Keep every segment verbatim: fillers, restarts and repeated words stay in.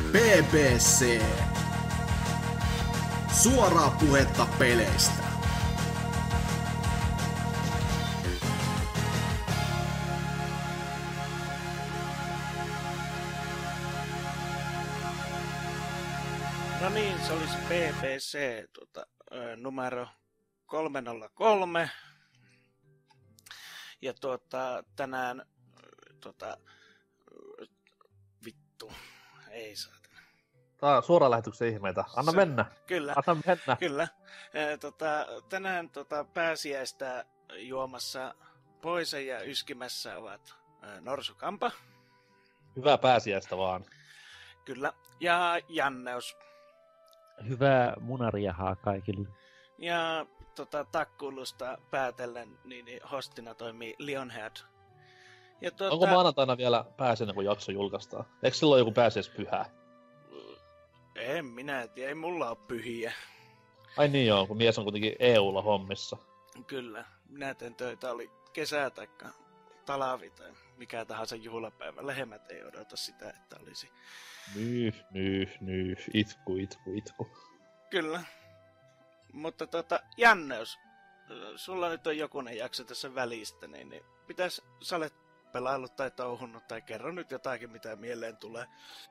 B B C. Suoraa puhetta peleistä. No niin, se olisi B B C tuota, numero kolmesataakolme. Ja tuota, tänään tuota, vittu, ei saatana. Tää on suoraan lähetyksen ihmeitä. Anna se, mennä. Kyllä. Anna mennä. Kyllä. E, tota, tänään tota, pääsiäistä juomassa poisen ja yskimässä ovat ä, Norsukampa. Hyvää pääsiäistä vaan. Kyllä. Ja Janneus. Hyvää munariahaa kaikille. Ja tota, takkuilusta päätellen, niin, niin hostina toimii Lionhead. Ja, tuota... Onko maanantaina vielä pääsiäinen, kun jakso julkaistaan? Eikö silloin joku pääsiäispyhä? En minä tiedä, ei mulla ole pyhiä. Ai niin joo, kun mies on kuitenkin E U:lla hommissa. Kyllä, minä teen töitä, oli kesä tai talavi tai mikä tahansa juhlapäivä. Lehmät ei odota sitä, että olisi. Nyh, nyh, nyh, itku, itku, itku. Kyllä. Mutta tota, Janneus, sulla nyt on jokunen jakso tässä välistä, niin, niin pitäis, sä olet pelaillut tai touhunnut tai kerro nyt jotakin, mitä mieleen tulee.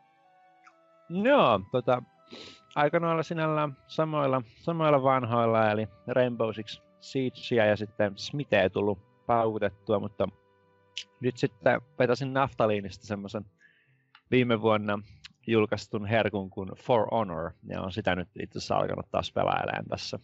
Joo, tota, aika noilla sinällään samoilla, samoilla vanhoilla, eli Rainbow Six Siegea ja sitten Smite ei tullut paukutettua, mutta nyt sitten vetäsin naftaliinista semmoisen viime vuonna julkaistun herkun kuin For Honor, ja on sitä nyt itse asiassa alkanut taas pelailemaan tässä.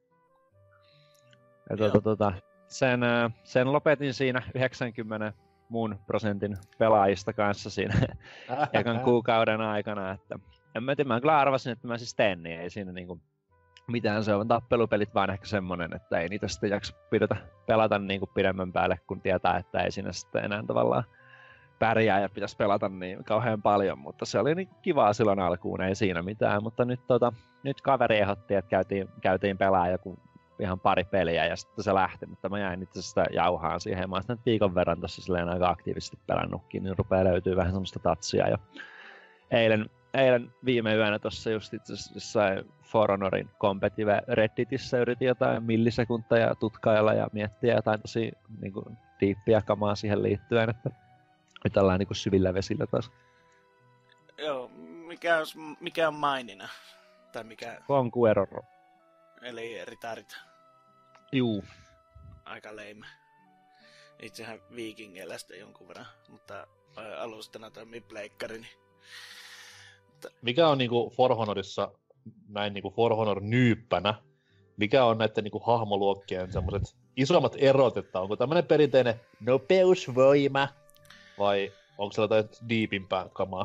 Ja tuota, tuota, sen, sen lopetin siinä yhdeksänkymmentä muun prosentin pelaajista kanssa siinä ekan kuukauden aikana, että en mä tiedä, mä kyllä arvasin, että mä siis teen, niin ei siinä niinku mitään, se on tappelupelit vaan ehkä semmonen, että ei niitä sitten jaksa pidetä, pelata niinku pidemmän päälle, kun tietää, että ei siinä sitten enää tavallaan pärjää ja pitäisi pelata niin kauhean paljon, mutta se oli niinku kivaa silloin alkuun, ei siinä mitään, mutta nyt, tota, nyt kaveri ehdotti, että käytiin, käytiin pelaa joku ihan pari peliä ja sitten se lähti, mutta mä jäin itse asiassa jauhaan siihen. Mä oon sitten viikon verran tossa silleen aika aktiivisesti pelannutkin, niin rupeaa löytyy vähän semmoista tatsia. Ja eilen, eilen viime yönä tossa just itse asiassa jossain For Honorin Competitive Redditissä yritin jotain millisekuntia tutkailla ja miettiä jotain tosi niinku diippiä kamaa siihen liittyen, että nyt ollaan niinku syvillä vesillä taas. Joo, mikä on, mikä on mainina? Tai mikä... Conqueror. Eli ritarit. Juu. Aika leima. Itsehän viikingeillä sitä jonkun verran, mutta alustana toimii pleikkari. Niin... Mikä on niinku For Honorissa, näin niinku For Honor nyyppänä, mikä on näiden niinku hahmoluokkien semmoset isommat erot, että onko tämmönen perinteinen nopeusvoima, vai onko siellä jotain diipimpää kamaa?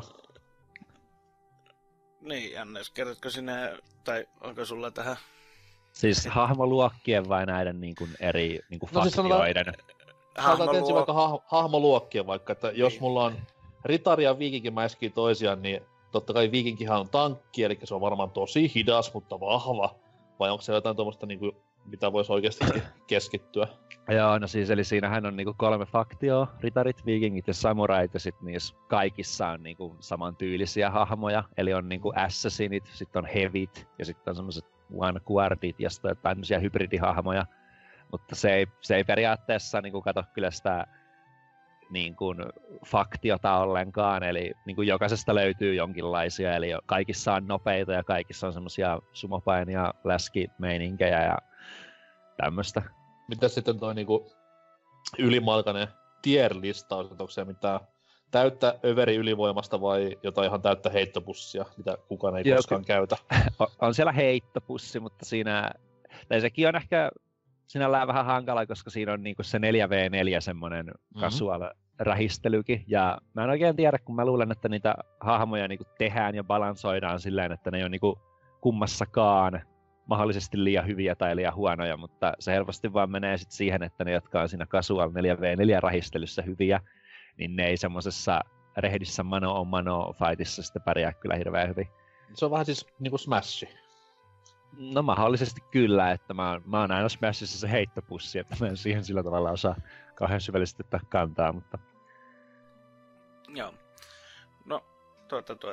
Niin, Jannes, kerrotko sinä, tai onko sulla tähän... Siis hahmoluokkien vai näiden niin kuin eri niin kuin no faktioiden? Siis sanotaan ensin vaikka ha- hahmoluokkien vaikka, että niin. Jos mulla on ritari ja viikinki mäiskii toisiaan, niin totta kai viikinkihan on tankki, eli se on varmaan tosi hidas, mutta vahva. Vai onko se jotain tuommoista, niin kuin, mitä voisi oikeasti keskittyä? Joo, no siis eli siinähän on niinku kolme faktioa, ritarit, viikingit ja samurait, ja sitten niissä kaikissa on niinku samantyylisiä hahmoja. Eli on niinku assassinit, sitten on heavit, ja sitten on semmoiset one guardit, ja sitten tämmöisiä hybridihahmoja. Mutta se ei, se ei periaatteessa niinku kato kyllä sitä niinku faktiota ollenkaan, eli niinku jokaisesta löytyy jonkinlaisia, eli kaikissa on nopeita, ja kaikissa on semmoisia sumopainia, läskimeininkiä ja tämmöistä. Mitäs sitten toi niinku ylimalkainen tier-listaus, onko se mitään täyttä överi ylivoimasta vai jotain ihan täyttä heittopussia, mitä kukaan ei Joo, koskaan käytä? On siellä heittopussi, mutta siinä, tai sekin on ehkä sinällään vähän hankala, koska siinä on niinku se neljä vastaan neljä semmonen mm-hmm. casual rähistelykin, ja mä en oikein tiedä, kun mä luulen, että niitä hahmoja niinku tehdään ja balansoidaan silleen, että ne ei ole niinku kummassakaan mahdollisesti liian hyviä tai liian huonoja, mutta se helposti vaan menee sit siihen, että ne, jotka on siinä casual neljä vastaan neljä rähistelyssä hyviä, niin ne ei semmosessa rehdissä mano on mano fightissa sitten pärjää kyllä hirveän hyvin. Se on vähän siis niinku Smash. No mahdollisesti kyllä, että mä oon, mä oon aina Smashissa se heittopussi, että mä en siihen sillä tavalla osaa kauhean syvällisesti ottaa kantaa, mutta... Joo. No, tuota tuota.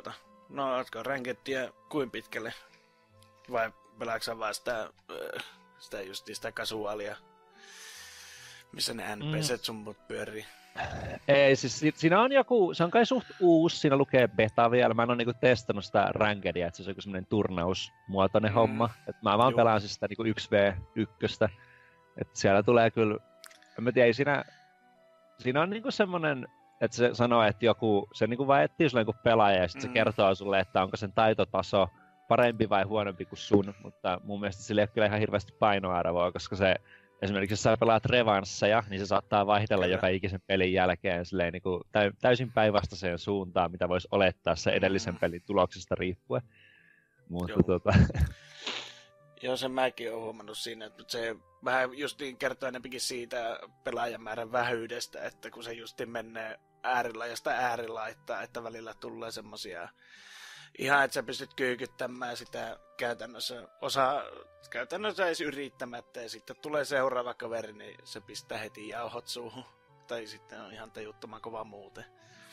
No, ootko rankettia kuin pitkälle? Vai pelaatko sä vaan sitä, sitä justi sitä kasuaalia, missä ne N P C:t sun mut pyörii? Ei, siis si- siinä on joku, se on kai suht uusi, siinä lukee beta vielä. Mä en oo niinku testannut sitä rankedia, että se on joku semmonen turnausmuotoinen mm. homma. Et mä vaan Juu. pelaan siis sitä niinku yksi vastaan yksi. Että siellä tulee kyllä, en mä tiedä, siinä, siinä on niinku semmonen, että se sanoo, että joku, se niinku vaan etsii sulle niinku pelaaja ja sit mm. se kertoo sulle, että onko sen taitotaso parempi vai huonompi kuin sun. Mutta mun mielestä sillä ei ole kyllä ihan hirveästi painoarvoa, koska se esimerkiksi jos sä pelaat revansseja, niin se saattaa vaihdella Kyllä. joka ikisen pelin jälkeen silleen, niin kuin täysin päinvastaiseen suuntaan, mitä voisi olettaa se edellisen pelin tuloksesta riippuen. Mutta Joo. tota... Joo, sen mäkin olen huomannut siinä, että se vähän justiin kertoo enempikin siitä pelaajamäärän vähyydestä, että kun se justiin menee äärilajasta äärilaittaa, että välillä tulee semmosia ihan, että sä pystyt kyykyttämään sitä käytännössä, osa käytännössä edes yrittämättä, ja sitten tulee seuraava kaveri, niin se pistää heti jauhot suuhun. Tai sitten on ihan tajuttoman kova muuten.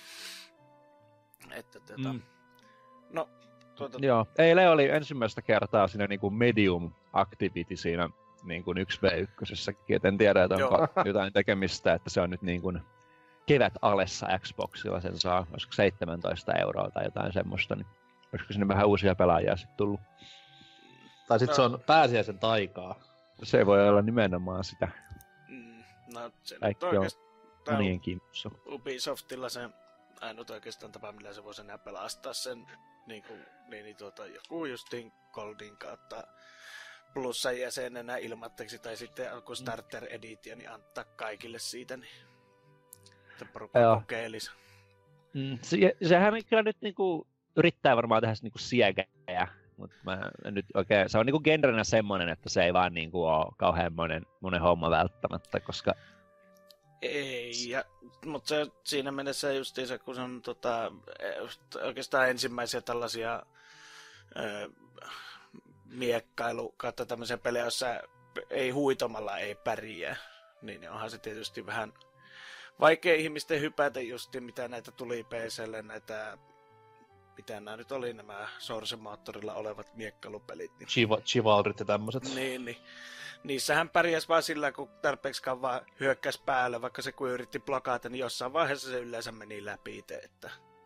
Että tuota... Mm. No, tuota... Joo, eilen oli ensimmäistä kertaa siinä niinku medium activity siinä niinku yksi vastaan yksi. Et en tiedä, että onko jotain tekemistä, että se on nyt niinku kevät alessa Xboxilla, sen saa olisiko seitsemäntoista euroa tai jotain semmoista, niin olisiko sinne vähän uusia pelaajia sitten tullut? Tai sitten se on pääsiäisen taikaa. Se voi olla nimenomaan sitä. Mm, no se nyt oikeastaan monien kimppussa. Ubisoftilla se ainut oikeastaan tapa, millä se voisi enää pelastaa sen niin kuin, niin, niin tuota, joku justiin Goldin kautta plussan jäsenenä ilmatteeksi tai sitten alkoi Starter Edition, niin antaa kaikille siitä, niin se porukka kokeilisi. Mm, se, sehän kyllä nyt niinku yrittää varmaan tehdä niinku siegejä, mutta mä nyt oikein, se on niinku genrenä semmonen, että se ei vaan niinku ole kauhean monen, monen homma välttämättä, koska... Ei, ja, mutta se, siinä mennessä justiinsa, kun se on tota, oikeastaan ensimmäisiä tällaisia ö, miekkailu kautta tämmöisiä pelejä, joissa ei huitomalla ei pärjää, niin onhan se tietysti vähän vaikea ihmisten hypätä justi, mitä näitä tuli P C:lle, näitä, mitä nämä nyt oli, nämä Source-moottorilla olevat miekkailupelit. Niin, Chiva- Chivalrit ja tämmöset. Niin, niin. Niissähän pärjäs vaan sillä, kun tarpeeksi kauan hyökkäs päälle, vaikka se kun yritti blokata, niin jossain vaiheessa se yleensä meni läpi itse, että...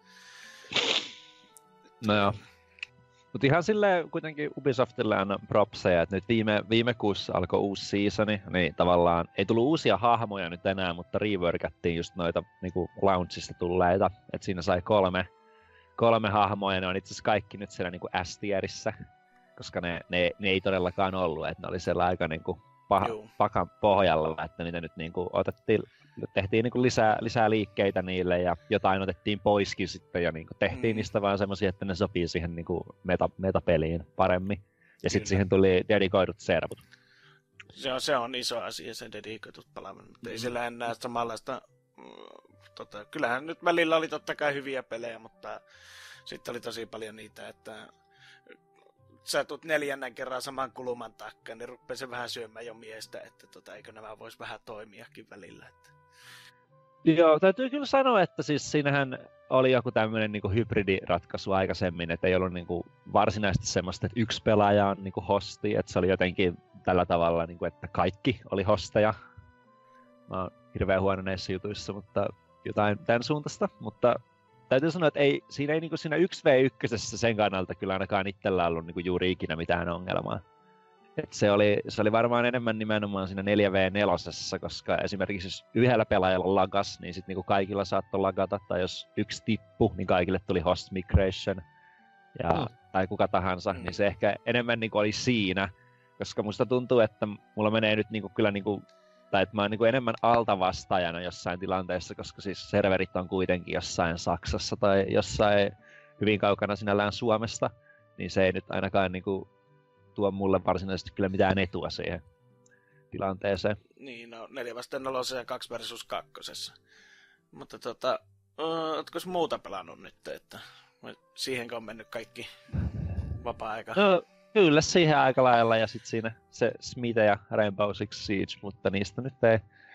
No joo. Mutta ihan silleen kuitenkin Ubisoftille annan propseja, että nyt viime, viime kuussa alkoi uusi seasoni, niin tavallaan ei tullut uusia hahmoja nyt enää, mutta reworkattiin just noita niinku launchista tulleita, että siinä sai kolme, kolme hahmoa ja ne on itse asiassa kaikki nyt siellä niinku S-tierissä, koska ne, ne, ne ei todellakaan ollut, että ne oli siellä aika niinku paha, pakan pohjalla, että niitä nyt niinku otettiin, tehtiin niinku lisää, lisää liikkeitä niille ja jotain otettiin poiskin sitten ja niinku tehtiin mm. niistä vaan semmosia, että ne sopii siihen niinku meta, metapeliin paremmin. Ja sitten siihen tuli dedikoidut servut. Se on, se on iso asia, se dedikoidut palaaminen, mutta mm. ei sillä enää samanlaista... Tota, kyllähän nyt välillä oli totta kai hyviä pelejä, mutta sitten oli tosi paljon niitä, että sä tulet neljännen kerran saman kuluman takaa, niin rupeaa se vähän syömään jo miestä, että tota, eikö nämä vois vähän toimiakin välillä. Että... Joo, täytyy kyllä sanoa, että siis siinähän oli joku tämmöinen niinku hybridiratkaisu aikaisemmin, että ei ollut niinku varsinaisesti semmoista, että yksi pelaaja on niinku hosti, että se oli jotenkin tällä tavalla, niinku, että kaikki oli hosteja. Mä oon hirveän huono näissä jutuissa, mutta jotain tämän suuntaista, mutta täytyy sanoa, että ei, siinä ei niinku siinä yksi vastaan yksi sen kannalta kyllä ainakaan itsellä ollut niinku juuri ikinä mitään ongelmaa. Et se, oli, se oli varmaan enemmän nimenomaan siinä neljä vastaan neljä, koska esimerkiksi jos yhdellä pelaajalla lagas, niin sitten niinku kaikilla saattoi lagata, tai jos yksi tippu, niin kaikille tuli host migration, ja, mm. tai kuka tahansa, mm. niin se ehkä enemmän niinku oli siinä, koska musta tuntuu, että mulla menee nyt niinku kyllä niinku tai että mä oon niinku enemmän altavastaajana jossain tilanteessa, koska siis serverit on kuitenkin jossain Saksassa tai jossain hyvin kaukana sinällään Suomesta, niin se ei nyt ainakaan niinku tuo mulle varsinaisesti kyllä mitään etua siihen tilanteeseen. Niin, no neljä vastaan neljä ja kaksi versus kakkosessa. Mutta tota, ootko muuta pelannut nyt, että siihenkö on mennyt kaikki vapaa-aika? No, kyllä siihen aika lailla ja sitten siinä se Smite ja Rainbow Six Siege, mutta niistä nyt ei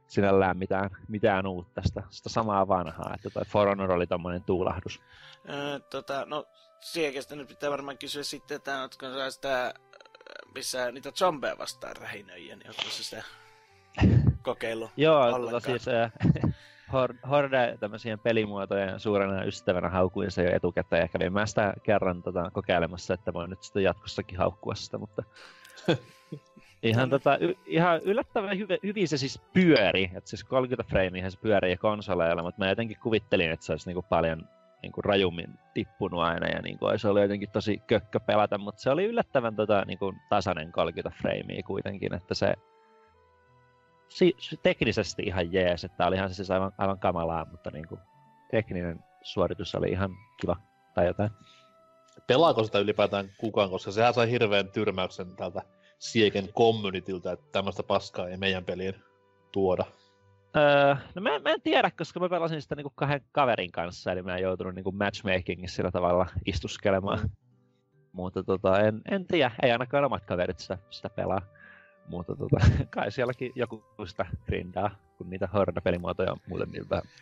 sinällään mitään, mitään uutta, sitä, sitä samaa vanhaa, että toi For Honor oli tommonen tuulahdus. Öö, tota, no, siekestä nyt pitää varmaan kysyä sitten, että ootko sä sitä, missä niitä zombeja vastaan rähinöiä, niin ootko sä sitä kokeillut Joo, tota siis äh, Horde tämmöisien pelimuotojen suurena ystävänä haukuin se jo etukäteen, ja kävin mä sitä kerran tota, kokeilemassa, että voin nyt sitä jatkossakin haukkua sitä, mutta ihan, tota, y- ihan yllättävän hyv- hyvin se siis pyöri, että siis kolmekymmentä freimiä se pyörii konsoleilla, mutta mä jotenkin kuvittelin, että se olisi niinku paljon niinku rajummin tippunut aina, ja niinku, se oli jotenkin tosi kökkö pelata, mutta se oli yllättävän tota, niinku, tasainen kolmekymmentä freimiä kuitenkin, että se Si- teknisesti ihan jees, että olihan se siis aivan, aivan kamalaa, mutta niinku tekninen suoritus oli ihan kiva tai jotain. Pelaako sitä ylipäätään kukaan, koska sehän sai hirveän tyrmäyksen tältä Siegen communityltä, että tämmöistä paskaa ei meidän peliin tuoda. Öö, no mä, mä en tiedä, koska mä pelasin sitä niinku kahden kaverin kanssa, eli mä en joutunut niinku matchmakingissa sillä tavalla istuskelemaan. Mm. Mutta tota, en, en tiedä, ei ainakaan omat kaverit sitä, sitä pelaa. Mutta tota, kai sielläkin joku sitä grindaa, kun niitä Horde-pelimuotoja on muuten niin vähän.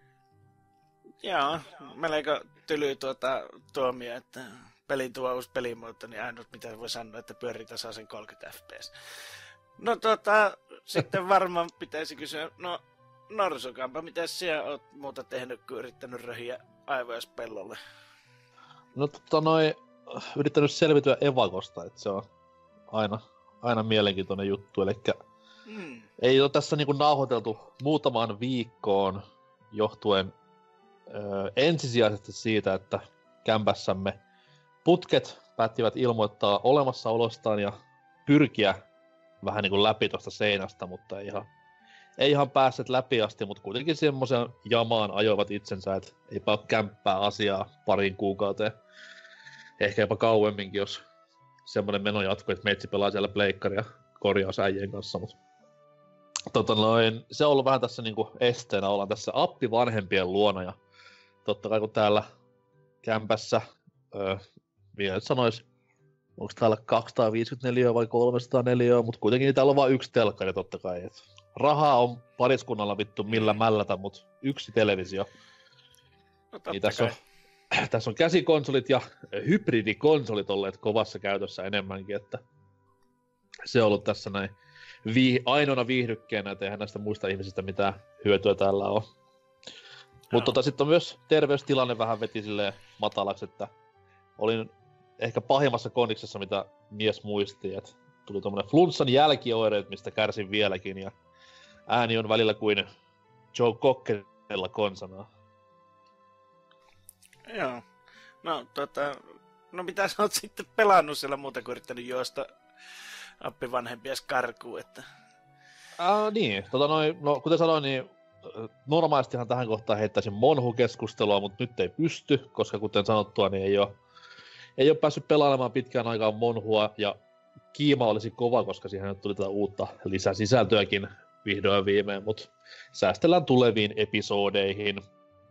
Joo, melko tyly tuota tuomio, että pelin tuo uusi pelimuoto, niin ainut mitä voi sanoa, että pyörii tasaisen kolmekymmentä F P S. No tota, sitten varmaan pitäisi kysyä, no Norsukampa, mitä sinä oot muuta tehnyt, kun yrittänyt röhiä aivoja pellolle? No tota noin, yrittänyt selvityä evakosta, että se on aina... aina mielenkiintoinen juttu, eli mm. ei ole tässä niinku nauhoiteltu muutamaan viikkoon johtuen ö, ensisijaisesti siitä, että kämpässämme putket päättivät ilmoittaa olemassaolostaan ja pyrkiä vähän niinku läpi tuosta seinästä, mutta ei ihan, ei ihan päässeet läpi asti, mutta kuitenkin semmoisen jamaan ajoivat itsensä, että eipä ole kämppää asiaa pariin kuukauteen, ehkä jopa kauemminkin, jos semmoinen meno jatkoi, että meitsi pelaa siellä pleikkaria korjausäijien kanssa, mutta tota noin, se on ollut vähän tässä niinku esteenä, ollaan tässä appivanhempien luona, ja totta kai kun täällä kämpässä, öö, vielä nyt sanois, onko täällä kaksisataaviisikymmentäneljä vai kolmesataaneljä, mutta kuitenkin täällä on vain yksi telkkari totta kai, et rahaa on pariskunnalla vittu millä mällätä, mutta yksi televisio. No, niin tässä on Tässä on käsikonsolit ja hybridikonsolit olleet kovassa käytössä enemmänkin, että se on ollut tässä näin vii- ainoana viihdykkeenä, että eihän näistä muista ihmisistä mitään hyötyä täällä on. No. Mutta tota, sitten on myös terveystilanne vähän veti silleen matalaksi, että olin ehkä pahimmassa kondiksessa, mitä mies muisti, että tuli tommonen flunssan jälkioireet, mistä kärsin vieläkin, ja ääni on välillä kuin Joe Cockerilla konsanaa. Joo. No tota, no mitä sä oot sitten pelannut siellä muuta kuin yrittänyt juosta appivanhempias karkuun, että... Ää, niin, tota noin, no kuten sanoin, niin normaalistihan tähän kohtaan heittäisin Monhu-keskustelua, mutta nyt ei pysty, koska kuten sanottua, niin ei oo, ei oo päässyt pelailemaan pitkään aikaan Monhua, ja kiima olisi kova, koska siihen tuli tätä uutta lisäsisältöäkin vihdoin viimein, mutta säästellään tuleviin episodeihin.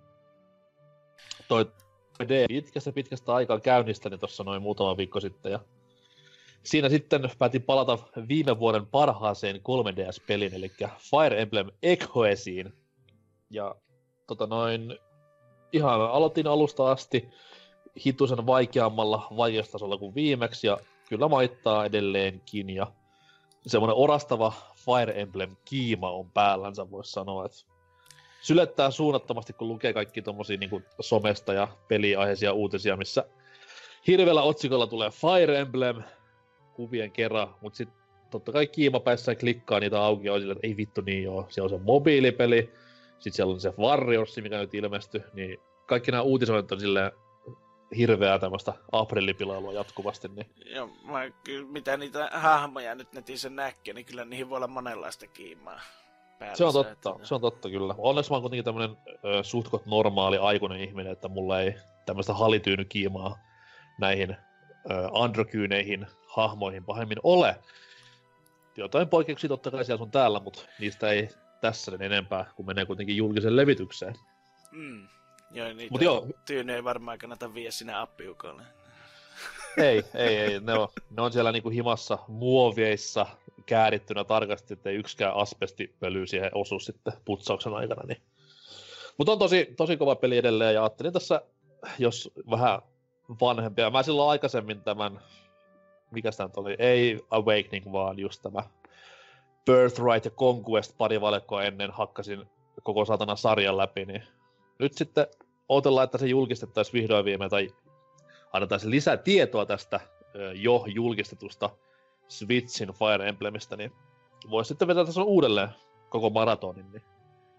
Toi D pitkästä pitkästä aikaa käynnistäni tuossa noin muutama viikko sitten, ja siinä sitten päätin palata viime vuoden parhaaseen kolme D S-pelin, eli Fire Emblem Echoesiin. Ja tota noin, ihan aloitin alusta asti hitusen vaikeammalla vaikeustasolla kuin viimeksi, ja kyllä maittaa edelleenkin, ja semmoinen orastava Fire Emblem-kiima on päällänsä, voisi sanoa, että sylettää suunnattomasti, kun lukee kaikki tommosia niinku somesta ja peliaiheisia uutisia, missä hirveällä otsikolla tulee Fire Emblem kuvien kerran, mut sit totta kai kiimapäissään klikkaa niitä auki ja on sille, että ei vittu niin joo, siellä on se mobiilipeli, sit siellä on se Warriors, mikä nyt ilmestyi, niin kaikki nämä uutisoinnit on silleen hirveää tämmöstä aprilipilailua jatkuvasti, niin... Joo, mä, kyllä, mitä niitä hahmoja nyt netissä näkee, niin kyllä niihin voi olla monenlaista kiimaa. Se on totta, se on totta kyllä. Onneksi mä oon kuitenkin tämmönen ö, suhtkot normaali aikuinen ihminen, että mulla ei tämmöstä halityynykiimaa näihin ö, androkyyneihin hahmoihin pahemmin ole. Jotain poikkeuksia totta kai siellä sun täällä, mutta niistä ei tässä sen enempää, kun menee kuitenkin julkisen levitykseen. Mm. Joo, niitä Mut joo. tyyny ei varmaan kannata vie sinne appiukolle. Ei, ei, ei. Ne on, ne on siellä niinku himassa muovieissa käärittynä tarkasti, ettei yksikään asbestipöly siihen osu sitten putsauksen aikana. Niin. Mutta on tosi, tosi kova peli edelleen ja ajattelin tässä, jos vähän vanhempia. Mä silloin aikaisemmin tämän, mikä sitä nyt oli, ei Awakening, vaan just tämä Birthright ja Conquest pari valekkoa ennen hakkasin koko satana sarjan läpi, niin nyt sitten odotellaan, että se julkistettaisiin vihdoin viimein tai annetaan lisää tietoa tästä jo julkistetusta Switchin Fire Emblemistä, niin voisi sitten vetää tässä uudelleen koko maratonin, niin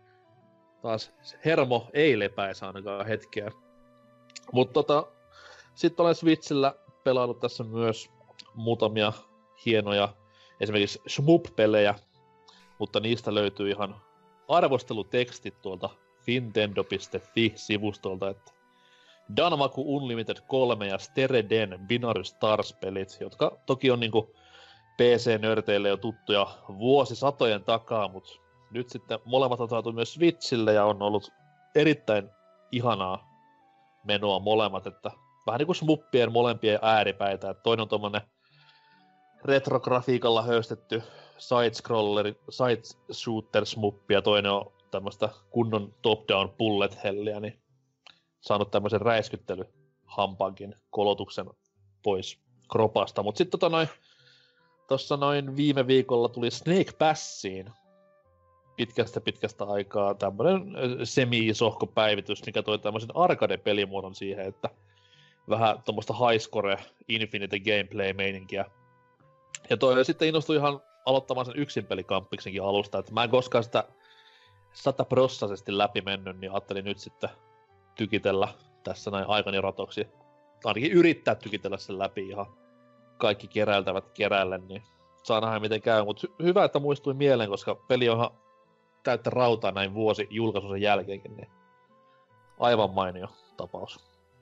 taas hermo ei lepäisi ainakaan hetkeä. Mutta tota, sitten olen Switchillä pelannut tässä myös muutamia hienoja esimerkiksi Shmup-pelejä, mutta niistä löytyy ihan arvostelutekstit tuolta Fintendo piste fi-sivustolta, että Danmaku Unlimited kolme ja Stereden Binary Stars-pelit, jotka toki on niinku P C-nörteille jo tuttuja vuosisatojen takaa, mutta nyt sitten molemmat on saatu myös Switchille ja on ollut erittäin ihanaa menoa molemmat, että vähän niinku Shmuppien molempien ääripäitä, että toinen on tommonen retrografiikalla höystetty side-scroller, side-shooter-smuppi ja toinen on tämmöstä kunnon top-down bullet helliä, niin saanut tämmösen räiskyttelyhampaankin kolotuksen pois kropasta. Mut sit tota noin, tossa noin viime viikolla tuli Snake Passiin pitkästä pitkästä aikaa tämmönen semi-isohko päivitys, mikä toi tämmösen arcade-pelimuodon siihen, että vähän tommoista highscore infinite gameplay-meininkiä. Ja toi sitten innostui ihan aloittamaan sen yksinpelikampiksenkin alusta, että mä en koskaan sitä sataprossaisesti läpi mennyt, niin ajattelin nyt sitten tykitellä tässä näin aikani ratoksi. Ainakin yrittää tykitellä sen läpi ihan kaikki keräiltävät keräille, niin saa nähdä miten käy. Mutta hy- hyvä, että muistui mieleen, koska peli on ihan täyttä rautaa näin vuosi julkaisunsa jälkeenkin, niin aivan mainio tapaus.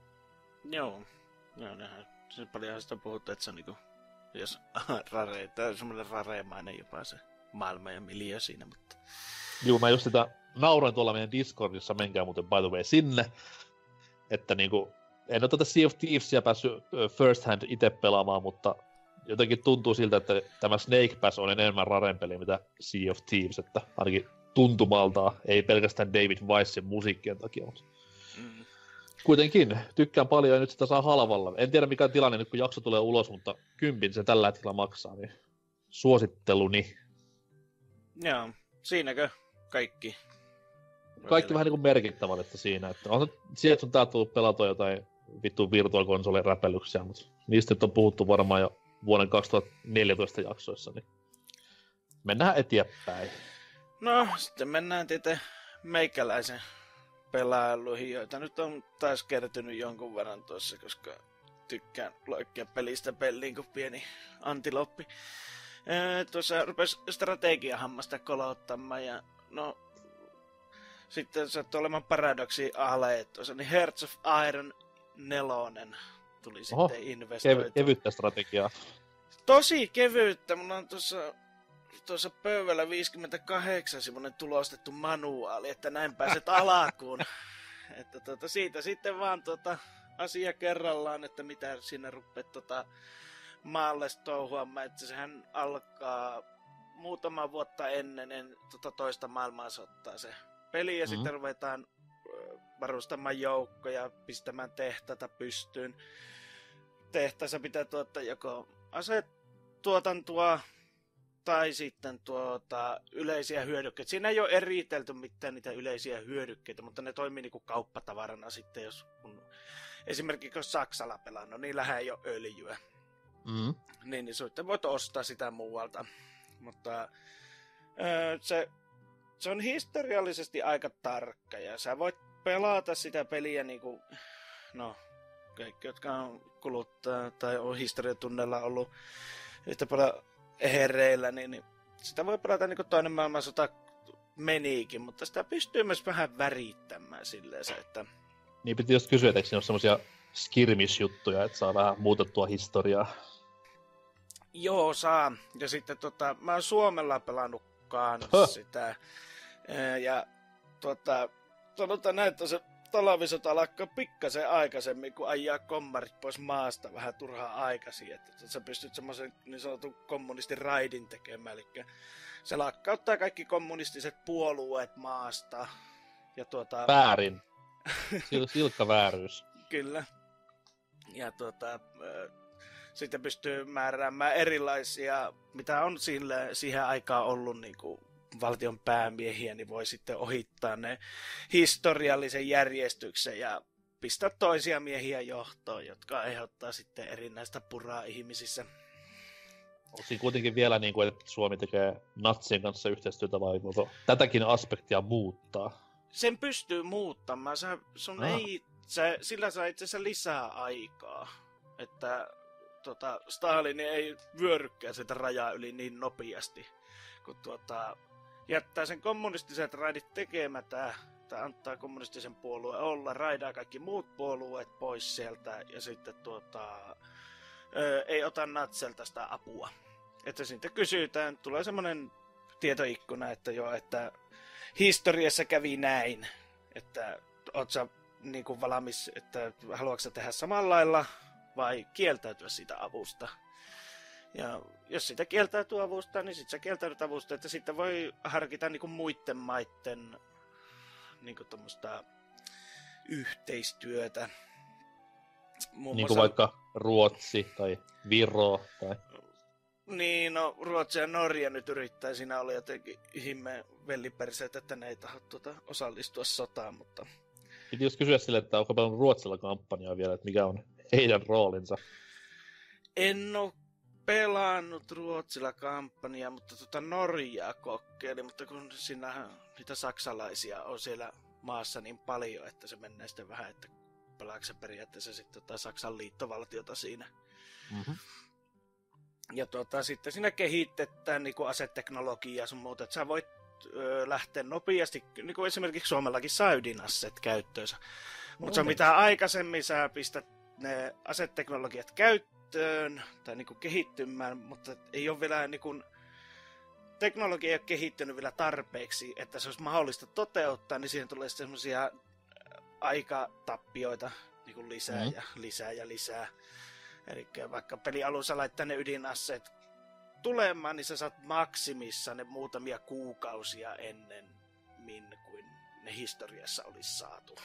Joo, joo nehän. Se paljonhan sitä puhuttu, että se on niinku, jos rare, tää on semmoinen rareemainen jopa se maailma ja miljö siinä, mutta... Juu, mä just sitä nauroin tuolla meidän Discordissa, menkää muuten by the way sinne, että niinku, en ole tätä Sea of Thievesia päässyt first hand itse pelaamaan, mutta jotenkin tuntuu siltä, että tämä Snake Pass on enemmän raren peli mitä Sea of Thieves, että ainakin tuntumaltaan, ei pelkästään David Weissin musiikkien takia, mutta mm. kuitenkin tykkään paljon ja nyt sitä saa halvalla. En tiedä mikä on tilanne nyt kun jakso tulee ulos, mutta kympin se tällä hetkellä maksaa, niin suositteluni. Joo, siinäkö kaikki? Kaikki vähän niinku merkittävät siinä, että on sieltä sun täältä tullut pelata jotain vittu Virtual Console-räpelyksiä, mutta niistä nyt on puhuttu varmaan jo vuoden kaksituhattaneljätoista jaksoissa, niin mennään eteenpäin. No, sitten mennään tietenkin meikäläisen pelailuihin, joita nyt on taas kertynyt jonkun verran tuossa, koska tykkään loikkia pelistä peliin kuin pieni antiloppi. Ee, tuossa rupesi strategiahammasta kolottamaan ja no sitten sattui olemaan paradoksi aleet tuossa, niin Hearts of Iron nelonen tuli Oho, sitten investoitu. Kev- kevyttä strategiaa. Tosi kevyttä, mulla on tuossa tuossa pöydällä viisikymmentäkahdeksan sivuinen tulostettu manuaali, että näin pääset alakuun. Että tuota, siitä sitten vaan tuota, asia kerrallaan, että mitä sinne rupeat tuota, maalle touhuamaan, että sehän alkaa muutama vuotta ennen en, tuota, toista maailmansotaa se peli, ja mm-hmm. sitten ruvetaan varustamaan joukkoja, pistämään tehtaita pystyyn. Tehtaissa pitää tuottaa joko asetuotantoa tai sitten tuota, yleisiä hyödykkeitä. Siinä ei ole eritelty mitään niitä yleisiä hyödykkeitä, mutta ne toimii niinku kauppatavarana sitten, jos kun esimerkiksi jos Saksalla pelaa, no niillähän ei ole öljyä. Mm. Niin, niin sitten voit ostaa sitä muualta. Mutta öö, se, se on historiallisesti aika tarkka ja sä voit pelata sitä peliä niinku, no, kaikki, jotka on kuluttaa tai on historiatunnella ollut yhtä paljon herreillä, niin, niin sitä voi pelata niin kuin toinen maailmansota meniikin, mutta sitä pystyy myös vähän värittämään silleen se, että... Niin piti just kysyä, että eikö siinä ole semmosia skirmish-juttuja, että saa vähän muutettua historiaa? Joo, saa. Ja sitten tota, mä oon Suomella pelannut kans huh. sitä. Ja tota, sanotaan näin, että se talvisota alkaa pikkasen aikaisemmin, kun ajaa kommarit pois maasta vähän turhaan aikaisin, että sä pystyt semmoisen niin sanotun kommunistin raidin tekemään, eli se lakkauttaa kaikki kommunistiset puolueet maasta. Ja tuota... Väärin. Sil- silkka vääryys. Kyllä. Ja tuota, sitten pystyy määräämään erilaisia, mitä on sille, siihen aikaan ollut niin kuin valtion päämiehiä, niin voi sitten ohittaa ne historiallisen järjestyksen ja pistää toisia miehiä johtoon, jotka aiheuttaa sitten erinäistä puraa ihmisissä. Onko siinä kuitenkin vielä niin kuin, että Suomi tekee natsien kanssa yhteistyötä vai voiko tätäkin aspektia muuttaa? Sen pystyy muuttamaan. Sä, sun ah. ei, sä, sillä saa itse asiassa lisää aikaa. Että tota, Stalin ei vyörykään sitä rajaa yli niin nopeasti, kun tuota, jättää sen kommunistiset raidit tekemättä, tai antaa kommunistisen puolueen olla, raidaa kaikki muut puolueet pois sieltä, ja sitten tuota, ö, ei ota natselta sitä apua. Että siitä kysytään, tulee semmoinen tietoikkuna, että joo, että historiassa kävi näin, että oot sä niin kuin valmis, että haluatko sä tehdä samalla lailla vai kieltäytyä siitä avusta. Ja jos sitä kieltäytyy avusta, niin sit sä kieltäydyt avusta, että sitten voi harkita niin kuin muiden maiden niin kuin tommoista yhteistyötä. Muun niin kuin muassa... vaikka Ruotsi tai Viro tai... Niin, no Ruotsi ja Norja nyt yrittää, siinä oli jotenkin himme velliperseet, että ne ei taho tuota osallistua sotaan, mutta... Piti jos kysyä sille, että onko paljon Ruotsilla kampanjaa vielä, että mikä on heidän roolinsa? En ole pelannut Ruotsilla kampanjaa, mutta tuota Norjaa kokeili, mutta kun siinä niitä saksalaisia on siellä maassa niin paljon, että se menee sitten vähän, että pelaako se periaatteessa sitten tota Saksan liittovaltiota siinä. Mm-hmm. Ja tuota, sitten siinä kehitetään niin kuin aseteknologiaa sun muuta, että sä voit ö, lähteä nopeasti, niin kuin esimerkiksi Suomellakin saa ydinasseet käyttöönsä. Mutta se on mitä aikaisemmin sä pistät ne aseteknologiat käyttöön tai niin kuin kehittymään, mutta ei ole vielä niin kuin, teknologia ei ole kehittynyt vielä tarpeeksi, että se olisi mahdollista toteuttaa, niin siihen tulee semmoisia aikatappioita niin kuin lisää mm. ja lisää ja lisää. Eli vaikka pelialussa laittaa ne ydinasseet tulemaan, niin sä saat maksimissa ne muutamia kuukausia ennen min kuin ne historiassa olisi saatu.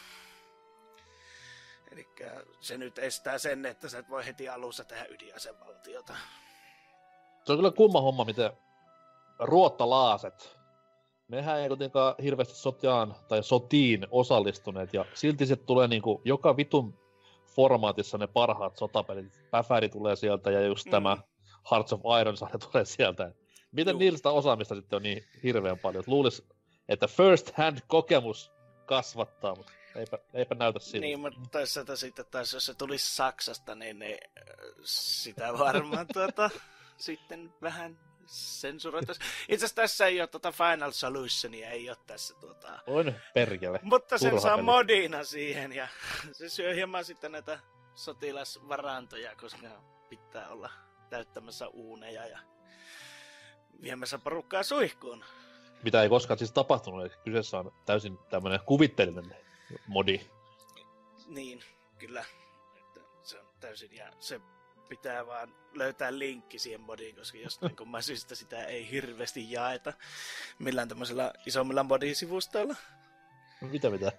Eli se nyt estää sen, että sä et voi heti alussa tehdä ydinasevaltiota. Se on kyllä kumma homma, miten ruottalaaset, nehän ei kuitenkaan hirveästi sotiaan tai sotiin osallistuneet, ja silti se tulee niinku joka vitun formaatissa ne parhaat sotapelit. Päfäri tulee sieltä ja just mm. tämä Hearts of Iron tulee sieltä. Miten Juh. niistä osaamista sitten on niin hirveän paljon? Luulis, että first hand kokemus kasvattaa, mutta eipä, eipä näytä siltä. Niin, mutta toisaalta sitten taas, jos se tulisi Saksasta, niin ne, sitä varmaan tuota, sitten vähän sensuroitaisiin. Itse asiassa tässä ei ole tuota Final Solutionia, ei ole tässä tuota... On perkele. Mutta sen saa modina siihen ja se syö hieman sitten näitä sotilasvarantoja, koska pitää olla täyttämässä uuneja ja viemässä porukkaa suihkuun. Mitä ei koskaan siis tapahtunut, eli kyseessä on täysin tämmönen kuvitteellinen modi. Niin, kyllä. Että se on täysin, ja se pitää vaan löytää linkki siihen modiin, koska jostain kumman syystä sitä ei hirveästi jaeta millään tämmöisellä isommilla modisivustoilla. Mitä mitä?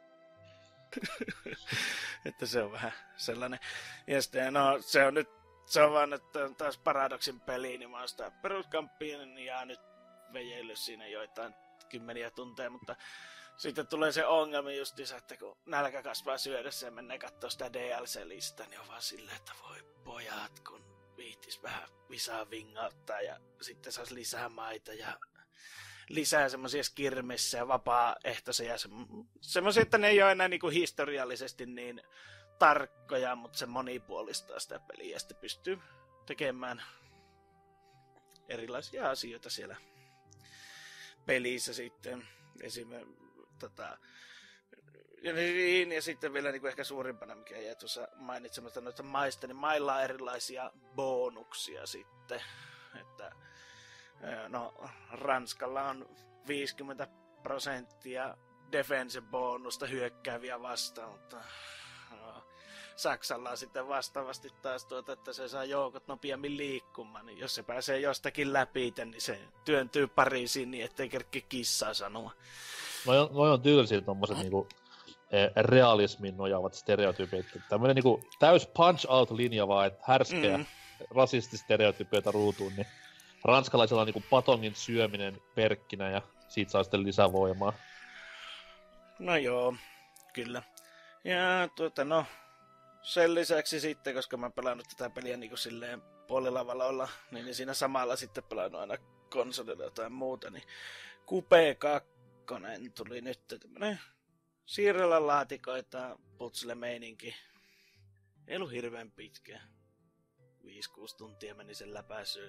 Että se on vähän sellainen. Ja sitten, no se on nyt, se on vaan, että on taas Paradoxin peli, niin mä oon sitä peruskampiin ja nyt vejeillyt siinä joitain kymmeniä tunteja, mutta sitten tulee se ongelma justiinsa, että kun nälkä kasvaa syödessä ja mennään kattoo sitä D L C-listaa, niin on vaan silleen, että voi pojat, kun viihtis vähän visaa vingauttaa ja sitten saas lisää maita ja lisää semmoisia skirmissä ja vapaaehtoisia. Semmoisia, että ne ei ole enää niinku historiallisesti niin tarkkoja, mutta se monipuolistaa sitä peliä ja sitten pystyy tekemään erilaisia asioita siellä pelissä sitten. Esimerkiksi tota, ja, niin, ja sitten vielä niin kuin ehkä suurimpana, mikä jäi tuossa mainitsemasta noista maista, niin mailla on erilaisia bonuksia sitten. Että, no, Ranskalla on viisikymmentä prosenttia defense-bonusta hyökkääviä vastaan, mutta no, Saksalla on sitten vastaavasti taas tuota, että se saa joukot nopeammin liikkumaan, niin jos se pääsee jostakin läpi, niin se työntyy Pariisiin niin, ettei kerkki kissaa sanoa. Noi on, noi on tyylisiä tommoset niinku realismin nojaavat stereotypit. Tämmönen niinku täys punch-out-linja vaan, että härskejä mm. rasististereotypioita ruutuun, niin ranskalaisella on niinku patongin syöminen perkkinä ja siitä saa sitten lisävoimaa. No joo, kyllä. Ja tuota no, sen lisäksi sitten, koska mä oon pelannut tätä peliä niinku silleen puolilavalla, niin, niin siinä samalla sitten pelannut aina konsolilla jotain muuta, niin Coupe kaksi tuli nyt tämmönen siirrellä laatikoita putsle-meininki. Ei ollut hirveän pitkä. viisi kuusi tuntia meni sen läpäisyyn.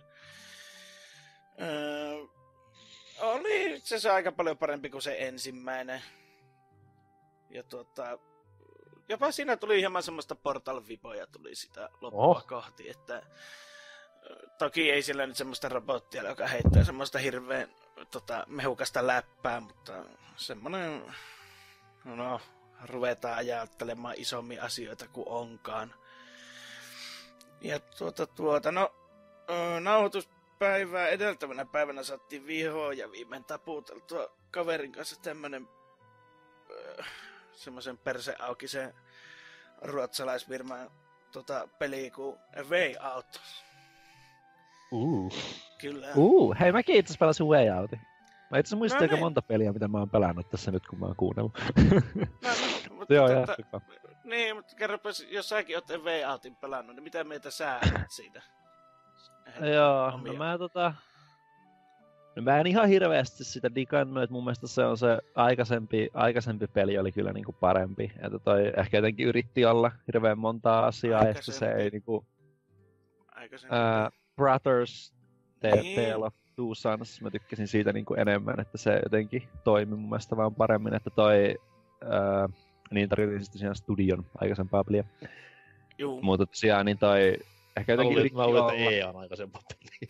Öö, oli itse asiassa aika paljon parempi kuin se ensimmäinen. Ja tuota, jopa siinä tuli hieman semmoista Portal-vipoja tuli sitä loppua oh. kohti, että toki ei sillä nyt semmoista robottia, joka heittää semmoista hirveän tota, mehukasta läppää, mutta semmoinen, no, ruvetaan ajattelemaan isommin asioita kuin onkaan. Ja tuota, tuota, no, nauhoituspäivää edeltävänä päivänä saattiin vihoon ja viimein taputeltua kaverin kanssa tämmönen semmoisen perseaukisen ruotsalaisfirman tota, peli kuin A Way Out. Uh. Kyllä. Uh, hei mäkin itse pelasin Way Outin. Mä itse muistin no aika niin. monta peliä, mitä mä oon pelannut tässä nyt, kun mä oon kuunnellut. No niin, mutta Joo, tota, jatkukaa. niin, mutta kerropas, jos säkin oot A Way Outin pelannut, niin mitä mieltä sä olet siitä? Joo, omia. no mä tota... No mä en ihan hirveästi sitä digannut, että mun mielestä se on se aikaisempi, aikaisempi peli oli kyllä niinku parempi. Että toi ehkä jotenkin yritti olla hirveän montaa asiaa, ja se ei niinku... Ää, Brothers, niin. Tale of Two Sons, mä tykkäsin siitä niinku enemmän, että se jotenkin toimi mun mielestä vaan paremmin, että toi... Ää, niin tarkoitin sitten siinä Studion aikaisempaa peliä. Juu. Mutta tosiaan niin toi... Ehkä jotenkin yritti Mä luulen, olla... että E A on aikaisempaa peliä.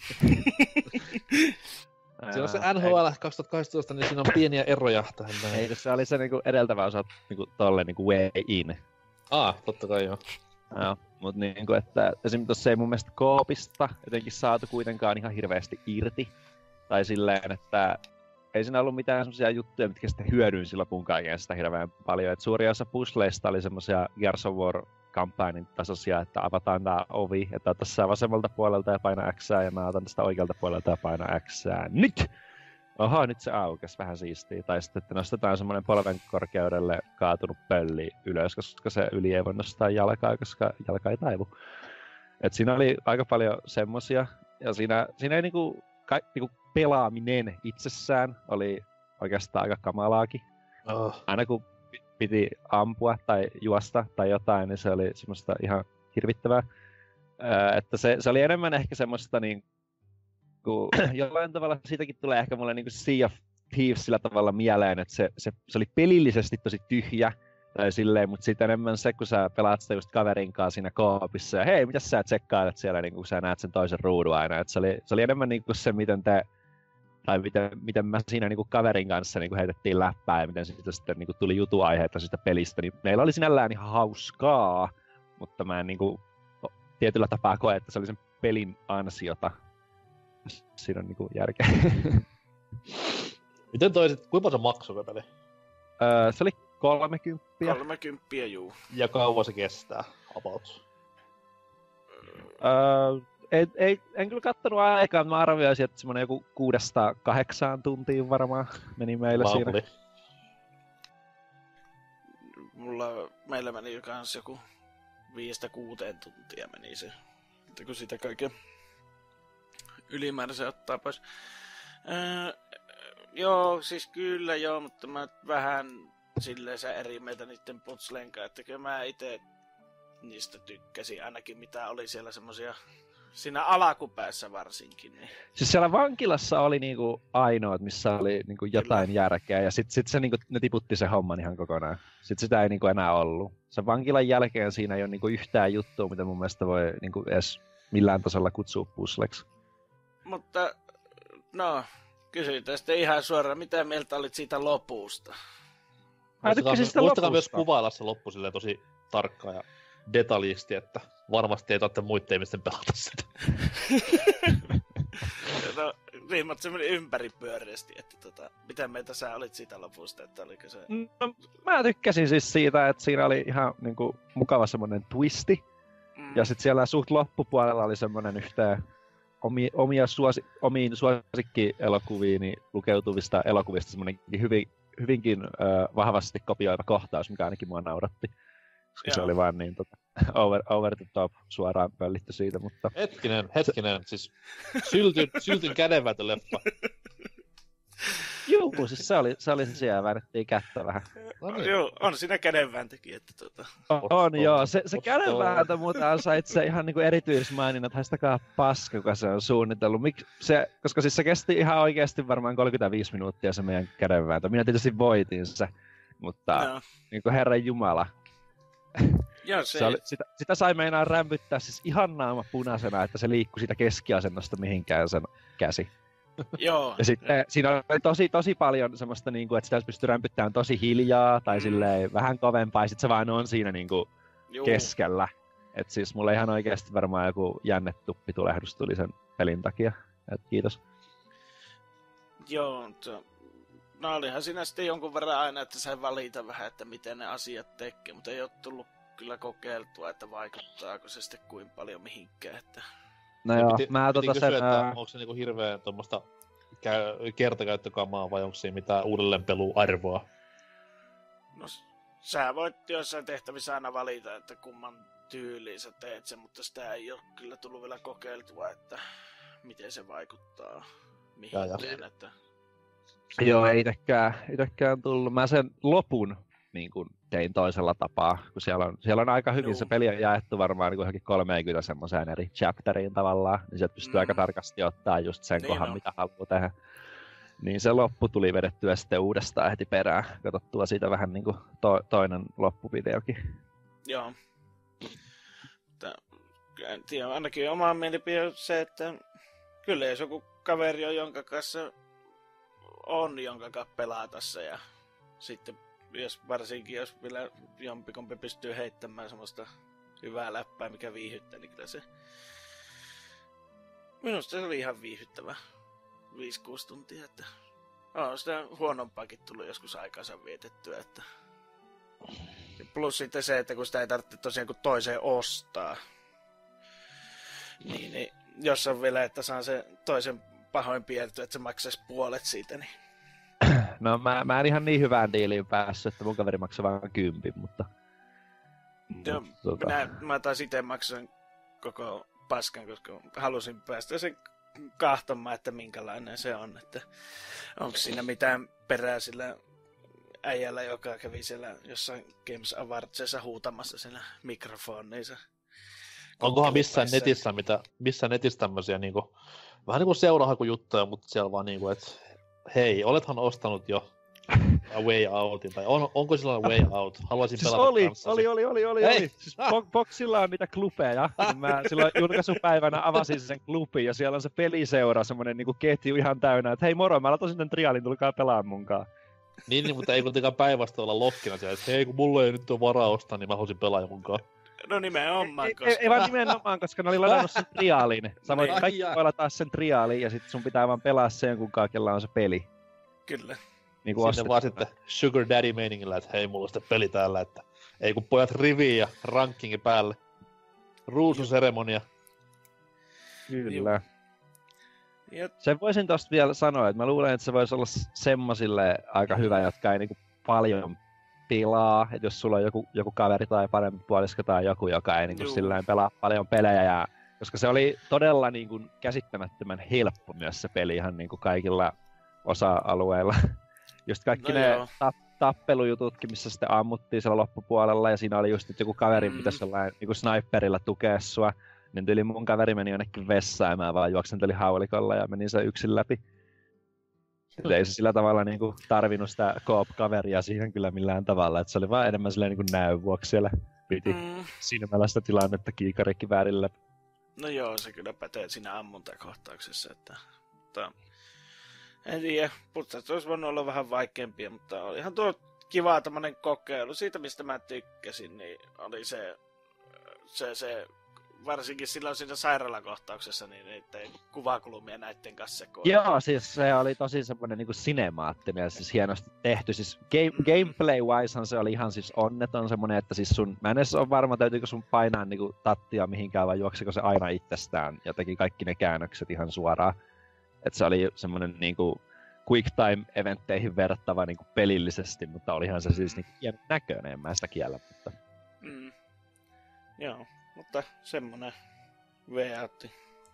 Siinä on se N H L kaksituhattakaksitoista, niin siinä on pieniä eroja tähän näin. Ei, se oli se niinku edeltävä osa niinku tolle niinku way in. Ah, totta kai joo. Joo, mut niinku että esimerkiksi tossa ei mun mielestä koopista jotenkin saatu kuitenkaan ihan hirveästi irti. Tai silleen, että ei siinä ollut mitään semmosia juttuja, mitkä sitten hyödyin silloin punkaan sitä hirveän paljon. Et suuri osa puzzleista oli semmosia Gears of War kampanjan tasoisia, että avataan tää ovi, että ota tässä vasemmalta puolelta ja paina Xää, ja mä otan tästä oikealta puolelta ja paina Xää. Nyt! Oho, nyt se aukesi, vähän siistiä. Tai sitten, että nostetaan semmonen polven korkeudelle kaatunut pölli ylös, koska se yli ei voi nostaa jalkaa, koska jalka ei taivu. Et siinä oli aika paljon semmosia, ja siinä, siinä ei niinku, ka, niinku pelaaminen itsessään oli oikeastaan aika kamalaakin. Oh. Aina kun piti ampua tai juosta tai jotain, niin se oli semmoista ihan hirvittävää. Öö, että se, se oli enemmän ehkä semmoista niin kuin, jollain tavalla siitäkin tulee ehkä mulle niin kuin Sea of Thieves sillä tavalla mieleen, että se, se, se oli pelillisesti tosi tyhjä tai silleen, mutta sitten enemmän se, kun sä pelaat sitä just kaverin kanssa siinä koopissa ja hei, mitäs sä tsekkailet siellä, niin kun sä näet sen toisen ruudun aina. Et se, oli, se oli enemmän niin kuin se, miten te tai miten, miten mä siinä niinku kaverin kanssa niinku heitettiin läppää ja miten siitä sitten niinku tuli jutuaiheita siitä pelistä, niin meillä oli sinällään ihan hauskaa, mutta mä en niinku tietyllä tapaa koe, että se oli sen pelin ansiota. Siinä on niinku järkeä. Miten toi sit, kuinka se maksoi peli? Öö, se oli kolmekymppiä. Kolmekymppiä, juu. Ja kauan se kestää, about? Öö, Ei, ei, en kyllä kattonut aikaa, mä arvioisin, että semmonen joku kuudesta kahdeksaan tuntiin varmaan meni meillä Laupuli. siinä. Mulla, meillä meni kans joku viistä kuuteen tuntia meni se. Että kun sitä kaiken ylimääräisen ottaa pois. Öö, joo, siis kyllä joo, mutta mä vähän silleen sä eri mieltä niitten putslenkaan, että kyllä mä ite niistä tykkäsin ainakin mitä oli siellä semmosia siinä alakupäässä varsinkin. Niin. Siis siellä vankilassa oli niinku ainoat, missä oli niinku jotain Kyllä. järkeä, ja sit, sit se niinku, ne tiputti se homman ihan kokonaan. Sit sitä ei niinku enää ollut. Sen vankilan jälkeen siinä ei ole niinku yhtään juttua, mitä mun mielestä voi niinku edes millään tasolla kutsua puzzleksi. Mutta, no, kysytään sitten ihan suoraan, mitä mieltä olit siitä lopusta? Mä tykkäsin sitä muistakaa myös lopusta. kuvailla se loppu silleen tosi tarkkaan ja detaljisti, että varmasti ei tarvitse muiden ihmisten pelata sitä. No, riimat se meni ympäripyöreästi, että tota, mitä mieltä sä olit siitä lopusta, että oliko se... No, mä tykkäsin siis siitä, että siinä oli ihan niinku mukava semmonen twisti. Mm. Ja sit siellä suht loppupuolella oli semmonen yhteen omi, omia suosi, omiin suosikkielokuviin niin lukeutuvista elokuvista semmonen hyvin, hyvinkin ö, vahvasti kopioiva kohtaus, mikä ainakin mua nauratti. Koska se oli vaan niin tota, over, over the top suoraan pöllitty siitä, mutta... Hetkinen, hetkinen, siis syltyn, syltyn kädenvääntöleffa. Juu, siis se oli, se oli se siellä, väännettiin kättä vähän. No niin. Joo, on siinä kädenvääntökin, että tota... On, on joo, se, se kädenvääntö muuten ansaitsee ihan niinku erityismaininnan, että haistakaa paska, kun se on suunnitellut. Mik, se, koska siis se kesti ihan oikeasti varmaan kolmekymmentäviisi minuuttia se meidän kädenvääntö. Minä tietysti voitin se, mutta no. Niinku herran jumala. Joo, se... se oli, sitä, sitä sai meinaa rämpyttää siis ihan naama punaisena, että se liikkui siitä keskiasennosta mihinkään sen käsi. Joo. Ja sitten siinä oli tosi, tosi paljon semmoista, niinku, että sitä olisi pystynyt rämpyttämään tosi hiljaa tai mm. silleen vähän kovempaa, ja sitten se vaan on siinä niinku keskellä. Et siis mulle ihan oikeasti varmaan joku jännetuppitulehdus tuli sen pelin takia. Et kiitos. Joo, to... no olihan siinä sitten jonkun verran aina, että sai valita vähän, että miten ne asiat tekee, mutta ei ole tullut kyllä kokeiltua, että vaikuttaako se sitten kuin paljon mihinkään, että... No joo, piti, mä piti tota kysyä, sen... että Ää... onko se niinku hirveän tuommoista kä- kertakäyttökamaa vai onko siinä mitään uudelleenpeluarvoa? No sä voit jossain tehtävissä aina valita, että kumman tyyliin sä teet sen, mutta sitä ei ole kyllä tullut vielä kokeiltua, että miten se vaikuttaa mihinkään, että... Joo, ei itekään, itekään tullut. Mä sen lopun niin kun tein toisella tapaa, kun siellä on, siellä on aika hyvin no. Se peli on jaettu varmaan niin johonkin kolmekymmentä semmoiseen eri chapteriin tavallaan, niin sieltä pystyy mm. aika tarkasti ottaa just sen niin kohan, no. mitä haluaa tehdä. Niin se loppu tuli vedettyä sitten uudestaan heti perään, katsottua siitä vähän niin kuin to, toinen loppuvideokin. Joo. En tiedä, ainakin oma mielipide on se, että kyllä jos joku kaveri on, jonka kanssa on, jonka kanssa pelaa tässä ja sitten jos varsinkin jos vielä jompikompi pystyy heittämään semmoista hyvää läppää, mikä viihyttää, niin kyllä se... Minusta se oli ihan viihyttävä. viisi kuusi tuntia, että... On sitä huonompaakin tullut joskus aikansa vietettyä, että... Plus sitten se, että kun sitä ei tarvitse tosiaan kuin toiseen ostaa. Niin, niin jos on vielä, että saan se toisen pahoin piirtyä, että se maksaisi puolet siitä, niin... No mä, mä en ihan niin hyvään diiliin päässyt, että mun kaveri maksaa vaan kympin, mutta... Joo, tota... minä, mä taas itse maksan koko paskan, koska halusin päästä sen kahtomaan, että minkälainen se on, että onko siinä mitään perää sillä äijällä, joka kävi siellä jossain Games Awardsissa huutamassa siinä mikrofoniinsa. Onkohan missään netissä, mitä, missään netissä tämmösiä niinku, vähän niinku seurahakujuttuja, mutta siellä vaan niinku, että hei, olethan ostanut jo A Way Outin, tai on, onko sillä Way Out? Haluaisin siis pelata oli, kanssasi. oli, oli, oli, oli, Hei. oli. Siis bo- Boxilla on niitä klubeja. Mä silloin julkaisupäivänä avasin sen klubin, ja siellä on se peliseura, semmonen niinku ketju ihan täynnä, että hei moro, mä latasin tän trialin, tulkaa pelaa munkaan. Niin, niin, mutta ei kuitenkaan päivästä olla lokkina siellä, että hei, kun mulla ei nyt ole varaa ostaa, niin mä haluaisin pelaa munkaan. No nimenomaan, ei, koska... ei, ei vaan nimenomaan, koska ne oli ladannut sen triaalin. Sä voit kaikki voi lataa sen triaalin, ja sit sun pitää vaan pelaa sen, kun kaikilla on se peli. Kyllä. Niin sinne ostettu. Vaan sitten Sugar Daddy meiningillä, että hei, mulla on sitten peli täällä, että ei kun pojat riviin ja rankingi päälle. Ruususeremonia. Kyllä. Jep. Sen voisin tosta vielä sanoa, että mä luulen, että se voisi olla semmosille aika hyvä, jotka ei niinku paljon pilaa. Että jos sulla on joku, joku kaveri tai parempi puolisko tai joku, joka ei niinku silleen pelaa paljon pelejä. Ja, koska se oli todella niinku käsittämättömän helppo myös se peli ihan niinku kaikilla osa-alueilla. Just kaikki no ne ta- tappelujututkin, missä sitten ammuttiin siellä loppupuolella, ja siinä oli just, että joku kaveri mm. pitäisi jollain niin sniperilla tukea sua, niin tyyli mun kaveri meni jonnekin vessaan, ja mä vaan juoksentelin haulikolla, ja menin sen yksin läpi. Mm. Ei se sillä tavalla niin kuin tarvinnut sitä co-op-kaveria siihen kyllä millään tavalla, että se oli vaan enemmän silleen niin kuin näyn vuoksi siellä piti mm. silmällä sitä tilannetta kiikarikiväärillä. No joo, se kyllä pätee siinä ammuntakohtauksessa, että... Mutta... En tiedä, mutta se olisi voinut olla vähän vaikeampia, mutta olihan tuo kiva tämmönen kokeilu. Siitä, mistä mä tykkäsin, niin oli se, se, se varsinkin silloin siinä sairaalakohtauksessa, niin niiden kuvakulmia näiden kanssa sekoilla. Joo, siis se oli tosi semmoinen niinku sinemaattinen ja siis hienosti tehty. Siis game, gameplay-wisehan se oli ihan siis onneton semmoinen, että siis sun, mä en edes ole varma, täytyykö sun painaa niinku tattia mihinkään vai juoksiko se aina itsestään ja teki kaikki ne käännökset ihan suoraan. Että se oli semmoinen niinku quick time-eventteihin verrattava niinku pelillisesti, mutta olihan se siis niinku hienon näköinen, en mä sitä kiellä. Mutta... Mm. Joo, mutta semmonen V-atti.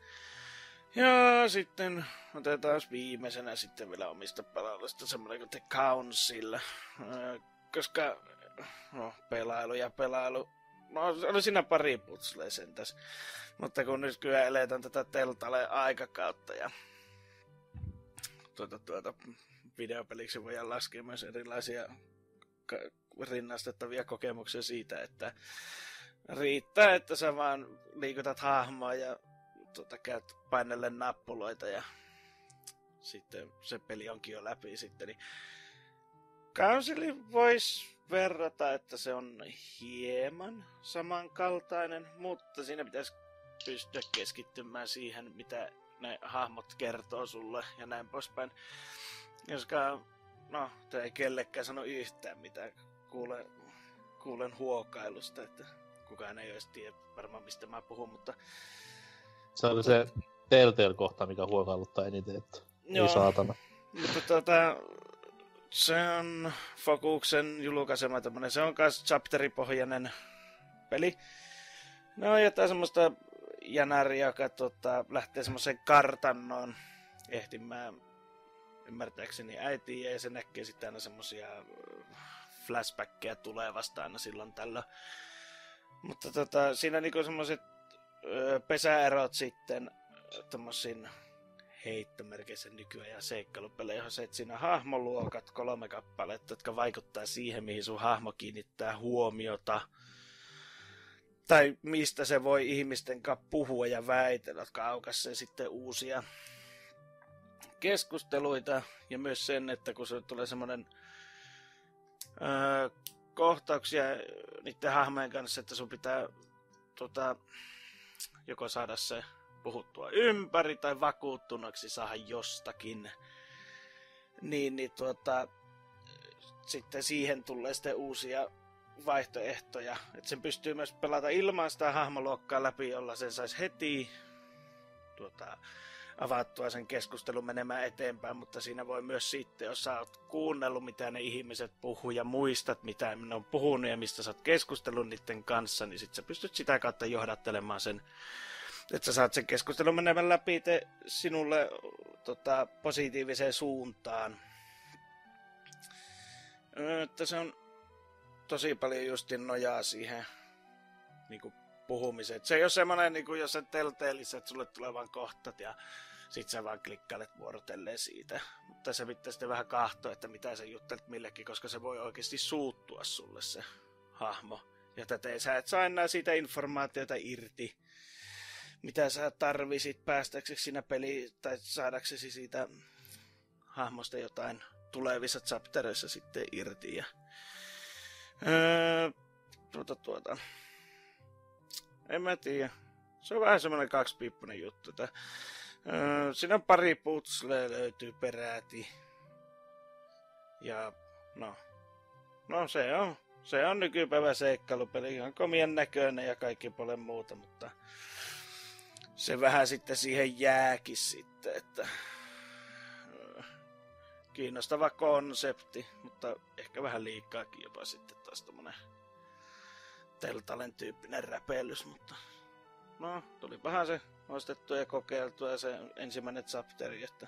Ja sitten otetaan viimeisenä sitten vielä omista palveluista semmoinen kuin The Council. Koska no, pelailu ja pelailu, no oli siinä pari putsleja sentäs. Mutta kun nyt kyllä eletään tätä Telltale aikakautta ja tuota, tuota, videopeliksi voidaan laskea myös erilaisia rinnastettavia kokemuksia siitä, että riittää, että sä vaan liikutat hahmoa ja tuota, käyt painellen nappuloita ja sitten se peli onkin jo läpi sitten. Niin Council voisi verrata, että se on hieman samankaltainen, mutta siinä pitäisi pystyä keskittymään siihen, mitä ne hahmot kertoo sulle ja näin poispäin. Koska, no, tämä ei kellekään sano yhtään mitään. Kuulen, kuulen huokailusta, että kukaan ei edes tiedä varmaan mistä mä puhun, mutta... Se oli se Telltale-kohta, mikä huokailuttaa eniten, että joo, ei saatana. Mutta tota, se on Focuksen julkaisema tämmönen, se on kans chapteripohjainen peli. No ja tää semmoista jänäriä, joka tota, lähtee semmoiseen kartannoon ehtimään ymmärtääkseni äitiin ja se näkee sitten aina semmosia flashbackkejä tulevasta aina silloin tällä. Mutta tota, siinä niinku semmoiset pesäerot sitten tommosin heittomerkeissä nykyajan seikkailupelejä, johon se, että siinä hahmoluokat, kolme kappaletta, jotka vaikuttaa siihen, mihin sun hahmo kiinnittää huomiota. Tai mistä se voi ihmisten kanssa puhua ja väitellä, jotka aukaisee sitten uusia keskusteluita. Ja myös sen, että kun se tulee semmoinen öö, kohtauksia niiden hahmojen kanssa, että sun pitää tota, joko saada se puhuttua ympäri tai vakuuttuneeksi saada jostakin. Niin, niin tuota, sitten siihen tulee sitten uusia vaihtoehtoja. Että sen pystyy myös pelata ilman sitä hahmoluokkaa läpi, jolla sen saisi heti tuota, avattua sen keskustelun menemään eteenpäin, mutta siinä voi myös sitten, jos sä oot kuunnellut, mitä ne ihmiset puhuu ja muistat, mitä ne on puhunut ja mistä sä oot keskustellut niiden kanssa, niin sit sä pystyt sitä kautta johdattelemaan sen, että sä saat sen keskustelun menemään läpi te sinulle tota, positiiviseen suuntaan. Että se on tosi paljon justin nojaa siihen niinku puhumiseen. Et se ei ole semmoinen, niinku, jos sä Telltaleissa, että sulle tulee vaan kohtat ja sit sä vaan klikkailet vuorotelleen siitä. Mutta se pitää sitten vähän kahtoa, että mitä sä juttelet millekin, koska se voi oikeasti suuttua sulle se hahmo. Ja täten sä et saa enää siitä informaatiota irti, mitä sä tarvisit päästäksesi siinä peliin tai saadaksesi siitä hahmosta jotain tulevissa chaptereissa sitten irti. Ja Öö, tuota, tuota. En mä tiedä. Se on vähän semmoinen kaksipiippunen juttu. Että, öö, siinä on pari putsleja löytyy peräti. Ja no, no se on. Se on nykypäivä seikkailupeli. Ihan komien näköinen ja kaikki paljon muuta, mutta se vähän sitten siihen jääkin sitten, että öö, kiinnostava konsepti, mutta ehkä vähän liikaakin jopa sitten taas tommonen Telltalen tyyppinen räpellys, mutta no, tulipahan se ostettua ja kokeiltua ja se ensimmäinen chapteri, että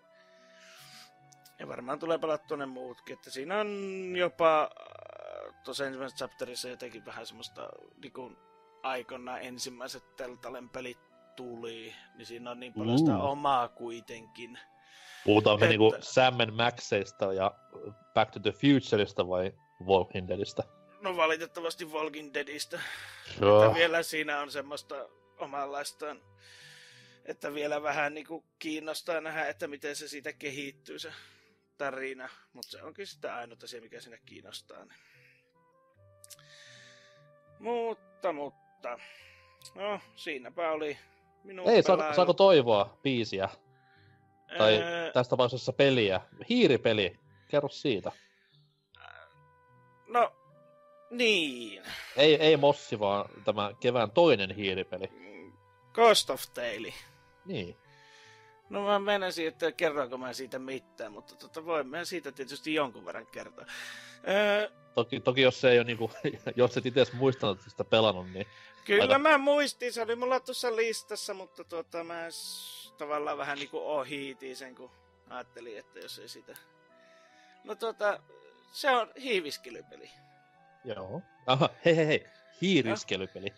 ja varmaan tulee pelattua ne muutkin, että siinä on jopa tuossa ensimmäisessä chapterissa jotenkin vähän semmoista niinku aikanaan ensimmäiset Telltalen pelit tuli, niin siinä on niin paljon sitä uh. omaa kuitenkin. Puhutaan me että niinku Sam and Maxeista ja Back to the Futureista vai Walking Deadistä? No valitettavasti Walking Deadistä. Joo. Että vielä siinä on semmoista omanlaistaan, että vielä vähän niinku kiinnostaa nähdä, että miten se siitä kehittyy se tarina, mutta se onkin sitä ainut asia, mikä siinä kiinnostaa. Niin. Mutta, mutta, no siinäpä oli minun Ei, pelailu. saako, saako toivoa biisiä? Tai Öö, tässä tapauksessa peliä. Hiiripeli. Kerro siitä. No, niin. Ei, ei Mossi, vaan tämä kevään toinen hiiripeli. Ghost of Tale. Niin. No mä meinasin, että kerroinko mä siitä mitään, mutta tota, voin mä siitä tietysti jonkun verran kertoa. Öö, Toki, toki jos se ei ole niinku, jos et itse muistanut sitä pelannut, niin... Kyllä Aika... mä muistin, se oli mulla tuossa listassa, mutta tuota, mä s- tavallaan vähän niinku ohiitin sen, kun ajattelin, että jos ei sitä... No tuota, se on hiiviskelypeli. Joo. Aha, hei hei hei. Hiiriskelypeli.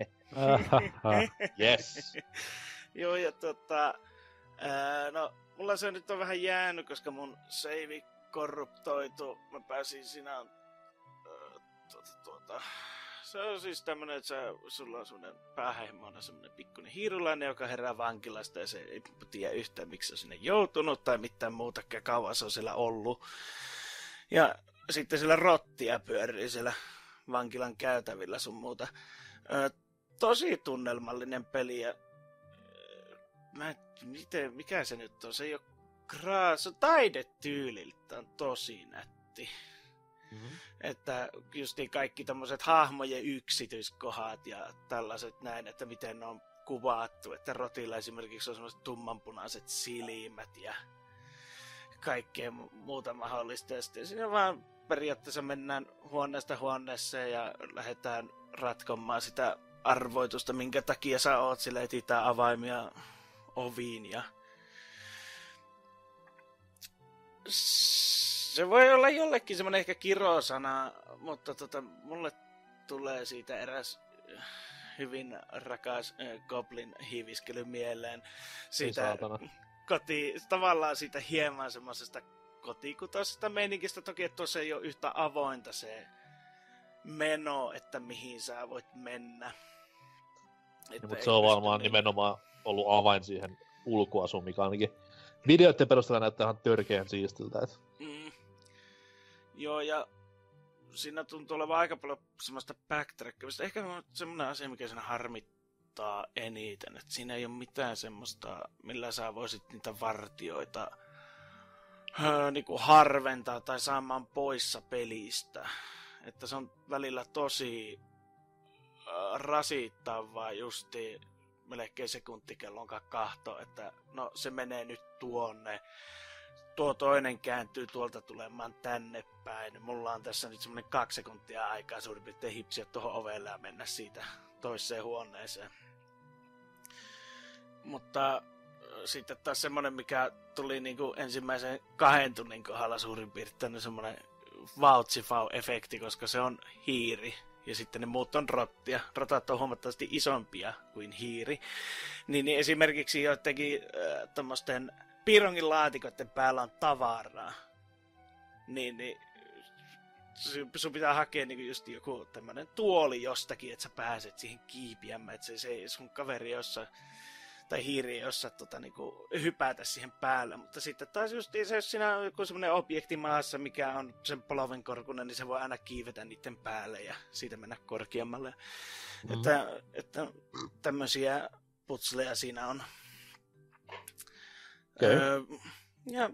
Yes. Joo, ja tota... Ää, no, mulla se nyt on vähän jäänyt, koska mun save korruptoitu. Mä pääsin siinä... Ää, tuota, tuota... Se on siis tämmönen, että sä, sulla on semmonen päähahmona semmonen pikkuinen hiirulainen, joka herää vankilasta ja se ei tiedä yhtään, miksi se on sinne joutunut tai mitään muutakaan, kauan se on siellä ollut. Ja sitten siellä rottia pyörii siellä vankilan käytävillä sun muuta. Ö, tosi tunnelmallinen peli ja... Mä en, miten, mikä se nyt on? Se ei oo kraas, se on taidetyyliltä on tosi nätti. Mm-hmm. Että justiin kaikki tämmöiset hahmojen yksityiskohat ja tällaiset näin, että miten ne on kuvattu. Että Rotilla esimerkiksi on semmoiset tummanpunaiset silmät ja kaikkea muuta mahdollista. Ja sitten siinä vaan periaatteessa mennään huoneesta huoneeseen ja lähdetään ratkomaan sitä arvoitusta, minkä takia sä oot sillä, etsitään avaimia oviin ja... Se voi olla jollekin semmoinen ehkä kirosana, mutta tota, mulle tulee siitä eräs hyvin rakas äh, Goblin hiiviskely mieleen. Siitä koti, tavallaan siitä hieman semmoisesta kotikutoisesta meininkistä. Toki, että tuossa ei ole yhtä avointa se meno, että mihin sä voit mennä. No, mutta se on varmaan niin... nimenomaan ollut avain siihen ulkoasuun, mikä ainakin videoiden perusteella näyttää ihan törkeän siistiltä. Että... Mm. Joo, ja siinä tuntuu olevan aika paljon semmoista backtrackimista. Ehkä semmoinen asia, mikä siinä harmittaa eniten, että siinä ei ole mitään semmoista, millä sä voisit niitä vartioita öö, niinku harventaa tai saamaan poissa pelistä. Että se on välillä tosi öö, rasittavaa justi melkein sekuntikellon kahto, että no se menee nyt tuonne. Tuo toinen kääntyy tuolta tulemaan tänne päin. Mulla on tässä nyt semmonen kaksi sekuntia aikaa suurin piirtein hipsiä tuohon ovelle ja mennä siitä toiseen huoneeseen. Mutta sitten taas semmonen, mikä tuli niinku ensimmäisen kahden tunnin kohdalla suurin piirtein semmonen vautsifau-efekti, koska se on hiiri. Ja sitten ne muut on rottia. Rotat on huomattavasti isompia kuin hiiri. Niin, niin esimerkiksi joidenkin äh, tommosten piirongin laatikoiden päällä on tavaraa. Niin, niin sun pitää hakea niin just joku tämmönen tuoli jostakin, että sä pääset siihen kiipiämään, että se, se sun kaveri jossa tai hiiri jossa tota, niinku, hypätä siihen päälle. Mutta sitten taas just se, jos siinä on joku semmonen objekti maassa, mikä on sen polvenkorkunen, niin se voi aina kiivetä niiden päälle ja siitä mennä korkeammalle. Mm-hmm. Että, että tämmösiä putsleja siinä on. Okay. Öö, ja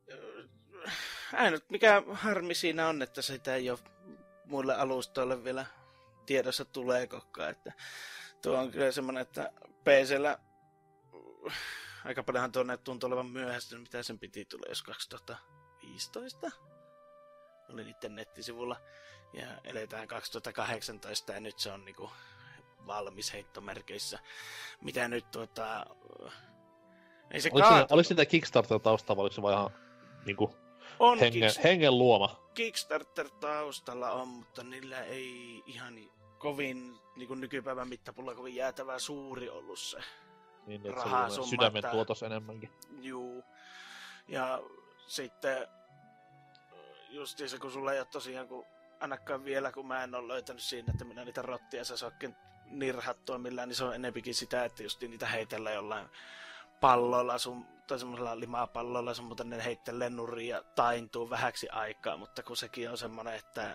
ainut mikä harmi siinä on, että sitä ei ole muille alustoille vielä tiedossa tulee koko. Että tuo on kyllä semmonen, että P C:llä aika paljonhan tuonne tuntuu olevan myöhästynyt, mitä sen piti tulla, jos kaksituhattaviisitoista oli niiden nettisivulla. Ja eletään kaksituhattakahdeksantoista ja nyt se on niinku valmis heittomerkeissä. Mitä nyt tuota... Ei se oliko, siinä, oliko sitä Kickstarter taustalla, vai oliko se vaan ihan niinku hengen, kiks... hengen luoma? Kickstarter taustalla on, mutta niillä ei ihan kovin niinku nykypäivän mittapulla kovin jäätävää suuri ollut se. Niin, että se on sydämen tuotos enemmänkin. Juu. Ja sitten justiinsa, kun sulla ei ole tosiaan, kun ainakaan vielä, kun mä en ole löytänyt siinä, että minä niitä rottia saa oikein nirhattua millään, niin se on enempikin sitä, että justiin niitä heitellä jollain pallolla sun tai semmoisella limapallolla, se muuten ne heittelee nurin ja taintuu vähäksi aikaa, mutta kun sekin on semmoinen, että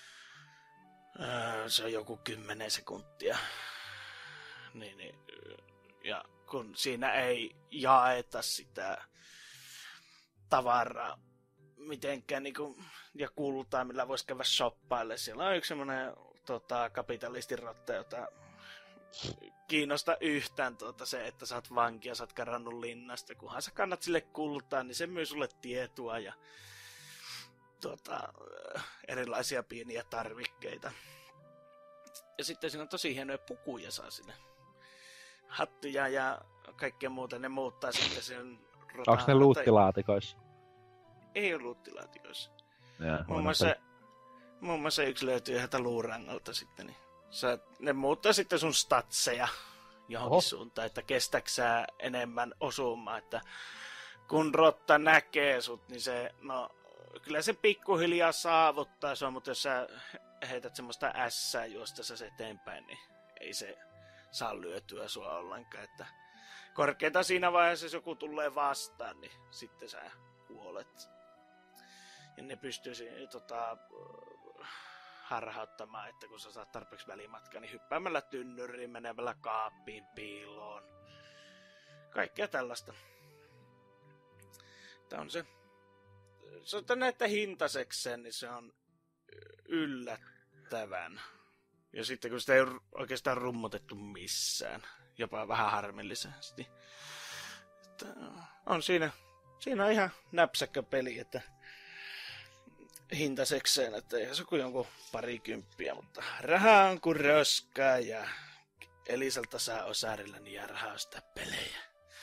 öö, se on joku kymmenen sekuntia. Niin, niin, ja kun siinä ei jaeta sitä tavaraa mitenkään niin kuin, ja kultaa, millä voisi käydä shoppaille. Siellä on yksi semmoinen tota, kapitalistirotta, jota kiinnosta yhtään tuota, se, että sä oot vanki ja sä oot karannut linnasta. Kunhan sä kannat sille kultaa, niin se myy sulle tietoa ja tuota, erilaisia pieniä tarvikkeita. Ja sitten siinä on tosi hienoja pukuja saa sinne. Hattuja ja kaikkea muuta, ne muuttaa sitten sen rotaan. Onks ne luuttilaatikoissa? Ei ole luuttilaatikoissa. Ja, muun, muassa, muun muassa yksi löytyy yhdeltä luurangolta sitten. Niin sä, ne muuttaa sitten sun statseja johonkin Oho. suuntaan, että kestääksä enemmän osumaan. Että kun rotta näkee sut, niin se, no kyllä se pikkuhiljaa saavuttaa sua, mutta jos sä heität semmoista ässää juostessa eteenpäin, niin ei se saa lyötyä sua ollenkaan. Että korkeinta siinä vaiheessa, jos joku tulee vastaan, niin sitten sä kuolet. Ja ne pystyy tota, harhauttamaan, että kun sä saat tarpeeksi välimatkaa, niin hyppäämällä tynnyriin, menemällä kaappiin, piiloon. Kaikkea tällaista. Tää on se. Se on näitä hintasekseen, niin se on yllättävän. Ja sitten kun sitä ei oikeastaan rummutettu missään. Jopa vähän harmillisesti. Että on siinä, siinä on ihan näpsäkkä peli, että hintasekseen, että eihän se kuin jonkun parikymppiä, mutta rahaa on kuin roskaa ja Elisalta saa Osarilla niin ja rahaa ostaa pelejä.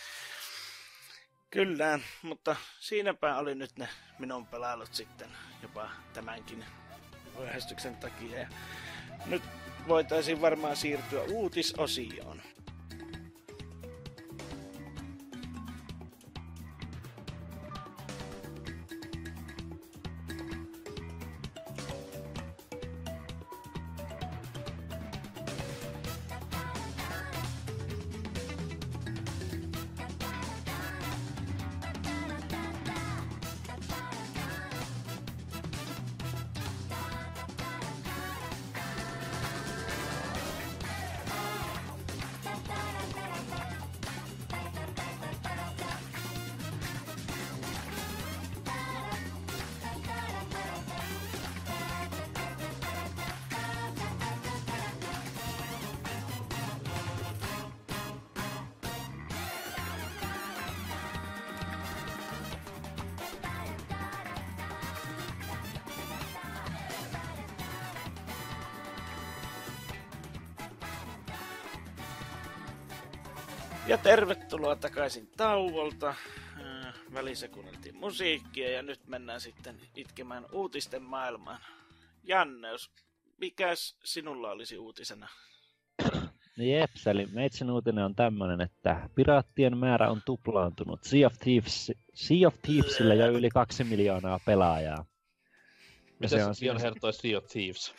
Kyllä, mutta siinäpä oli nyt ne minun pelailut sitten jopa tämänkin myöhästyksen takia. Ja nyt voitaisiin varmaan siirtyä uutisosioon. Ja tervetuloa takaisin tauolta. Äh, välissä kuunneltiin musiikkia ja nyt mennään sitten itkemään uutisten maailmaan. Janneus, mikäs sinulla olisi uutisena? No jeps, eli meitsin uutinen on tämmönen, että piraattien määrä on tuplaantunut. Sea of Thieves, sea of Thievesillä jo yli kaksi miljoonaa pelaajaa. Mitäs on Ion hertoi Sea of Thieves?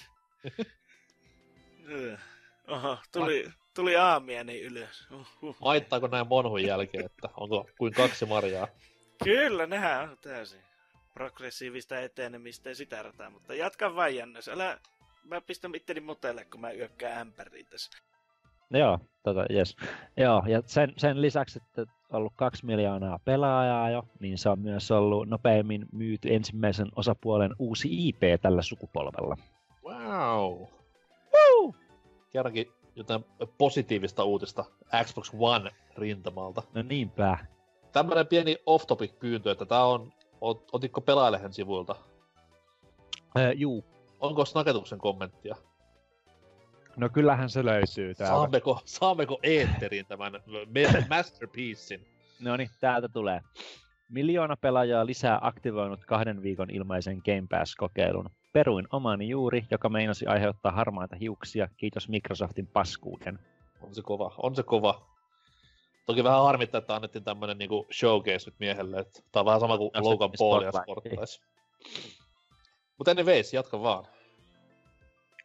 Oho, tuli... Tuli aamieni ylös. Uhuh. Haittaako näin monhun jälkeen, että onko kuin kaksi marjaa? Kyllä, nehän on täysin progressiivista etenemistä ja sitä rataa, mutta jatka vain, Jannes. Älä, mä pistän itteni mutelle, kun mä yökkään ämpäriin tässä. Joo, tota, jes. Joo, ja sen, sen lisäksi, että on ollut kaksi miljoonaa pelaajaa jo, niin se on myös ollut nopeimmin myyty ensimmäisen osapuolen uusi I P tällä sukupolvella. Wow! Woo! Kerrankin jotain positiivista uutista Xbox One rintamalta. No niinpä. Tämmönen pieni off-topic pyyntö, että tää on... Ot, otitko Pelailehen sivuilta? Öö, juu. Onko Snaketuksen kommenttia? No kyllähän se löytyy täältä. Saammeko, saammeko eetteriin tämän masterpiecein? No niin, täältä tulee. Miljoona pelaajaa lisää aktivoinut kahden viikon ilmaisen Game Pass-kokeilun. Peruin omani juuri, joka meinasi aiheuttaa harmaita hiuksia, kiitos Microsoftin paskuuden. On se kova, on se kova. Toki vähän harmittaa, että annettiin tämmönen niinku showcase nyt miehelle, että tää on vähän sama kuin no, Logan Paul ja Sportlais. Mut anyways, jatka vaan.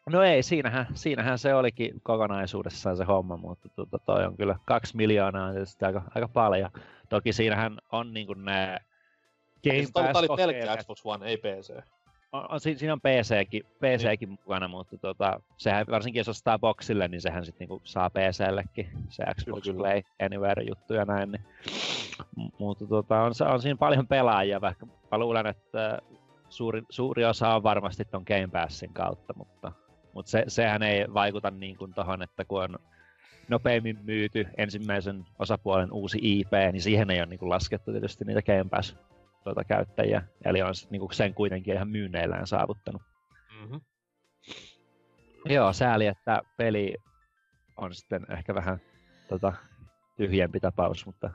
No ei, siinähän, siinähän se olikin kokonaisuudessaan se homma, mutta tuota, toi on kyllä kaksi miljoonaa tietysti aika, aika paljon. Toki siinähän on niinku ne Game Pass. Tämä oli pelkkä Xbox One, ei P C. On, on, siinä on P C:kin, P C:kin niin. mukana, mutta tuota, sehän varsinkin jos ostaa boxille, niin sehän sitten niinku saa P C:llekin se Xbox kyllä, Play Anywhere-juttu ja näin. Niin. M- mutta tuota, on, on siinä paljon pelaajia, vaikka mä luulen, että suuri, suuri osa on varmasti ton Game Passin kautta, mutta, mutta se, sehän ei vaikuta niin kuin tohon, että kun on nopeimmin myyty ensimmäisen osapuolen uusi I P, niin siihen ei ole niin kuin laskettu tietysti niitä Game Pass tuota, käyttäjiä. Eli on niin kuin sen kuitenkin ihan myynneillään saavuttanut. Mm-hmm. Joo, sääli, että peli on sitten ehkä vähän tota, tyhjempi tapaus, mutta...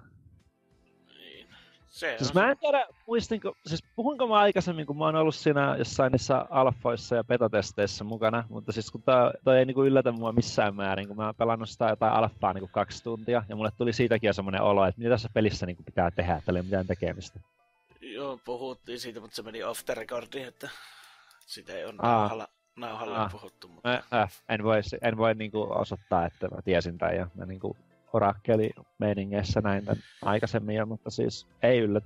Se siis mä en tiedä, muistinko, siis puhuinko mä aikaisemmin, kun mä oon ollut siinä jossain niissä alfoissa ja betatesteissä mukana, mutta siis kun toi, toi ei niinku yllätä mua missään määrin, kun mä oon pelannut sitä jotain alfaa niinku kaksi tuntia, ja mulle tuli siitäkin jo semmonen olo, että mitä tässä pelissä niinku pitää tehdä, että ei ole mitään tekemistä. Joo, puhuttiin siitä, mutta se meni off the recordiin, että sitä ei ole nauhalla, nauhalla puhuttu. Mutta... Mä, äh, en voi, en voi niinku osoittaa, että mä tiesin tämän ja mä niinku... orakkeli-meiningeissä näin tämän aikaisemmin jo, mutta siis ei yllätä.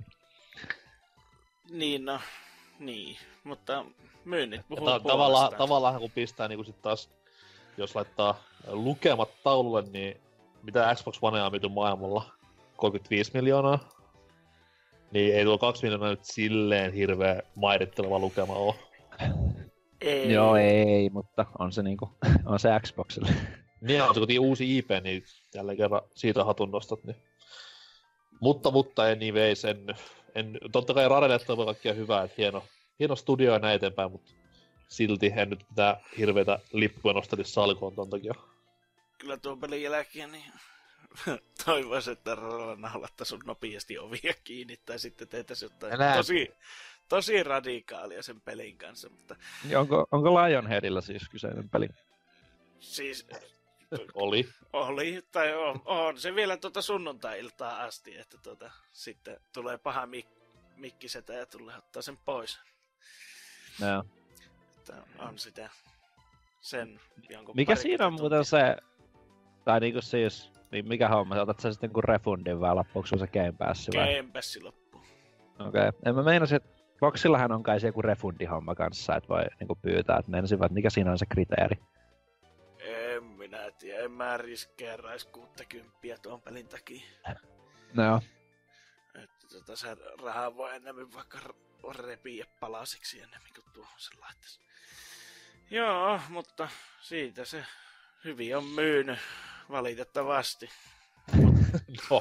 Niin no, niin, mutta myynnit puhuu ta- tavallaan, tavallaan kun pistää niin sit taas, jos laittaa lukemat taululle, niin mitä Xbox Onea on myyty maailmalla? kolmekymmentäviisi miljoonaa? Niin ei tuo kaksi miljoonaa nyt silleen hirveä mairitteleva lukema oo. Ei. Joo, ei, mutta on se niinku, on se Xboxille. Niin on se kuitenkin uusi I P, niin jälleen kerran siitä hatun nostat. Niin. Mutta, mutta anyways, en, en, totta kai Rarelle toivon kaikkia hyvää, että hieno, hieno studio ja näin eteenpäin, mutta silti en nyt mitään hirveitä lippuja nostelisi salkoon ton takia. Kyllä tuon pelin jälkeen, niin toivoisin, että Rarelle naulatta sun nopeasti ovia kiinni, tai sitten tehtäisiin jotain tosi, tosi radikaalia sen pelin kanssa. Mutta... Onko, onko Lionheadilla siis kyseinen peli? Siis... Oli. Oli, tai on, on se vielä tuota sunnuntai-iltaa asti, että tuota, sitten tulee paha mik- mikkisetä ja tulee ottaa sen pois. No. Että on sitä sen jonkun mikä siinä on tuntia. muuten se, tai niinku siis, niin mikä homma, otat sä sitten kun refundin vai loppuuko se Game Pass vai? Game Pass loppuu. Okei, okay. En mä meinasin, että Boxillahan on kai se joku refundihomma kanssa, että voi niinku pyytää, että meinasin, että mikä siinä on se kriteeri. En minä tiedä, en mä riskeerais kuuttakymppiä tuon pelin takia. No. Että tota se rahaa voi enemmän vaikka repiä palasiksi enemmän kuin tuohon sen laittaisi. Joo, mutta siitä se hyvin on myynyt, valitettavasti. No.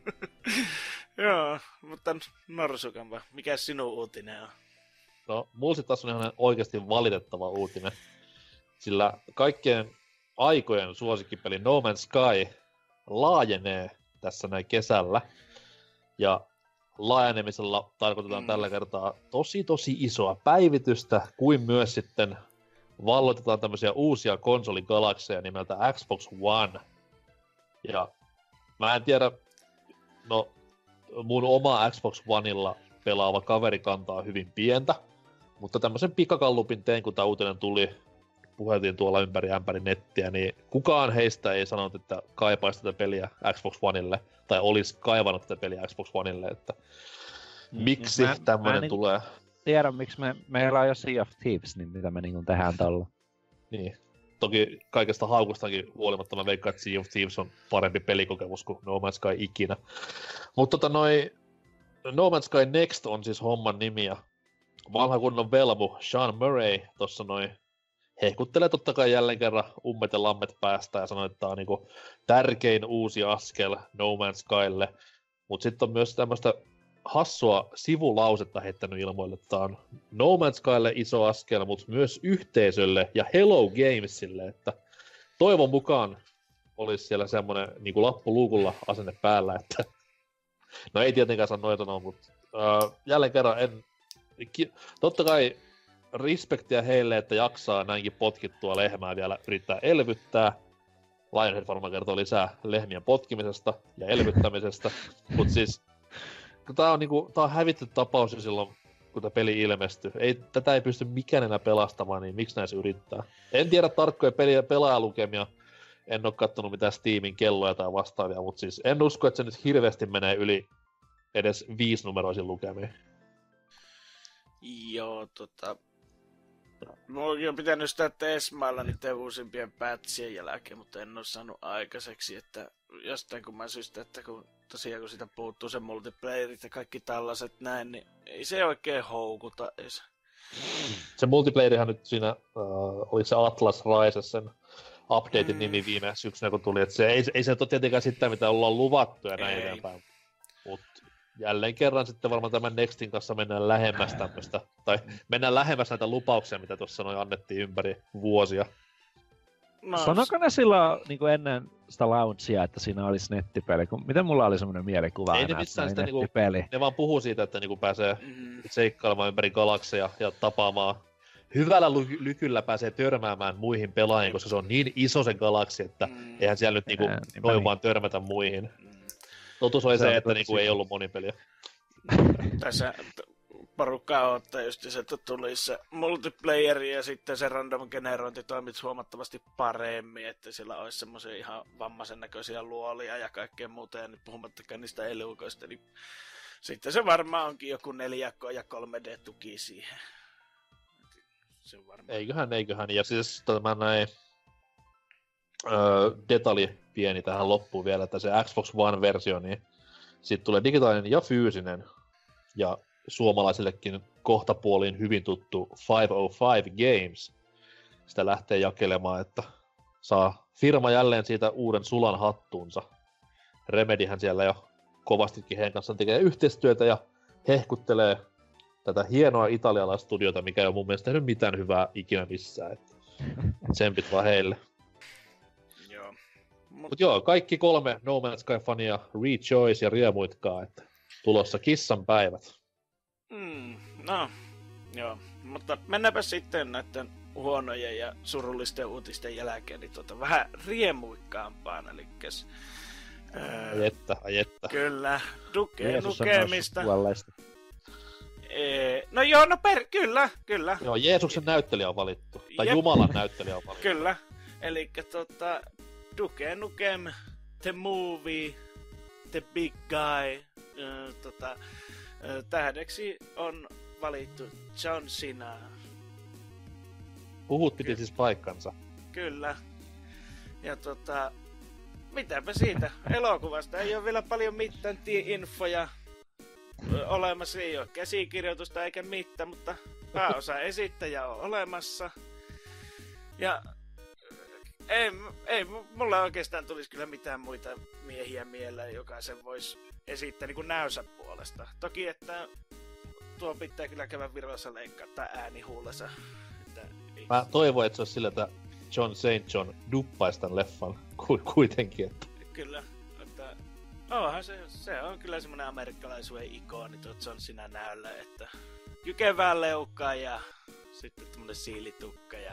Joo, mutta Norsukanpa, mikä sinun uutinen on? No, mulla sit taas on ihan oikeasti valitettava uutinen. Sillä kaikkien aikojen suosikkipeli No Man's Sky laajenee tässä näin kesällä. Ja laajenemisella tarkoitetaan mm. tällä kertaa tosi tosi isoa päivitystä, kuin myös sitten valloitetaan tämmöisiä uusia konsoligalakseja nimeltä Xbox One. Ja mä en tiedä, no mun oma Xbox Oneilla pelaava kaverikanta on hyvin pientä, mutta tämmöisen pikakallupin tein, kun tää uutinen tuli, puheltiin tuolla ympäri ämpäri nettiä, niin kukaan heistä ei sanonut, että kaipaisi tätä peliä Xbox Oneille, tai olisi kaivannut tätä peliä Xbox Oneille, että miksi mä, tämmönen mä tulee. Niin tiedän, miksi me, meillä on jo Sea of Thieves, niin mitä me niin tehdään tolla. Niin. Toki kaikesta haukustakin huolimatta mä veikkaan, että Sea of Thieves on parempi pelikokemus kuin No Man's Sky ikinä. Mutta tota noi No Man's Sky Next on siis homman nimi, ja vanha kunnon velmu Sean Murray tossa noin hehkuttelee totta kai jälleen kerran ummet ja lammet päästä ja sanoo, että tää on niinku tärkein uusi askel No Man's Skylle. Mut sit on myös tämmöstä hassua sivulausetta heittänyt ilmoille, että tää on No Man's Skylle iso askel, mut myös yhteisölle ja Hello Gamesille, että toivon mukaan olisi siellä semmonen niinku lappu luukulla asenne päällä, että no ei tietenkään saa noita sanoa, mutta uh, jälleen kerran en... Ki... Totta kai respektiä heille, että jaksaa näinkin potkittua lehmää vielä yrittää elvyttää. Lionhead varmaan kertoo lisää lehmien potkimisesta ja elvyttämisestä, mutta siis tää on, niinku, tää on hävitty tapaus jo silloin kun tämä peli ilmestyy. Ei, tätä ei pysty mikään enää pelastamaan, niin miksi näin se yrittää? En tiedä tarkkoja peli- pelaajalukemia. En oo kattonut mitään Steamin kelloja tai vastaavia, mutta siis en usko, että se nyt hirveästi menee yli edes viisinumeroisin lukemiin. Joo, tota... Mä oon jo pitänyt sitä tesmailla niiden uusimpien patchien jälkeen, mutta en oo saanut aikaiseksi, että jostain kun mä syystä, että kun tosiaan kun siitä puuttuu se multiplayerit ja kaikki tällaiset näin, niin ei se oikein houkuta edes. Se multiplayerihan nyt siinä, uh, oli se Atlas Rise, sen updatein mm. nimi viime syksynä kun tuli, että se ei, ei se ole tietenkään sitä, mitä ollaan luvattu ja näin eteenpäin. Mut jälleen kerran sitten varmaan tämän Nextin kanssa mennään lähemmäs tämmöstä, tai mennään lähemmäs näitä lupauksia, mitä tuossa noin annettiin ympäri vuosia. No, sanoiko ne silloin niin kuin ennen sitä launchia, että siinä olisi nettipeli? Kun, miten mulla oli semmoinen mielikuva ei aina, ne missään että sitä nettipeli? Niinku, ne vaan puhuu siitä, että niinku pääsee mm. seikkailemaan ympäri galakseja ja tapaamaan. Hyvällä ly- lykyllä pääsee törmäämään muihin pelaajiin, koska se on niin iso se galaksi, että mm. eihän siellä nyt niinku Ää, noin niin. vaan törmätä muihin. Mm. Totuus oli se, se että niinku ei ollut monipeliä. Tässä porukkaa odottaa just se, että tulisi se multiplayer ja sitten se random generointi toimisi huomattavasti paremmin, että sillä olisi semmoisia ihan vammaisen näköisiä luolia ja kaikkea muuta, ja nyt puhumattakaan niistä elukoista, niin sitten se varmaan onkin joku neljä K ja kolme D-tuki siihen. Se varmaan. Eiköhän, eiköhän. Ja siis tämä näin öö, detalji pieni tähän loppuun vielä, että se Xbox One-versio, niin siitä tulee digitaalinen ja fyysinen, ja suomalaisillekin kohtapuoliin hyvin tuttu viisisataaviisi Games. Sitä lähtee jakelemaan, että saa firma jälleen siitä uuden sulan hattuunsa. Remedyhän siellä jo kovastikin heidän kanssaan tekee yhteistyötä ja hehkuttelee tätä hienoa italialaistudiota, mikä ei ole mun mielestä tehnyt mitään hyvää ikinä missään. Että tsempit vaan heille. Joo. Mut, Mut joo, kaikki kolme No Man's Sky-fania rejoice ja riemuitkaa, että tulossa kissan päivät. Mm, no, joo. Mutta mennäänpä sitten näiden huonojen ja surullisten uutisten jälkeen niin tuota, vähän riemuikkaampaan, elikkäs... Öö, ajetta, ajetta. Kyllä, Duke Nukemista. Ee, no joo, no per, kyllä, kyllä. Joo, Jeesuksen näyttelijä on valittu. Tai Jep. Jumalan näyttelijä on valittu. Kyllä, elikkä tota, Duke Nukem, The Movie, The Big Guy, äh, tota, äh, tähdeksi on valittu John Cena. Puhut piti siis paikkansa. Kyllä. Ja tota, mitäpä siitä elokuvasta, ei ole vielä paljon mitään infoja olemassa, ei ole käsikirjoitusta eikä mitään, mutta pääosa esittäjä on olemassa. Ja ei, ei mulla oikeastaan tulisi kyllä mitään muita miehiä mieleen, joka sen voisi esittää niin kuin näysä puolesta. Toki, että tuo pitää kyllä käydä Virossa leikkaa ääni huulessa. Että ei... Mä toivon, että se olisi sillä, että John Saint John duppaisi tämän leffan kuitenkin. Että... Kyllä. Että... Onhan se, se on kyllä semmoinen amerikkalaisuuden ikoni tuo John Cena näöllä, että jykevää leukkaa ja sitten tämmönen siilitukka ja...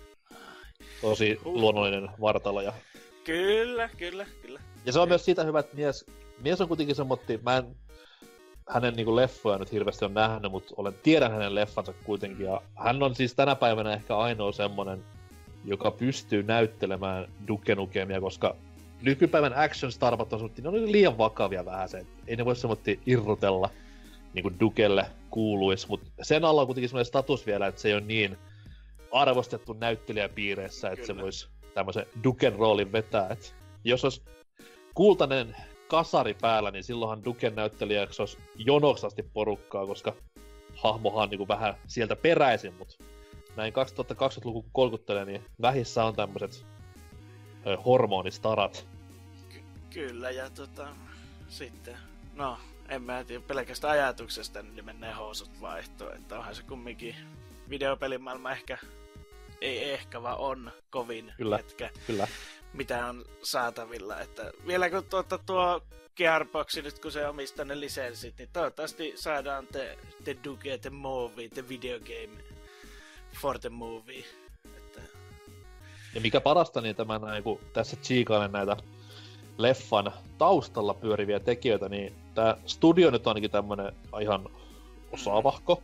Tosi huh. luonnollinen vartalo ja... Kyllä, kyllä, kyllä. Ja se on myös siitä hyvä, että mies, mies on kuitenkin semmotti, mä en hänen niinku leffoja nyt hirveästi on nähnyt, mutta olen tiedän hänen leffansa kuitenkin. Ja hän on siis tänä päivänä ehkä ainoa semmonen, joka pystyy näyttelemään Duke Nukemia, koska nykypäivän action starpat on semmotti, ne on liian vakavia vähän se, ei ne voi semmotti irrotella niinku Dukelle kuuluis, mutta sen alla on kuitenkin semmoinen status vielä, että se ei ole niin arvostettu näyttelijäpiireissä, että se voisi tämmöisen Duken roolin vetää. Et jos olisi kultainen kasari päällä, niin silloinhan Duken näyttelijäksi olisi jonoksasti porukkaa, koska hahmohan on niin kuin vähän sieltä peräisin, mutta näin kaksituhattakaksikymmentäluku kun kolkuttelee, niin vähissä on tämmöiset ö, hormonistarat. Ky- kyllä, ja tota, sitten, no, en mä tiedä, pelkästä ajatuksesta, niin menee housut vaihtoon, että onhan se kumminkin videopelimaailma ehkä, ei ehkä, vaan on kovin kyllä, hetkä, kyllä. mitä on saatavilla. Että vielä kun tuota, tuo Gearbox, nyt kun se omistaa ne lisenssit, niin toivottavasti saadaan te, te Duke, te Movie, te video game for the movie. Että... Ja mikä parasta, niin tämä näin, kun tässä tsiikailen näitä leffan taustalla pyöriviä tekijöitä, niin tämä studio nyt on ainakin tämmönen ihan osaavahko.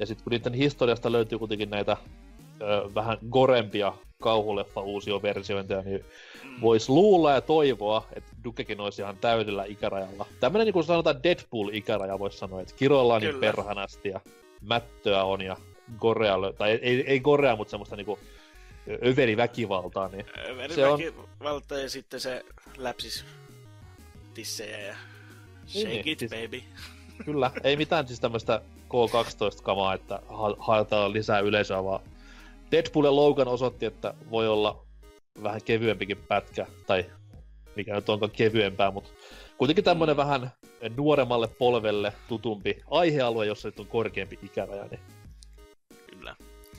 Ja sit kun niiden historiasta löytyy kuitenkin näitä ö, vähän gorempia kauhuleffa-uusioversiointeja, niin vois luulla ja toivoa, että Dukekin olisi ihan täydellä ikärajalla. Tämmönen niin kuin sanotaan Deadpool-ikäraja voisi sanoa, että kiroillaan niin perhanasti ja mättöä on ja gorea, tai ei, ei gorea, mutta semmoista niinku överiväkivaltaa. Niin överiväkivaltaa on... ja sitten se läpsis tissejä ja shake niin, it, siis, baby. Kyllä, ei mitään siis tämmöstä K kaksitoista-kamaa, että ha- haetaan lisää yleisöä, vaan Deadpool ja Logan osoitti, että voi olla vähän kevyempikin pätkä, tai mikä nyt onkaan kevyempää, mutta kuitenkin tämmönen mm. vähän nuoremmalle polvelle tutumpi aihealue, jossa nyt on korkeampi ikäraja. Niin... Kyllä.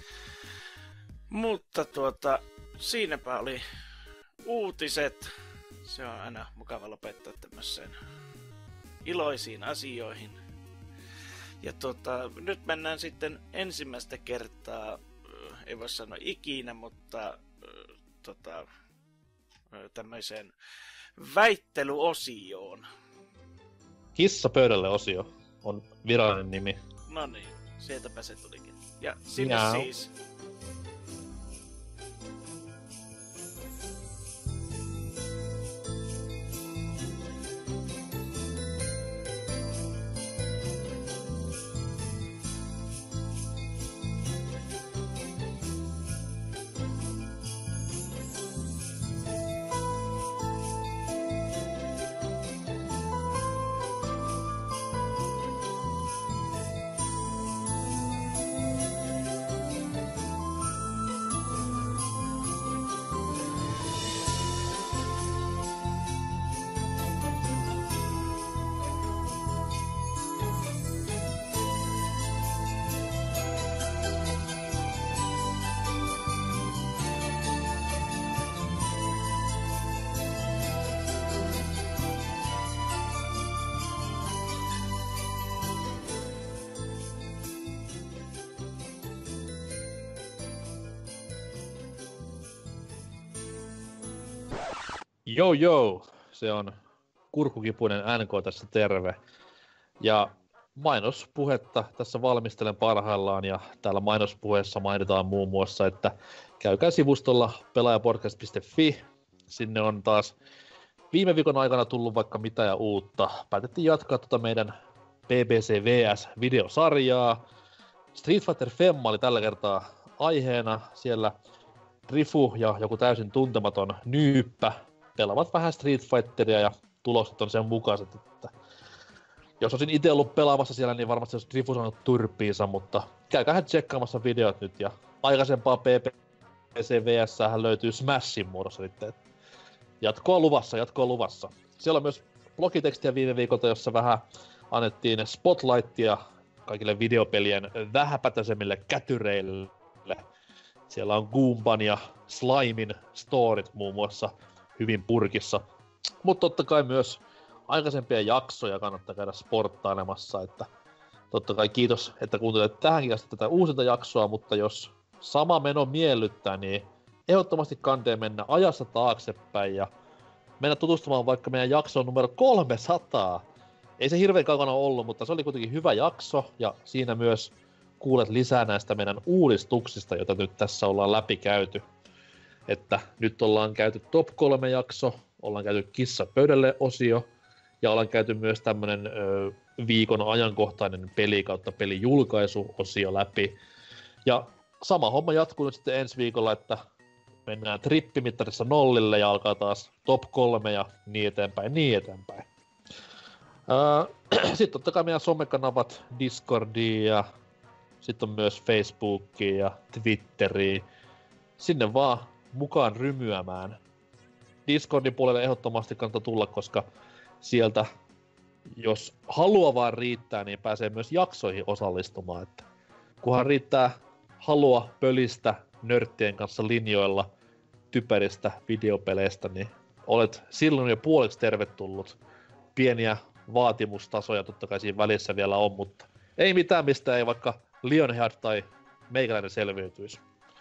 Mutta tuota, siinäpä oli uutiset. Se on aina mukava lopettaa tämmöiseen iloisiin asioihin. Ja tuota, nyt mennään sitten ensimmäistä kertaa, ei voi sanoa ikinä, mutta tota, tämmöiseen väittelyosioon. Kissa pöydälle osio on virallinen nimi. No niin, sieltäpä se tulikin. Ja sinne Miau. Siis. Joo joo, se on kurkukipuinen N K tässä terve. Ja mainospuhetta tässä valmistelen parhaillaan ja täällä mainospuheessa mainitaan muun muassa, että käykää sivustolla pelaajapodcast piste fi. Sinne on taas viime viikon aikana tullut vaikka mitä ja uutta. Päätettiin jatkaa tuota meidän B B C V S-videosarjaa. Street Fighter Femma oli tällä kertaa aiheena. Siellä Rifu ja joku täysin tuntematon nyyppä pelaavat vähän Street Fighteria ja tulokset on sen mukaiset, että jos olisin itse ollut pelaamassa siellä, niin varmasti olisi Rifu saanut turppiinsa, mutta käykää tsekkaamassa videot nyt ja aikaisempaa P P C V S löytyy Smashin muodossa sitten. Jatkoa luvassa, jatkoa luvassa. Siellä on myös blogitekstiä viime viikolta, jossa vähän annettiin spotlightia kaikille videopelien vähäpätöisemmille kätyreille. Siellä on Goomban ja Slimin storit muun muassa hyvin purkissa. Mutta totta kai myös aikaisempia jaksoja kannattaa käydä sporttailemassa, että totta kai kiitos, että kuuntelet tähänkin asti tätä uusinta jaksoa, mutta jos sama meno miellyttää, niin ehdottomasti kandee mennä ajassa taaksepäin ja mennä tutustumaan vaikka meidän jaksoon numero kolmesataa. Ei se hirveän kaukana ollut, mutta se oli kuitenkin hyvä jakso ja siinä myös kuulet lisää näistä meidän uudistuksista, joita nyt tässä ollaan läpikäyty. Että nyt ollaan käyty top kolme jakso, ollaan käyty kissa pöydälle osio ja ollaan käyty myös tämmönen ö, viikon ajankohtainen peli kautta pelijulkaisu osio läpi. Ja sama homma jatkuu nyt sitten ensi viikolla, että mennään trippimittarissa nollille ja alkaa taas top kolme ja niin eteenpäin, niin eteenpäin. Öö, sitten totta kai meidän somekanavat Discordiin ja sitten on myös Facebookiin ja Twitteriin. Sinne vaan mukaan rymyämään. Discordin puolelle ehdottomasti kannattaa tulla, koska sieltä, jos halua vaan riittää, niin pääsee myös jaksoihin osallistumaan. Että kunhan riittää halua pölistä nörttien kanssa linjoilla typeristä videopeleistä, niin olet silloin jo puoleksi tervetullut. Pieniä vaatimustasoja totta kai siinä välissä vielä on, mutta ei mitään, mistä ei vaikka Lionhead tai meikäläinen selviytyisi.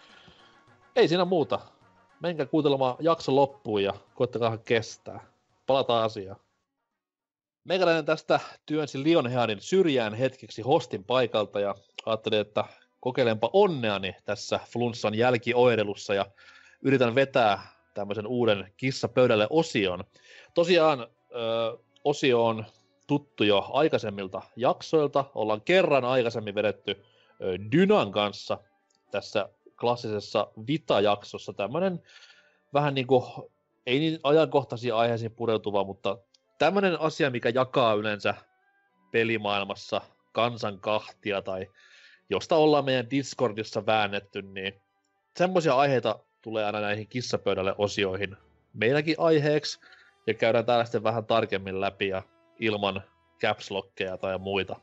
Ei siinä muuta. Menkää kuuntelemaan jakso loppuun ja koittakaa kestää. Palataan asiaan. Meikäläinen tästä työnsi Lionheadin syrjään hetkeksi hostin paikalta ja ajattelin, että kokeilenpa onneani tässä flunssan jälkioirelussa ja yritän vetää tämmöisen uuden kissa pöydälle osion. Tosiaan ö, osio on tuttu jo aikaisemmilta jaksoilta. Ollaan kerran aikaisemmin vedetty ö, Dynan kanssa tässä klassisessa Vita-jaksossa. Tämmönen vähän niinku, ei niin ajankohtaisiin aiheisiin pureutuva, mutta tämmönen asia, mikä jakaa yleensä pelimaailmassa kansan kahtia tai josta ollaan meidän Discordissa väännetty, niin semmoisia aiheita tulee aina näihin kissapöydälle osioihin meidänkin aiheeksi, ja käydään täällä sitten vähän tarkemmin läpi ja ilman caps lockeja tai muita.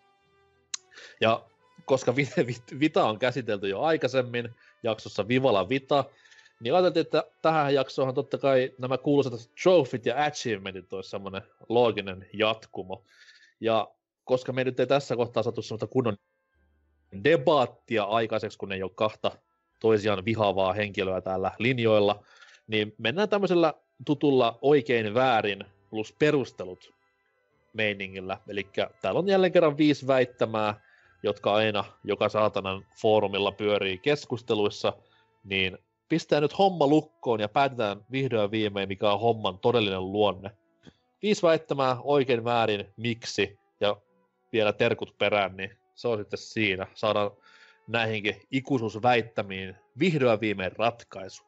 Ja koska Vita on käsitelty jo aikaisemmin jaksossa Vivala Vita, niin ajateltiin, että tähän jaksoon totta kai nämä kuuluisat trophyt ja achievementit olisi semmoinen looginen jatkumo. Ja koska me nyt ei tässä kohtaa saatu semmoista kunnon debaattia aikaiseksi, kun ei ole kahta toisiaan vihaavaa henkilöä täällä linjoilla, niin mennään tämmöisellä tutulla oikein väärin plus perustelut meiningillä. Eli täällä on jälleen kerran viisi väittämää, jotka aina joka saatanan foorumilla pyörii keskusteluissa, niin pistää nyt homma lukkoon ja päätetään vihdoin viimein, mikä on homman todellinen luonne. Viisi väittämää oikein väärin, miksi, ja vielä terkut perään, niin se on sitten siinä. Saadaan näihinkin ikuisuusväittämiin vihdoin viimein ratkaisu.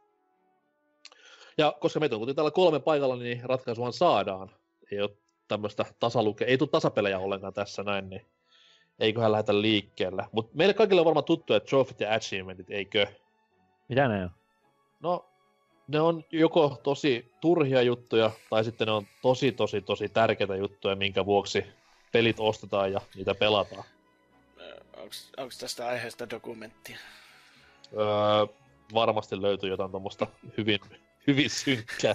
Ja koska meitä on kuitenkin täällä kolme paikalla, niin ratkaisuhan saadaan. Ei ole tämmöistä tasalukea, ei tule tasapelejä ollenkaan tässä näin, niin eiköhän lähdetä liikkeelle. Mutta meille kaikille on varmaan tuttu, että trophyt ja achievementit, eikö? Mitä ne on? No, ne on joko tosi turhia juttuja, tai sitten ne on tosi, tosi, tosi tärkeitä juttuja, minkä vuoksi pelit ostetaan ja niitä pelataan. Onko tästä aiheesta dokumenttia? Öö, varmasti löytyy jotain tommoista hyvin, hyvin synkkää.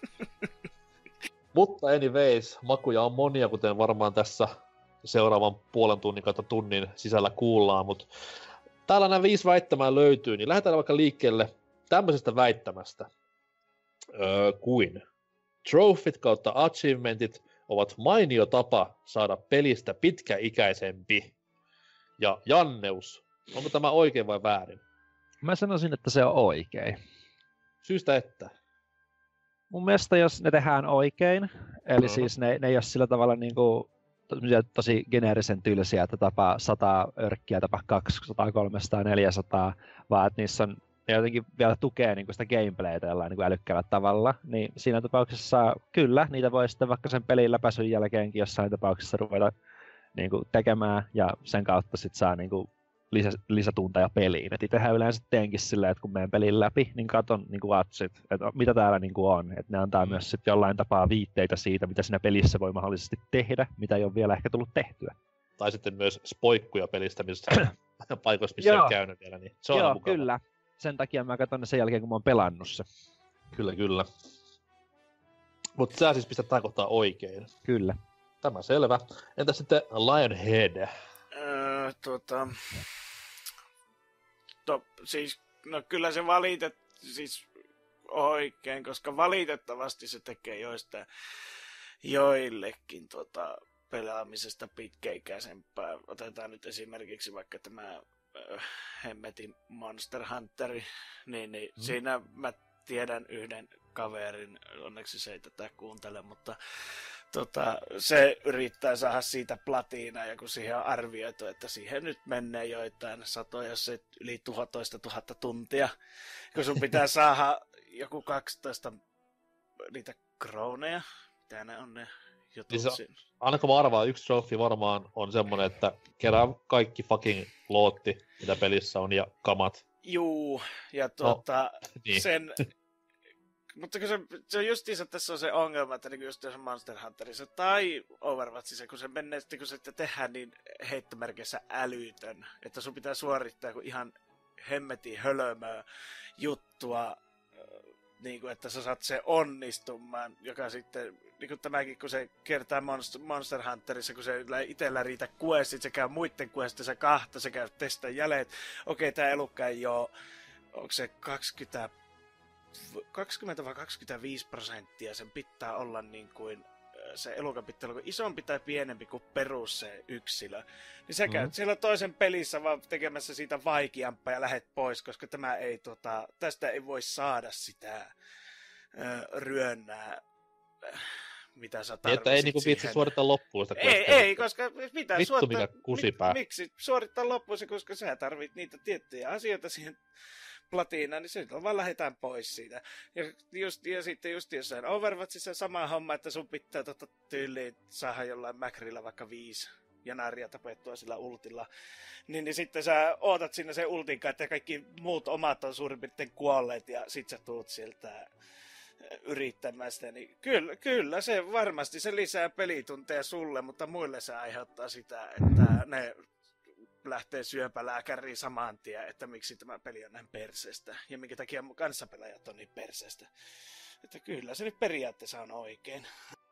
Mutta anyways, makuja on monia, kuten varmaan tässä seuraavan puolen tunnin kautta tunnin sisällä kuullaan, mutta täällä nämä viisi väittämää löytyy, niin lähdetään vaikka liikkeelle tämmöisestä väittämästä öö, kuin trophyt kautta achievementit ovat mainio tapa saada pelistä pitkäikäisempi. Ja Janneus, onko tämä oikein vai väärin? Mä sanoisin, että se on oikein. Syystä että? Mun mielestä jos ne tehdään oikein, eli uh-huh. siis ne, ne ei ole sillä tavalla niinku tosi geneerisen tylsiä, että tapaa sata örkkiä, tapaa kaksisataa, kolmesataa, neljäsataa, vaan että niissä on, ne jotenkin vielä tukee niinku sitä gameplaytä jollain niinku älykkäällä tavalla, niin siinä tapauksessa kyllä, niitä voi sitten vaikka sen pelin läpäisyn jälkeenkin jossain tapauksessa ruveta niinku tekemään, ja sen kautta sit saa niinku lisä, lisätunteja peliin. Et itsehän yleensä teenkin silleen, että kun menen pelin läpi, niin katon niinku watsit, että mitä täällä niinku on. Et ne antaa mm. myös sit jollain tapaa viitteitä siitä, mitä siinä pelissä voi mahdollisesti tehdä, mitä ei ole vielä ehkä tullut tehtyä. Tai sitten myös spoikkuja pelistä, missä paikoissa, missä on käynyt vielä. Niin se on Joo, mukava. kyllä. Sen takia mä katson ne sen jälkeen, kun mä oon pelannut se. Kyllä, kyllä. Mutta sä siis pistät tää kohtaa oikein. Kyllä. Tämä selvä. Entä sitten Lionhead? Öö, tota... To, siis, no kyllä se valitet, siis oikein, koska valitettavasti se tekee joista joillekin tota, pelaamisesta pitkäikäisempää. Otetaan nyt esimerkiksi vaikka tämä äh, hemmetin Monster Hunteri, niin, niin mm. siinä mä tiedän yhden kaverin, onneksi se ei tätä kuuntele, mutta tota, se yrittää saada siitä platiinaa, ja kun siihen on arvioitu, että siihen nyt menee joitain satoja, jos se yli tuhattoista tuhatta tuntia, kun sun pitää saada joku kaksitoista niitä krooneja, mitä ne on ne jutut niin siinä. Ainakaan mä arvaan, yksi trophy varmaan on semmonen, että kerää kaikki fucking lootti, mitä pelissä on, ja kamat. Juu, ja tuota, no, niin. sen... Mutta kun se, se on justiinsa tässä on se ongelma, että niin just Monster Hunterissa tai Overwatchissa, kun se menee sitten, kun se tehdään niin heittomerkeissä älytön, että sun pitää suorittaa kun ihan hemmetin hölmöä juttua, niin kuin, että sä saat se onnistumaan, joka sitten, niin kuin tämäkin, kun se kertaa Monster, Monster Hunterissa, kun se itsellä riitä questit, se käy muiden questissa kahta, se käy testaa jäljet. Okei, tää elukka ei oo, onko se kaksikymmentä kaksikymmentä vai kaksikymmentäviisi prosenttia sen pitää olla niin kuin se elukapittelu on isompi tai pienempi kuin perus se yksilö, niin sä Mm. käyt siellä toisen pelissä vaan tekemässä siitä vaikeampaa ja lähet pois, koska tämä ei, tota, tästä ei voi saada sitä ö, ryönnää, mitä sä Niin, tarvitsit että ei niinku viitsi siihen. suorittaa loppuun sitä Ei, questia. ei, koska mitä Vittu, suorittaa, mikä kusipää. mik, miksi suorittaa loppuun se, koska sä tarvit niitä tiettyjä asioita siihen platinaan, niin silloin vaan lähdetään pois siitä. Ja, just, ja sitten just jossain Overwatchissa sama homma, että sun pitää tota tyyliin saada jollain Mäkrillä vaikka viisi janaria tapettua sillä ultilla. Niin, niin sitten sä ootat sinne sen ultin kanssa, että kaikki muut omat on suurin piirtein kuolleet ja sit sä tuut sieltä yrittämään sitä, niin kyllä, kyllä se varmasti se lisää pelitunteja sulle, mutta muille se aiheuttaa sitä, että ne lähtee syöpälääkäriin saman tien, että miksi tämä peli on näin perseestä ja minkä takia kanssapelaajat on niin perseestä. Että kyllä se nyt periaatteessa on oikein.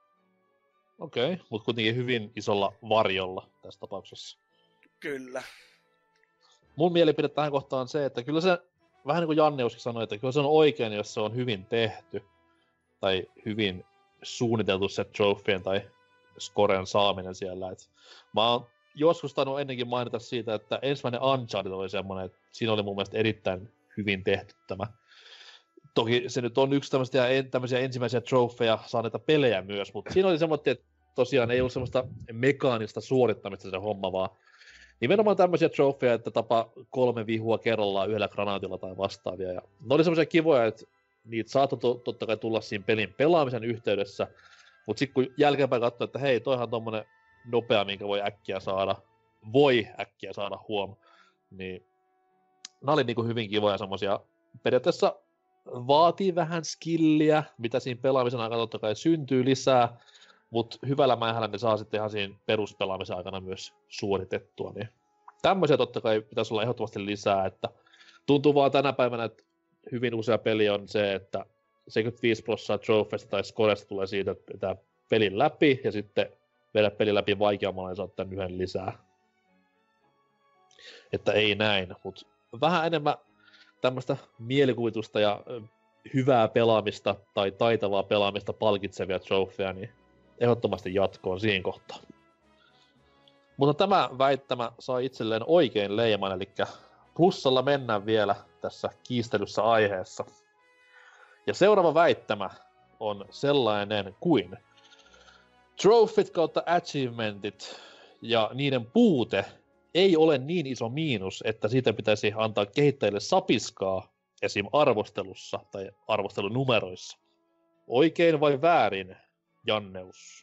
Okei, okay, mutta kuitenkin hyvin isolla varjolla tässä tapauksessa. Kyllä. Mun mielipide tähän kohtaan on se, että kyllä se, vähän niin kuin Janneuskin sanoi, että kyllä se on oikein, jos se on hyvin tehty tai hyvin suunniteltu se trofeen tai scoren saaminen siellä. Et mä oon joskus tainnut ennenkin mainita siitä, että ensimmäinen Uncharted oli semmoinen, että siinä oli mun mielestä erittäin hyvin tehty tämä. Toki se nyt on yksi tämmöisiä, tämmöisiä ensimmäisiä trofeja saaneita pelejä myös, mutta siinä oli semmoinen, että tosiaan ei ollut semmoista mekaanista suorittamista se homma, vaan nimenomaan tämmöisiä trofeja, että tapa kolme vihua kerrallaan yhdellä granaatilla tai vastaavia. Ja ne oli semmoisia kivoja, että niitä saattoi to- totta kai tulla siinä pelin pelaamisen yhteydessä, mutta sitten kun jälkeenpäin katsoi, että hei, toihan on tommonen nopea, minkä voi äkkiä saada, voi äkkiä saada huom, niin nämä oli niinku hyvin kivoja semmoisia. Periaatteessa vaatii vähän skilliä, mitä siinä pelaamisen aikana totta kai syntyy lisää, mutta hyvällä mähällä ne saa sitten ihan siinä peruspelaamisen aikana myös suoritettua. Niin tämmöisiä totta kai pitäisi olla ehdottomasti lisää, että tuntuu vaan tänä päivänä, että hyvin usea peli on se, että seitsemänkymmentäviisi prosenttia trofeista tai scoresta tulee siitä, että pitää pelin läpi ja sitten vedä pelin läpi vaikeammalla ja saa tämän yhden lisää. Että ei näin, mutta vähän enemmän tämmöistä mielikuvitusta ja hyvää pelaamista tai taitavaa pelaamista palkitsevia trofeja, niin ehdottomasti jatkoon siinä kohtaa. Mutta tämä väittämä sai itselleen oikein leiman, eli plussalla mennään vielä tässä kiistelyssä aiheessa. Ja seuraava väittämä on sellainen kuin trofit kautta achievementit ja niiden puute ei ole niin iso miinus, että siitä pitäisi antaa kehittäjille sapiskaa esim. Arvostelussa tai arvostelunumeroissa. Oikein vai väärin, Janneus?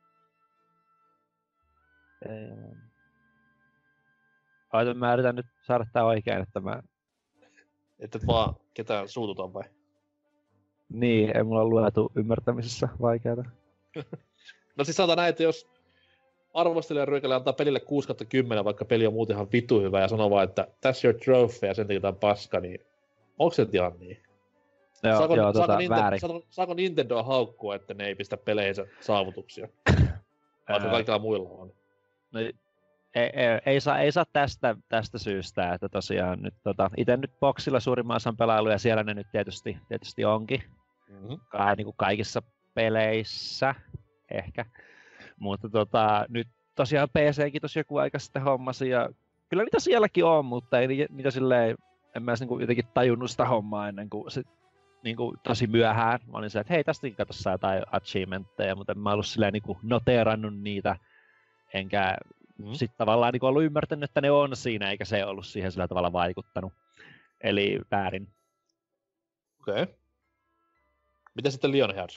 Oota, mä yritän nyt saada tää oikein, että mä... Että et vaan ketään suututaan vai? Niin, ei mulla luetu ymmärtämisessä vaikeata. No siis sanotaan näin, että jos arvostelijan ryökälle antaa pelille kuusi kautta kymmenen, vaikka peli on muuten ihan vitu hyvä ja sanoo vaan, että that's your trophy ja sen takia tää on paska, niin onko se ihan niin? Joo, saako, joo, saako, tota, Nintendo, väärin. saako, saako Nintendoa haukkua, että ne ei pistä peleihinsä saavutuksia? Vaikka Ää, kaikilla muilla on. No, ei, ei, ei, saa, ei saa tästä, tästä syystä, että tosiaan nyt tota, itse nyt boksilla suurimman osan pelailuja siellä ne nyt tietysti, tietysti onkin. Mm-hmm. Kai, niin kuin kaikissa peleissä ehkä. Mutta tota, nyt tosiaan P C:kin tosi joku aika sitten hommasi ja kyllä niitä sielläkin on, mutta ei niitä silleen, en mä edes niin jotenkin tajunnut sitä hommaa ennen kuin se niin kuin tosi myöhään. Mä olin se, että hei, tästäkin katsossa jotain achievementteja, mutta en mä ollut silleen niin kuin noteerannut niitä, enkä mm. sitten tavallaan niin kuin ollut ymmärtänyt, että ne on siinä, eikä se ollut siihen sillä tavalla vaikuttanut. Eli väärin. Okei. Okay. Mitä sitten Lionheart?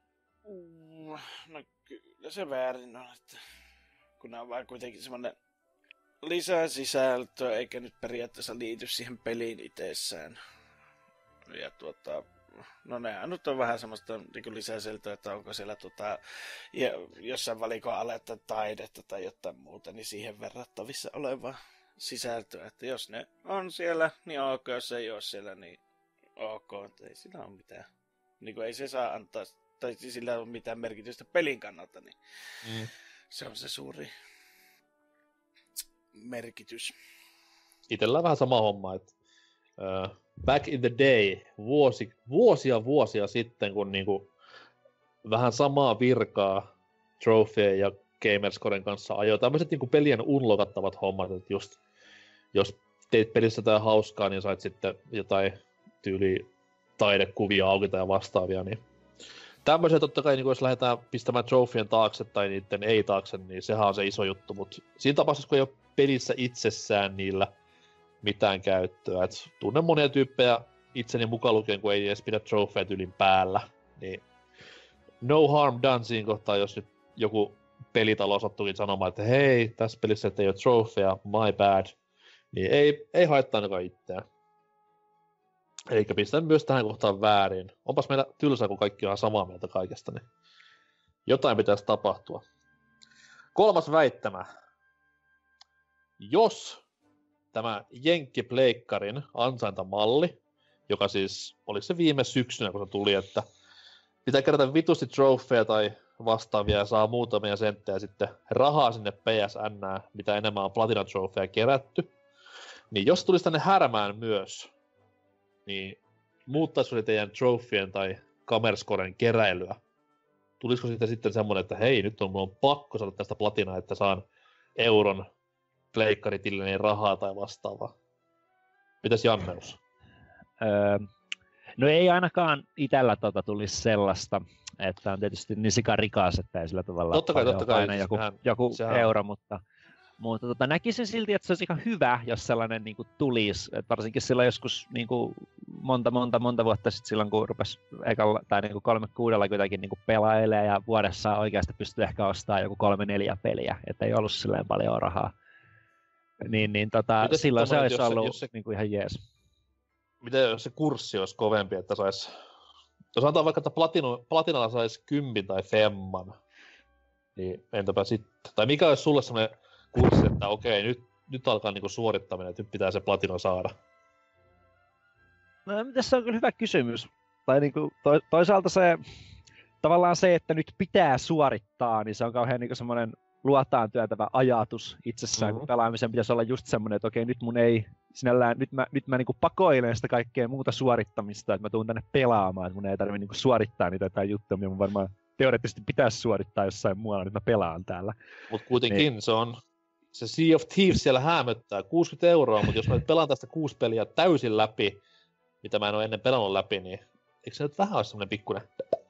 No kyllä se väärin on, että kun nämä on vaan kuitenkin semmoinen lisää sisältöä, eikä nyt periaatteessa liity siihen peliin itsessään. Ja tuota, no nehän nyt on vähän semmoista niin lisäseltöä, että onko siellä tuota, jossain valikon aletta taidetta tai jotain muuta, niin siihen verrattavissa oleva sisältöä. Että jos ne on siellä, niin ok, jos ei ole siellä, niin ok, että ei sillä ole mitään. Niin kuin ei se saa antaa, tai sillä ole mitään merkitystä pelin kannalta, niin mm. se on se suuri merkitys. Itellä on vähän sama homma, että uh, back in the day, vuosi, vuosia vuosia sitten, kun niinku vähän samaa virkaa Trophy ja Gamerscoren kanssa ajoi tämmöiset niinku pelien unlokattavat hommat, että just jos teit pelissä jotain hauskaa, niin sait sitten jotain tyyli taidekuvia auki tai vastaavia, niin tämmöisiä totta kai, niin jos lähdetään pistämään trofien taakse tai niiden ei taakse, niin sehän on se iso juttu, mutta siinä tapauksessa, kun ei ole pelissä itsessään niillä mitään käyttöä, et tunnen monia tyyppejä itseni mukaan lukien, kun ei edes pidä trofeja tyylin päällä, niin no harm done siinä kohtaa, jos nyt joku pelitalo sattuukin sanomaan, että hei, tässä pelissä ei ole trofeja, my bad, niin ei, ei haittaa ainakaan itseään. Eikä pistä myös tähän kohtaan väärin. Onpas meillä tylsää, kun kaikki on samaa mieltä kaikesta, niin jotain pitäisi tapahtua. Kolmas väittämä. Jos tämä Jenkki-pleikkarin ansaintamalli, joka siis oli se viime syksynä, kun se tuli, että pitää kerätä vitusti trofeja tai vastaavia ja saa muutamia senttejä sitten rahaa sinne P S N:ään, mitä enemmän on Platinum Trofeja kerätty, niin jos tulisi tänne härmään myös, niin muuttaisiko se teidän trofien tai Gamerscoren keräilyä? Tulisiko siitä sitten semmonen, että hei, nyt on, mulla on pakko saada tästä platinaa, että saan euron pleikkaritilleni rahaa tai vastaavaa? Mitäs Janneus? Öö, no ei ainakaan itellä tota tulisi sellaista, että on tietysti niin sikarikas, että ei sillä tavalla totta kai, totta kai, joku, sehän, joku sehän... euro, mutta Mutta tota, näkisin silti, että se olisi ihan hyvä, jos sellainen niin kuin, tulisi. Et varsinkin silloin joskus niin kuin, monta, monta, monta vuotta sitten silloin, kun rupesi ekalla, tai niin kuin kolme kuudella kuitenkin niin kuin pelailemaan ja vuodessa oikeasti pystyi ehkä ostamaan joku kolme neljä peliä, että ei ollut silleen paljon rahaa. Niin, niin tota, silloin se olisi ollut jos se, niin kuin ihan jees. Miten jos se kurssi olisi kovempi, että sais... Jos antaa vaikka, että platino, platinalla saisi kympin tai femman, niin entäpä sitten? Tai mikä olisi sulle semmoinen kurssi, että okei, nyt, nyt alkaa niinku suorittaminen, että nyt pitää se platino saada? No, tässä on kyllä hyvä kysymys. Tai niinku, to, toisaalta se, tavallaan se, että nyt pitää suorittaa, niin se on kauhean niinku semmoinen luotaan työntävä ajatus itsessään, mm-hmm. kun pelaamisen pitäisi olla just semmoinen, että okei, nyt mun ei sinällään, nyt mä, nyt mä niinku pakoilen sitä kaikkea muuta suorittamista, että mä tuun tänne pelaamaan, että mun ei tarvitse niinku suorittaa niitä jotain juttuja, mitä mun varmaan teoreettisesti pitäisi suorittaa jossain muualla, nyt mä pelaan täällä. Mut kuitenkin niin. se on, se Sea of Thieves siellä häämöttää kuusikymmentä euroa, mutta jos mä nyt pelaan tästä kuusi peliä täysin läpi, mitä mä en ole ennen pelannut läpi, niin eikö se nyt vähän ole semmonen pikkuinen?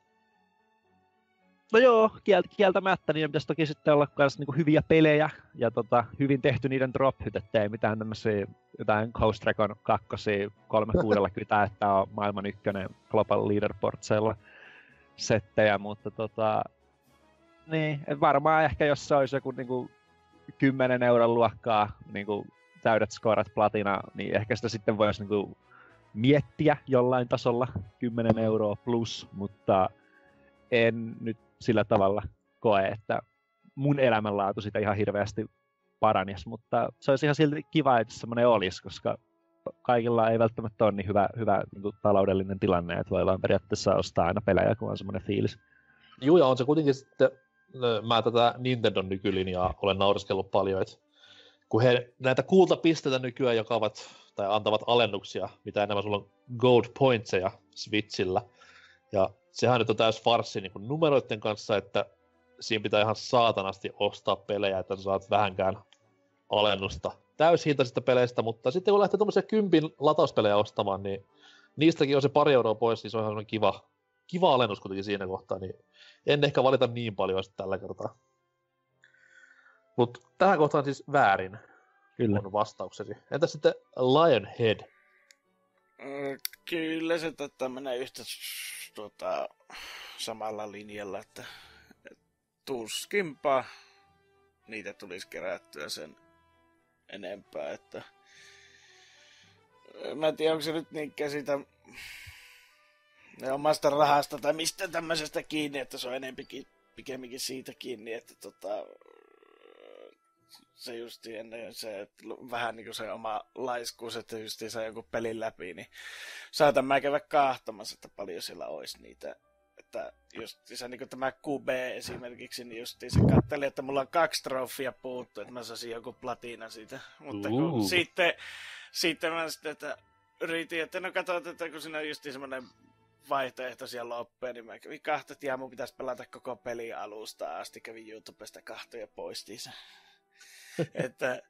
No joo, kielt, kieltämättä, niin pitäisi toki sitten olla myös niinku hyviä pelejä ja tota, hyvin tehty niiden drop-hyt, ettei mitään tämmösiä jotain Ghost Recon kakkosia kolme kuusikymmentä, että on maailman ykkönen Global Leaderboardseilla settejä, mutta tota, niin, varmaan ehkä jos se olisi joku niinku kymmenen euron luokkaa niinku täydet skorat platina, niin ehkä sitä sitten voisi niinku miettiä jollain tasolla kymmenen euroa plus, mutta en nyt sillä tavalla koe, että mun elämänlaatu sitä ihan hirveästi paranisi, mutta se olisi ihan silti kiva, että semmoinen olisi, koska kaikilla ei välttämättä ole niin hyvä, hyvä niin kuin taloudellinen tilanne, että voi vaan periaatteessa ostaa aina pelejä, kun on semmoinen fiilis. Juu, ja on se kuitenkin sitten, mä tätä Nintendon nykylinjaa olen nauriskellut paljon, että kun he näitä kultapisteitä nykyään jakavat tai antavat alennuksia, mitä enemmän sulla on gold pointseja Switchillä, ja sehän nyt on täys farssi niin kuin numeroiden kanssa, että siinä pitää ihan saatanasti ostaa pelejä, että sä saat vähänkään alennusta täyshintaisista peleistä, mutta sitten kun lähtee tommosia kympin latauspelejä ostamaan, niin niistäkin on se pari euroa pois, niin se on ihan kiva, kiva alennus kuitenkin siinä kohtaa, niin en ehkä valita niin paljon sitten tällä kertaa. Mut tähän kohtaan siis väärin. Kyllä. On vastauksesi. Entäs sitten Lionhead? Kyllä se tota, menee yhtä tuota, samalla linjalla, että tuskinpa niitä tulisi kerättyä sen enempää, että mä en tiedä, onko se nyt niinkään siitä omasta rahasta tai mistä tämmöisestä kiinni, että se on enempikin pikemminkin siitä kiinni, että tota se justi ennen se, että vähän niinku se oma laiskuus, että justi saa joku pelin läpi, niin saatan mä käydä kaahtamassa, että paljon siellä olisi niitä. Että justiinsa niinku tämä Q B esimerkiksi, niin justiinsa katselin, että mulla on kaksi trofia puuttu, että mä saisin joku platina siitä. Mutta kun uh. sitten, sitten mä sitten, että yritin, että no katsot, että kun siinä on justiin semmoinen vaihtoehtoisia loppuja, niin mä kävin kahta, että mun pitäisi pelata koko peli alusta asti, kävin YouTubesta kahta ja poistin sen. Että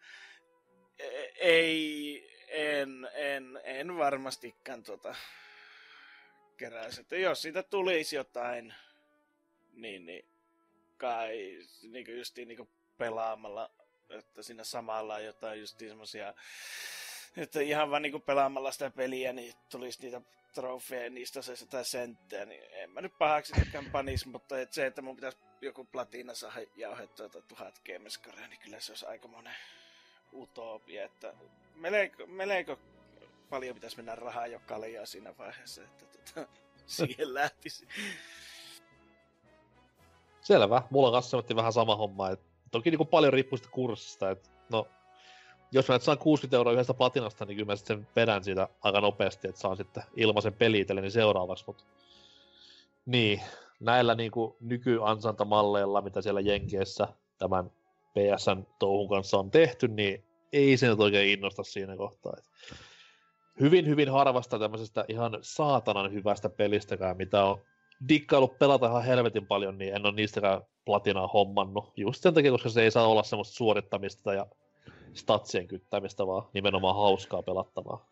ei, en, en, en varmastikaan tota keräisi. Että jos siitä tulisi jotain, niin, niin kai niin justiin niin pelaamalla, että siinä samalla on jotain justiin semmosia, että ihan vaan niin pelaamalla sitä peliä, niin tulisi niitä trofeja ja niistä se jotain senttejä, niin en mä nyt pahaksi nytkään panis, mutta et se, että mun pitäisi joku platina saada jauhettua tuota tuhat gameskorea, niin kyllä se olisi aikamoinen utopia, että melko, melko paljon pitäisi mennä rahaa jo kaljaa siinä vaiheessa, että tota, siihen lähtisi. Selvä. Mulla on kanssa vähän sama homma. Et toki niin paljon riippuu sitä kurssista. Et, no, jos mä nyt saan kuusikymmentä euroa yhdestä platinasta, niin kyllä mä sitten vedän siitä aika nopeasti, että saan sitten ilmaisen peli itselleni seuraavaksi. Mut, niin, näillä niin nykyansantamalleilla, mitä siellä Jenkeissä tämän P S-touhun kanssa on tehty, niin ei se nyt oikein innosta siinä kohtaa. Et hyvin, hyvin harvasta tämmöisestä ihan saatanan hyvästä pelistäkään, mitä on dikkaillut pelata ihan helvetin paljon, niin en ole niistäkään platinaa hommannut. Just sen takia, koska se ei saa olla semmoista suorittamista ja statsien kyttämistä, vaan nimenomaan hauskaa pelattavaa.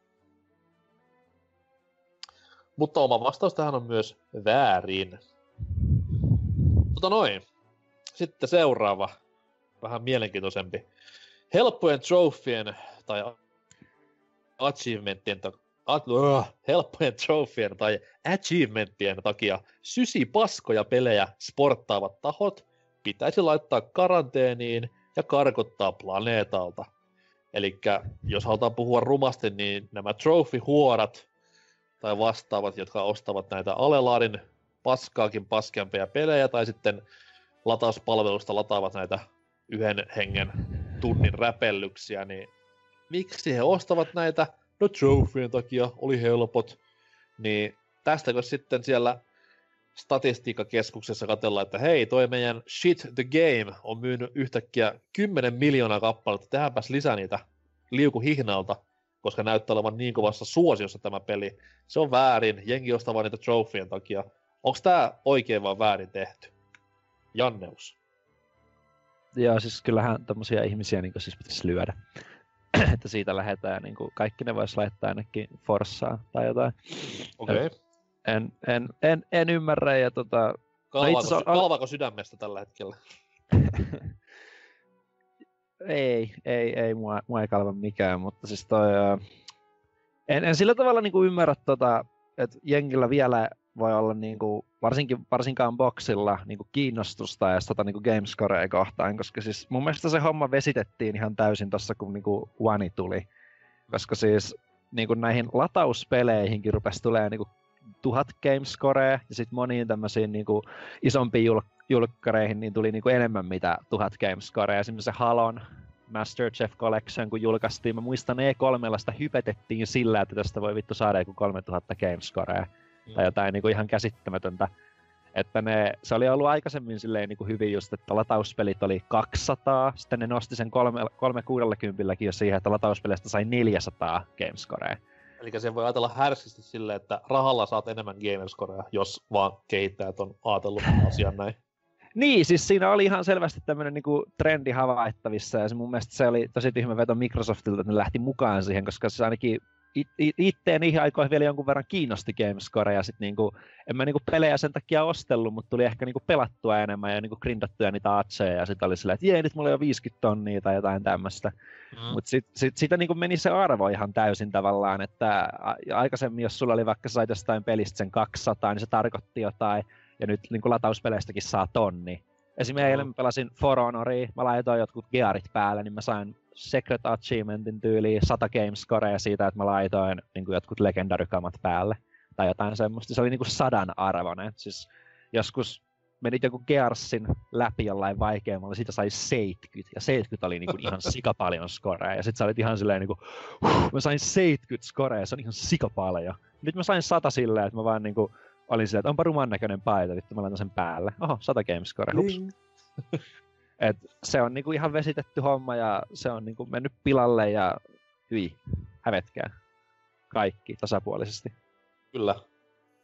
Mutta oma vastaus tähän on myös väärin. Mutta noin. Sitten seuraava. Vähän mielenkiintoisempi. Helppojen trofien tai achievementtien ta- uh, helppojen trofien tai achievementtien takia sysi paskoja pelejä sporttaavat tahot pitäisi laittaa karanteeniin ja karkottaa planeetalta. Elikkä jos halutaan puhua rumasti, niin nämä trophy-huorat tai vastaavat, jotka ostavat näitä alelaadin paskaakin paskempia pelejä tai sitten latauspalvelusta lataavat näitä yhden hengen tunnin räpellyksiä, niin miksi he ostavat näitä? No trofeen takia, oli helpot. Niin tästäkö sitten siellä statistiikkakeskuksessa katsellaan, että hei, toi meidän Shit the Game on myynyt yhtäkkiä kymmenen miljoonaa kappaletta, tehdäänpäs lisää niitä liukuhihnalta, koska näyttää olevan niin kovassa suosiossa tämä peli. Se on väärin, jengi ostaa vaan niitä trofeen takia. Onks tää oikein vai väärin tehty? Janneus. Joo, siis kyllähän tommosia ihmisiä niin siis pitäisi lyödä. Että siitä lähdetään, niin kaikki ne vois laittaa ainakin Forssaa tai jotain. Okei. Okay. En, en, en, en ymmärrä ja tota... Kalvaako, no kalvaako sydämestä tällä hetkellä? ei, ei, ei, mua, mua ei kalva mikään, mutta siis toi... En, en sillä tavalla niinku ymmärrä tota, että jengillä vielä voi olla niinku, varsinkin, varsinkaan boksilla niinku kiinnostusta ja tota niinku Gamescorea kohtaan, koska siis mun mielestä se homma vesitettiin ihan täysin tossa, kun niinku One tuli. Koska siis niinku näihin latauspeleihinkin rupesi tulee niinku tuhat Gamescorea ja sit moniin tämmösiin niinku isompiin jul- julkkareihin niin tuli niinku enemmän mitä tuhat Gamescorea. Esimerkiksi se Halon Master Chief Collection, kun julkaistiin, mä muistan E kolmella sitä hypetettiin sillä, että tästä voi vittu saada joku kolmetuhatta Gamescorea. Mm. Tai jotain niinku ihan käsittämätöntä. Että ne, se oli ollut aikaisemmin silleen niinku hyvin just, että latauspelit oli kaksisataa, sitten ne nosti sen kolme kuusikymmentäkin jo siihen, että latauspeleistä sai neljäsataa Gamescorea. Eli se voi ajatella härskisti silleen, että rahalla saat enemmän Gamescorea, jos vaan kehittäjät on ajatellut asian näin. Niin, siis siinä oli ihan selvästi tämmönen niinku trendi havaittavissa, ja se mun mielestä se oli tosi tyhmä veto Microsoftilta, että ne lähti mukaan siihen, koska se ainakin it, it, itteen niihin aikoihin vielä jonkun verran kiinnosti Gamescore, ja sit niinku, en mä niinku pelejä sen takia ostellut, mutta tuli ehkä niinku pelattua enemmän ja niinku grindattuja niitä atseja, ja sit oli silleen, että jee, nyt mulla on jo viisikymmentä tonnia tai jotain tämmöstä. Mm. Mut sit, sit, siitä niinku meni se arvo ihan täysin tavallaan, että a, aikaisemmin, jos sulla oli vaikka sait jostain pelistä sen kaksisataa, niin se tarkoitti jotain, ja nyt niinku latauspeleistäkin saa tonni. Esimerkiksi eilen mä pelasin For Honoria, mä laitoin jotkut gearit päälle, niin mä sain Secret Achievementin tyyliin sata Gamescorea siitä, että mä laitoin niin kuin jotkut legendarykamat päälle. Tai jotain semmoista. Se oli niin kuin sadan arvoinen. Siis joskus menit joku Gearsin läpi jollain vaikeammalla, siitä sai seitsemänkymmentä. Ja seitsemänkymmentä oli niin kuin ihan sikapaljon scorea. Ja sit sä olit ihan silleen niin kuin, huh, mä sain seitsemänkymmentä scorea, se on ihan sikapaljon. Nyt mä sain sata silleen, että mä vaan niin kuin olin silleen, että onpa ruman näköinen paita, vittu mä laitan sen päälle. Oho, sata Gamescorea, hups. Et se on niinku ihan vesitetty homma ja se on niinku mennyt pilalle ja hyi, hävetkää. Kaikki tasapuolisesti. Kyllä.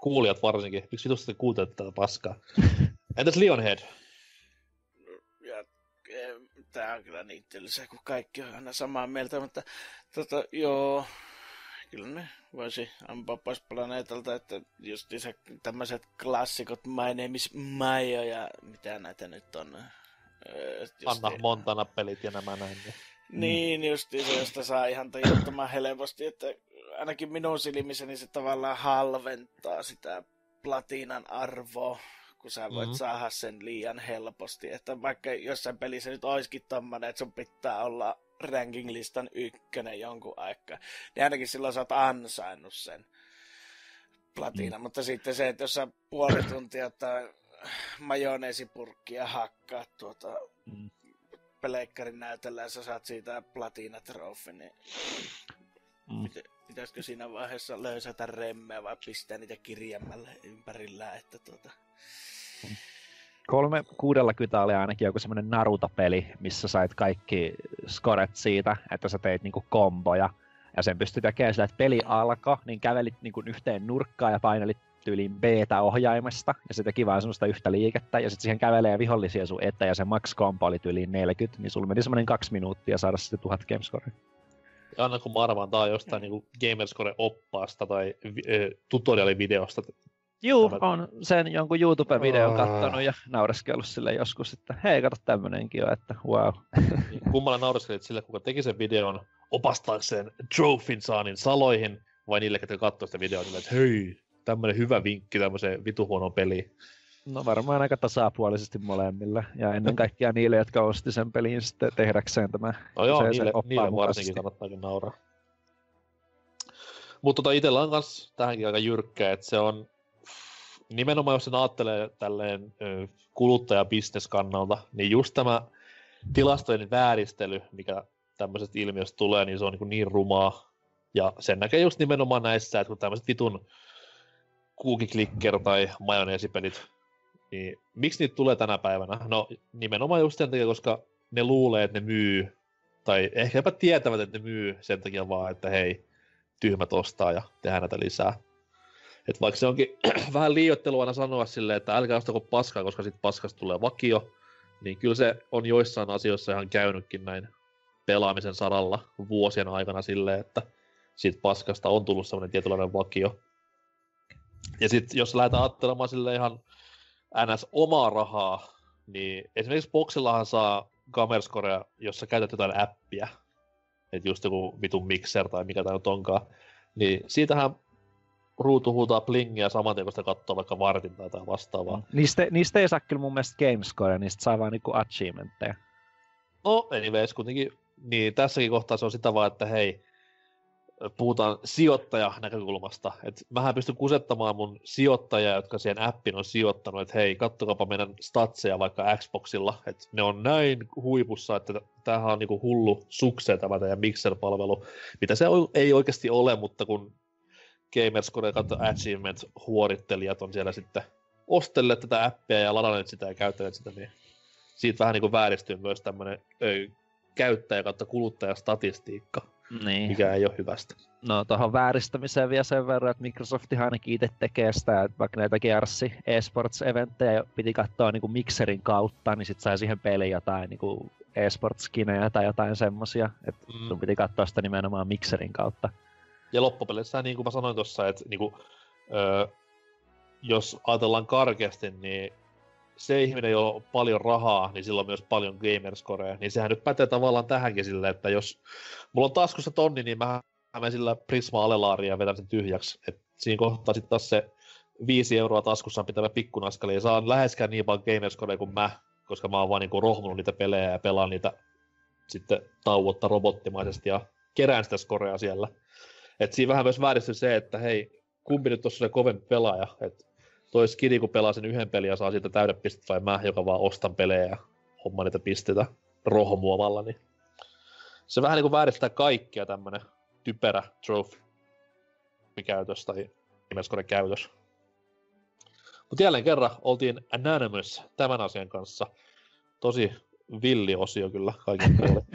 kuulijat varsinkin. Miksi vitusti te kuuntelette tätä paskaa? Entäs Lionhead? Ja, tää on kyllä niin tylsä, kun kaikki on aina samaa mieltä, mutta tota, joo, kyllä ne voisi ampua pois planeetalta, että just se tämmöiset klassikot My Name is Mayo ja mitä näitä nyt on. Anna Montana-pelit ja nämä näin. Niin, justi se, josta saa ihan tajuttoman helposti, että ainakin minun silmissäni se tavallaan halventaa sitä platinan arvoa, kun sä voit mm-hmm. saada sen liian helposti. Että vaikka jossain pelissä nyt olisikin tommonen, että sun pitää olla ranking-listan ykkönen jonkun aikaa, niin ainakin silloin sä oot ansainnut sen platinan. Mm. Mutta sitten se, että jos sä puoli tuntia tai majoneesipurkkia hakkaa tuota mm. peleikkarin näytellä ja sä saat siitä platina-trofi, niin mm. pitäisikö siinä vaiheessa löysätä remmeä vai pistää niitä kirjemmälle ympärillä, että tuota... kolme kuudellakymmentä oli ainakin joku semmonen Naruto-peli, missä sait kaikki scoret siitä, että sä teit niinku komboja. Ja sen pystyi tekemään sillä, että peli alkoi, niin kävelit niinku yhteen nurkkaan ja painelit tyyliin B-ohjaimesta. Ja se teki vaan semmoista yhtä liikettä. Ja sit siihen kävelee vihollisia sun eteen ja se max-kombo oli tyyliin neljäkymmentä. Niin sulla meni semmonen kaksi minuuttia saada sitten tuhat gamescorea. Ja aina kun mä arvaan, tää on jostain niinku gamerscore-oppaasta tai äh, tutorialivideosta. Juu, on sen jonkun YouTube-videon kattonut ja naureskellut sille joskus, että hei, kato tämmönenkin on, että wow. Kummalla naureskelit sille, kuka teki sen videon opastaakseen Trophyn saanin saloihin, vai niille, jotka katsoi sitä videoa, että hei, tämmönen hyvä vinkki tämmöiseen vitu huonoon peliin. No varmaan aika tasapuolisesti molemmille, ja ennen kaikkea niille, jotka osti sen peliin sitten tehdäkseen tämä. No joo, niille, niille varsinkin kannattaakin nauraa. Mutta tota itellä on kans tähänkin aika jyrkkä, että se on nimenomaan jos sen ajattelee tälleen kuluttaja-business kannalta, niin just tämä tilastojen vääristely, mikä tämmöisestä ilmiöstä tulee, niin se on niin, niin rumaa. Ja sen näkee just nimenomaan näissä, että kun tämmöiset vitun cookie clicker tai majoneesipelit, niin miksi niitä tulee tänä päivänä? No nimenomaan just sen takia, koska ne luulee, että ne myy, tai ehkäpä tietävät, että ne myy sen takia vaan, että hei, tyhmät ostaa ja tehdään näitä lisää. Et vaikka se onkin vähän liioittelua aina sanoa silleen, että älkää ostako paskaa, koska sit paskasta tulee vakio, niin kyllä se on joissain asioissa ihan käynytkin näin pelaamisen saralla vuosien aikana silleen, että siitä paskasta on tullut semmoinen tietynlainen vakio. Ja sit jos lähdetään ajattelemaan silleen ihan ns. Omaa rahaa, niin esimerkiksi Boxillahan saa Gamerscorea, jos sä käytät jotain appia, että just joku vitun mixer tai mikä tää nyt onkaan, niin siitähän ruutu huutaa blingiä saman tien, kun sitä katsoo vaikka vartin tai jotain vastaavaa. Niistä, niistä ei saa kyllä mun mielestä gamescorea, niistä saa vaan niinku achievementteja. No, anyways, kuitenkin, niin tässäkin kohtaa se on sitä vaan, että hei, puhutaan sijoittajan näkökulmasta. Että mähän pystyn kusettamaan mun sijoittajia, jotka siihen appin on sijoittanut, että hei, kattokaapa meidän statseja vaikka Xboxilla, että ne on näin huipussa, että tämähän on niinku hullu sukseen tämä teidän Mixer-palvelu, mitä se ei oikeasti ole, mutta kun Gamerscore kautta achievement-huorittelijat on siellä sitten ostelleet tätä appia ja ladanneet sitä ja käyttäneet sitä, niin siitä vähän niinku vääristyy myös tämmönen ö, käyttäjä kautta kuluttajastatistiikka, niin. Mikä ei ole hyvästä. No tuohon vääristämiseen vielä sen verran, että Microsoftihan ainakin itse tekee sitä, että vaikka näitä Gearsi eSports-eventtejä piti katsoa niinku Mixerin kautta, niin sit sai siihen peliin jotain niinku eSports-skinejä tai jotain semmosia, että mm. sun piti katsoa sitä nimenomaan Mixerin kautta. Ja loppupeleissä, niin kuin mä sanoin tuossa, että niin kuin, öö, jos ajatellaan karkeasti, niin se ihminen, jolla on paljon rahaa, niin sillä on myös paljon gamerscorea. Niin sehän nyt pätee tavallaan tähänkin silleen, että jos mulla on taskussa tonni, niin mä menen sillä Prisma Alelaariin ja vedän sen tyhjäksi. Et siinä kohtaa sitten taas se viisi euroa taskussaan pitävä pikkunaskali. Ja saan läheskään niin paljon gamerscorea kuin mä, koska mä oon vaan niinku rohmunut niitä pelejä ja pelaan niitä sitten tauotta robottimaisesti ja kerään sitä scorea siellä. Et siinä vähän myös vääristyy se, että hei, kumpi nyt tossa on se kovempi pelaaja, että toi skidi kun pelaa sen yhden pelin ja saa siitä täydet pistet vai mä, joka vaan ostan pelejä ja homma niitä pisteitä rohmuomalla, niin se vähän niinku vääristää kaikkia tämmönen typerä trophy-käytös tai Gamerscoren käytös. Mut jälleen kerran oltiin anonymous tämän asian kanssa. Tosi villi osio kyllä kaiken puolelle.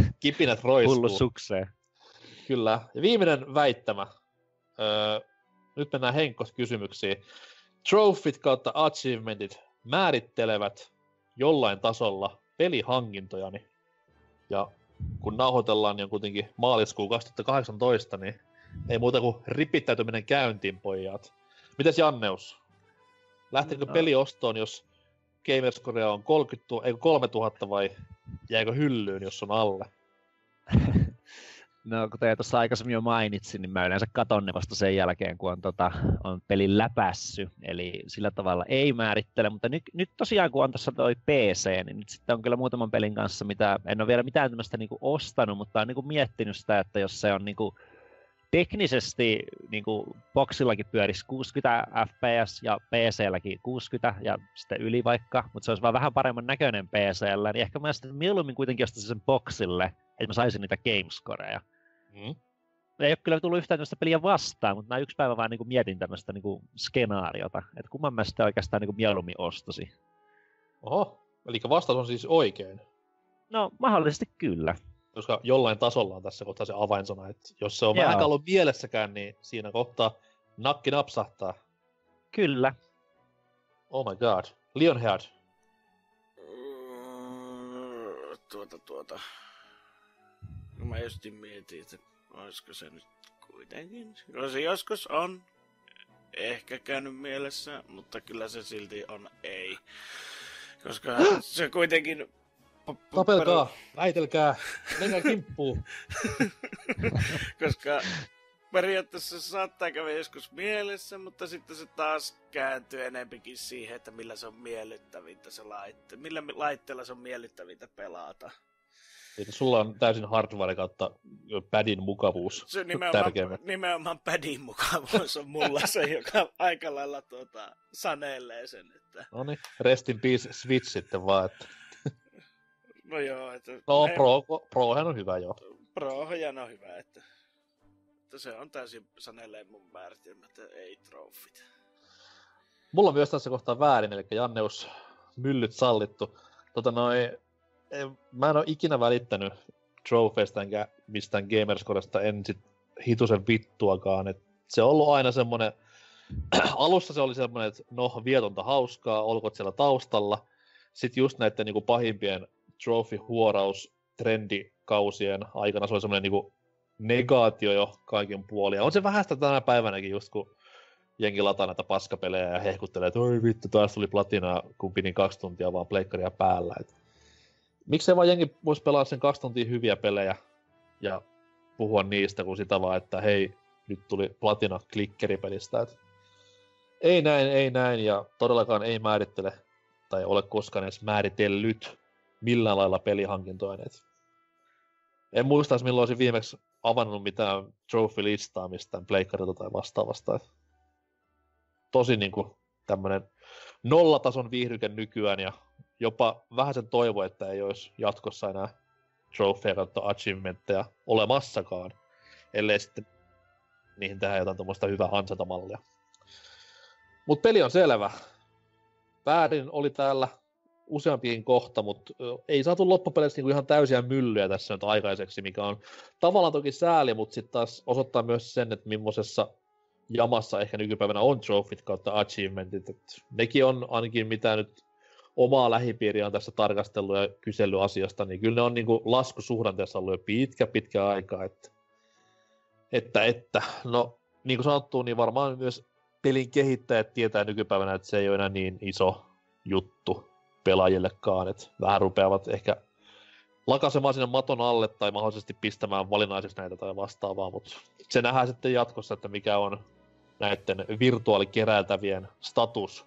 Kipinät roiskuu. Hullu sukseen. Kyllä. Ja viimeinen väittämä. Öö, nyt mennään Henkkos kysymyksiin. Trophyt kautta achievementit määrittelevät jollain tasolla pelihankintojani. Ja kun nauhoitellaan, niin on kuitenkin maaliskuu kaksituhattakahdeksantoista, niin ei muuta kuin ripittäytyminen käyntiin, pojat. Mites Janneus? Lähtikö no. peli ostoon, jos Gamerscorea on kolmekymmentä, eikö kolmetuhatta vai jääkö hyllyyn, jos on alle? No, kuten tuossa aikaisemmin jo mainitsin, niin mä yleensä katon ne vasta sen jälkeen, kun on, tota, on pelin läpässy. Eli sillä tavalla ei määrittele, mutta nyt, nyt tosiaan, kun on tuossa toi P C, niin nyt sitten on kyllä muutaman pelin kanssa, mitä en ole vielä mitään tämmöistä niinku ostanut, mutta olen niinku miettinyt sitä, että jos se on niinku teknisesti niinku boxillakin pyörisi kuusikymmentä F P S ja P C:lläkin kuusikymmentä ja sitten yli vaikka, mutta se olisi vaan vähän paremman näköinen P C:llä, niin ehkä mä sitten mieluummin kuitenkin ostaisin sen boxille, että mä saisin niitä Gamescoreja. Mm. Ei ole kyllä tullut yhtään tämmöistä peliä vastaan, mutta mä yksi päivä vaan niinku mietin tämmöistä niinku skenaariota, että kumman mä sitten oikeastaan niinku mieluummin ostasin. Oho, eli vastaus on siis oikein. No, mahdollisesti kyllä. Koska jollain tasolla on tässä kohtaa se avainsana, että jos se on Joo. vähän kalon mielessäkään, niin siinä kohtaa nakki napsahtaa. Kyllä. Oh my god. Lionhead. Tuota, tuota. No mä just mietin, että olisiko se nyt kuitenkin. Kyllä se joskus on ehkä käynyt mielessä, mutta kyllä se silti on ei. Koska se kuitenkin... Tapelkaa, väitelkää, menkää kimppuun. Koska periaatteessa se saattaa käydä joskus mielessä, mutta sitten se taas kääntyy enempikin siihen, että millä se on miellyttävintä se laitte. Millä laitteella se on miellyttävintä pelata. Eli sulla on täysin hardware kautta padin mukavuus se nimenomaan, tärkeimmät. Nimenomaan padin mukavuus on mulla se, joka aika lailla tuota, sanelee sen. Että... No niin, rest in peace Switch sitten vaan. Että... No joo. Että... No he... Pro, Prohan on hyvä joo. Prohan on hyvä, että... että se on täysin sanelee mun määritelmät, ei trofit. Mulla on myös tässä kohtaa väärin, eli Janneus myllyt sallittu. Tota noi... Mä en oo ikinä välittänyt trofeista enkä mistään Gamerscoresta en sit hitusen vittuakaan. Et se on ollut aina semmonen... Alussa se oli semmonen, että no, vietonta hauskaa, olkoot siellä taustalla. Sitten just näitten niinku pahimpien trophy-huoraus trendikausien aikana se oli semmonen niinku negaatio jo kaikin puolin. Ja on se vähän sitä tänä päivänäkin just kun jengi lataa näitä paskapelejä ja hehkuttelee, että oi vittu, taas tuli platinaa, kun pidin kaksi tuntia vaan pleikkaria päällä. Et miksei vaan jengi vois pelaa sen kaksi tuntia hyviä pelejä ja puhua niistä, kun sitä vaan, että hei, nyt tuli platina klikkeripelistä. Et ei näin, ei näin, ja todellakaan ei määrittele, tai ole koskaan edes määritellyt millään lailla pelihankintoja. Et en muista, milloin olisin viimeksi avannut mitään trophy-listaa mistään pleikkarilta tai vastaavasta. Et tosi niinku tämmönen nollatason viihdyke nykyään, ja jopa vähän sen toivo, että ei olisi jatkossa enää trofeja kautta achievementteja olemassakaan, ellei sitten niihin tehdä jotain tommoista hyvää ansatamallia. Mut peli on selvä. Väärin oli täällä useampikin kohta, mutta ei saatu loppupeleissä niinku ihan täysiä myllyjä tässä nyt aikaiseksi, mikä on tavallaan toki sääli, mutta sitten taas osoittaa myös sen, että millaisessa jamassa ehkä nykypäivänä on trofit kautta achievementit. Et nekin on ainakin mitä nyt omaa lähipiiriä on tässä tarkastellut ja kysellyt asiasta, niin kyllä ne on niinku laskusuhdanteessa ollut jo pitkä, pitkä aika, että, että, että no niin kuin sanottu, niin varmaan myös pelin kehittäjät tietää nykypäivänä, että se ei ole enää niin iso juttu pelaajillekaan, että vähän rupeavat ehkä lakasemaan sinne maton alle tai mahdollisesti pistämään valinnaisiksi näitä tai vastaavaa, mutta se nähdään sitten jatkossa, että mikä on näiden virtuaalikeräiltävien status.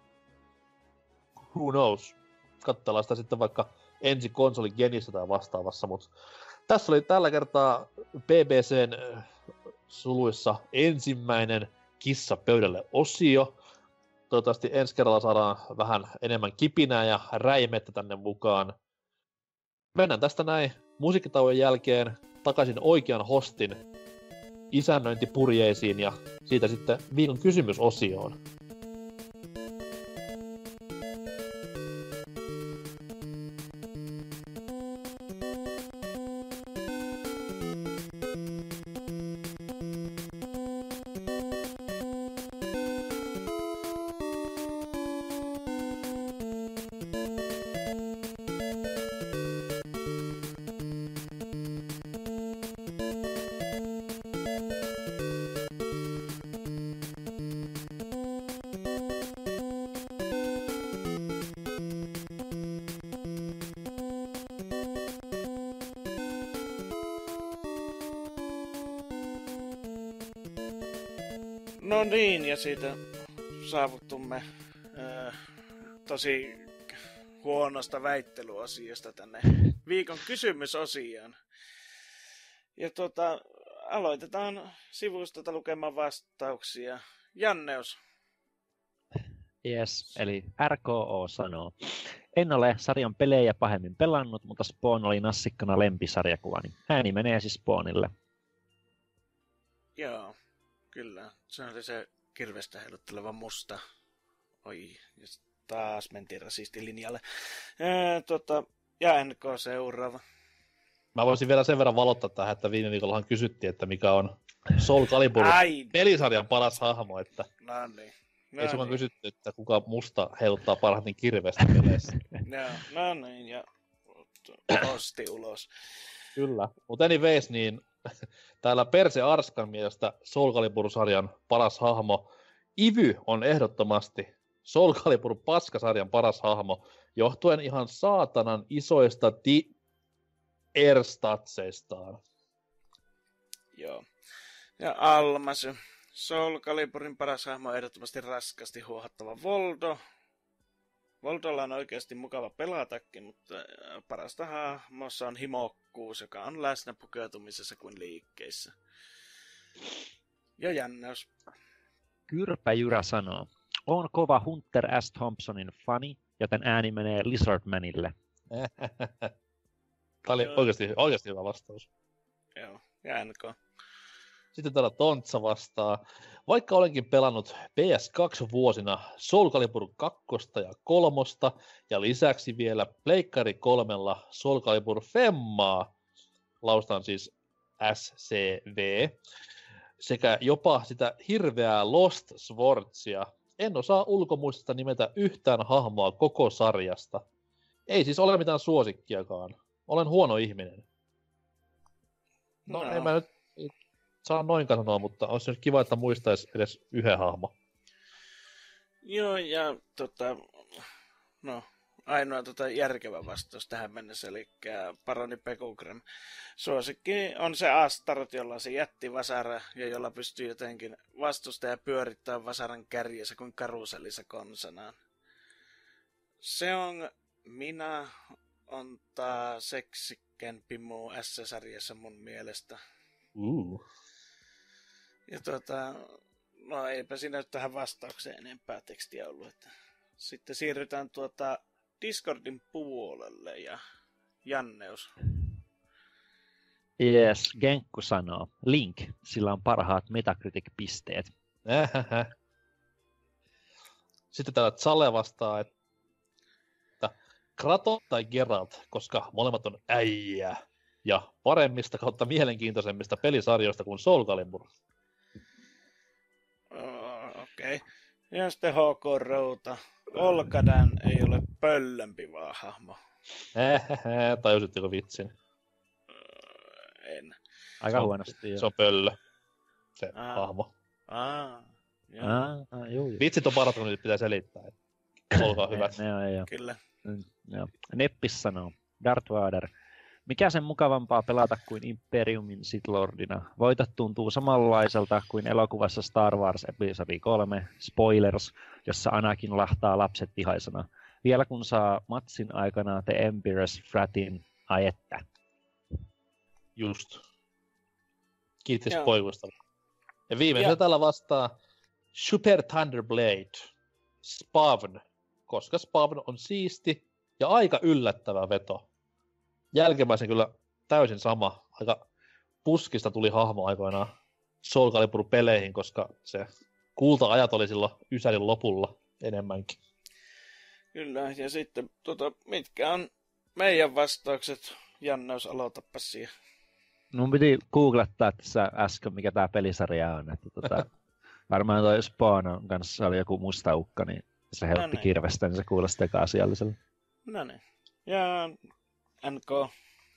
Who knows? Katsellaan sitä sitten vaikka ensi konsoli genissä tai vastaavassa, mutta tässä oli tällä kertaa B B C:n suluissa ensimmäinen kissa pöydälle osio. Toivottavasti ensi kerralla saadaan vähän enemmän kipinää ja räimettä tänne mukaan. Mennään tästä näin musiikkitauon jälkeen takaisin oikean hostin isännöintipurjeisiin ja siitä sitten viikon kysymysosioon. No niin, ja siitä saavuttumme ää, tosi huonosta väittelyasiasta tänne viikon kysymysosioon. Ja tuota, aloitetaan sivustolta lukemaan vastauksia. Janneus. Yes, eli R K O sanoo. En ole sarjan pelejä pahemmin pelannut, mutta Spawn oli nassikkana lempisarjakuvani. Ääni menee siis Spawnille. Joo, kyllä. Se oli se kirvestä heilutteleva musta. Oi, ja taas mentiin rasistilinjalle. Ää, tota, ja N K seuraava. Mä voisin vielä sen verran valottaa tähän, että viime viikollahan kysyttiin, että mikä on Soul Calibur Ai. pelisarjan paras hahmo, että No niin. No ei sukaan niin. kysytty, että kuka musta heiluttaa parhaiten kirvestä peleissä. Joo, no niin, ja posti ulos. Kyllä. Mutta anyways, niin täällä Perse Arskan mielestä Soul Calibur-sarjan paras hahmo Ivy on ehdottomasti Soul Calibur paskasarjan paras hahmo, johtuen ihan saatanan isoista di airstatseistaan. Joo. Ja Almasy. Soul Caliburin paras hahmo on ehdottomasti raskasti huohattava Voldo. Voldolla on oikeasti mukava pelatakin, mutta parasta hahmossa on himokkuus, joka on läsnä pukeutumisessa kuin liikkeissä. Ja Janneus. Kyrpä Jyrä sanoo. On kova Hunter S. Thompsonin fani, joten ääni menee Lizardmanille. Tämä oli oikeasti, oikeasti hyvä vastaus. Joo, ja N K. Sitten täällä Tontsa vastaa. Vaikka olenkin pelannut P S kaksi vuosina Soul Calibur kaksi ja kolme ja lisäksi vielä Pleikkari kolmella Soul Calibur Femmaa, laustaan siis S C V, sekä jopa sitä hirveää Lost Swordsia, en osaa ulkomuistista nimetä yhtään hahmoa koko sarjasta. Ei siis ole mitään suosikkiakaan. Olen huono ihminen. No, no. En mä nyt saa noinkaan sanoa, mutta olisi nyt kiva, että muistaisi edes yhden hahmo. Joo, ja tota, no, ainoa tota järkevä vastaus tähän mennessä, eli Paroni Pekukrem. Suosikki on se Astaroth, jolla on se jättivasara, ja jolla pystyy jotenkin vastustamaan ja pyörittämään vasaran kärjessä kuin karusellissa konsanaan. Se on minä, on tää seksikempi muu S-sarjassa mun mielestä. Uh. Ja tota, no eipä siinä nyt tähän vastaukseen enempää tekstiä ollut. Että sitten siirrytään tuota Discordin puolelle ja Janneus. Yes, Genkku sanoo. Link, sillä on parhaat Metacritic-pisteet. Ähähä. Sitten täällä Zale vastaa, että Kratos tai Geralt, koska molemmat on äijää. Ja paremmista kautta mielenkiintoisemmista pelisarjoista kuin Soul Calibur. Oh, okei. Okay. Ja sitten H K Routa. Olkadan ei ole pöllömpi vaan hahmo. Ähähä, tajusitteko vitsin? En. Aika se on, huonosti. Jo. Se on pöllö. Se Aa. hahmo. Aa, joo. Aa, aa, juu, juu. Vitsit on parat, kun nyt pitää selittää. Olkaa hyvät. Ne, ne on, joo. Kyllä. Mm, joo. Neppis sanoo. Darth Vader. Mikä sen mukavampaa pelata kuin Imperiumin Sith Lordina? Voitot tuntuu samanlaiselta kuin elokuvassa Star Wars Episodi kolme, spoilers, jossa Anakin lahtaa lapset vihaisena. Vielä kun saa matsin aikana The Emperor's Fratin, ai että. Just. Kiitos Joo. poikuista. Ja viimeisenä Ja. täällä vastaa Super Thunderblade, Spavn, koska Spavn on siisti ja aika yllättävä veto. Jälkimmäisen kyllä täysin sama. Aika puskista tuli hahmo aikoinaan Soul Calibur-peleihin, koska se kulta-ajat oli silloin Ysärin lopulla enemmänkin. Kyllä, ja sitten tota, mitkä on meidän vastaukset? Janneus, aloitapa siihen. Mun piti googlettaa tässä äsken, mikä tää pelisarja on. Että tota, varmaan toi Spawn kanssa oli joku musta ukka, niin se helppi No niin. kirvestä, niin se kuulosti eka asiallisella. No niin. Ja N K.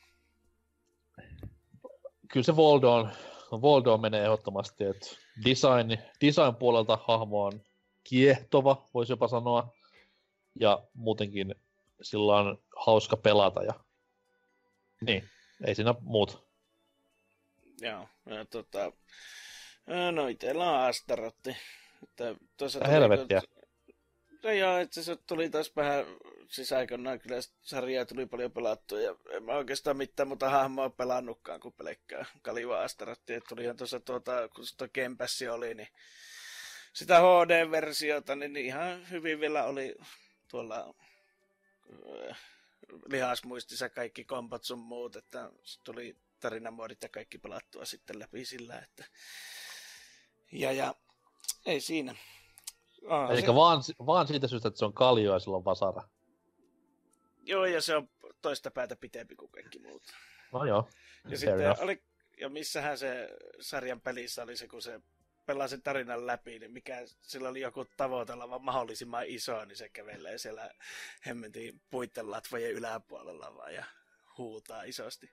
Kyllä se Voldoon, Voldoon menee ehdottomasti, että design, design puolelta hahmo on kiehtova, voisi jopa sanoa. Ja muutenkin sillä on hauska pelata. Ja... Niin, ei siinä muut. Joo, ja tota, No itellä on Astarotti. Että Mitä helvettiä? No joo, itse asiassa tuli taas vähän, siis aikoinaan kyllä sarjaa tuli paljon pelattua ja en mä oikeastaan mitään muuta hahmoa pelannutkaan kuin pelkkää Kaliva Astarottia. Tulihan tuossa tuota, kun tuo Game Pass oli, niin sitä H D-versiota, niin ihan hyvin vielä oli tuolla äh, lihasmuistissa kaikki kompot sun muut, että tuli tarinamuodit ja kaikki pelattua sitten läpi sillä, että ja ja ei siinä. Ah, Eli se... vaan, vaan siitä syystä, että se on Kallio ja sillä on vasara. Joo, ja se on toista päätä pitempi kuin kaikki muut. No joo. Ja sitten oli, ja missähän se sarjan pelissä oli se, kun se pelaa sen tarinan läpi, niin mikä sillä oli joku tavoitella vaan mahdollisimman iso, niin se kävelee siellä hemmentiin puitten latvojen yläpuolella vaan ja huutaa isosti.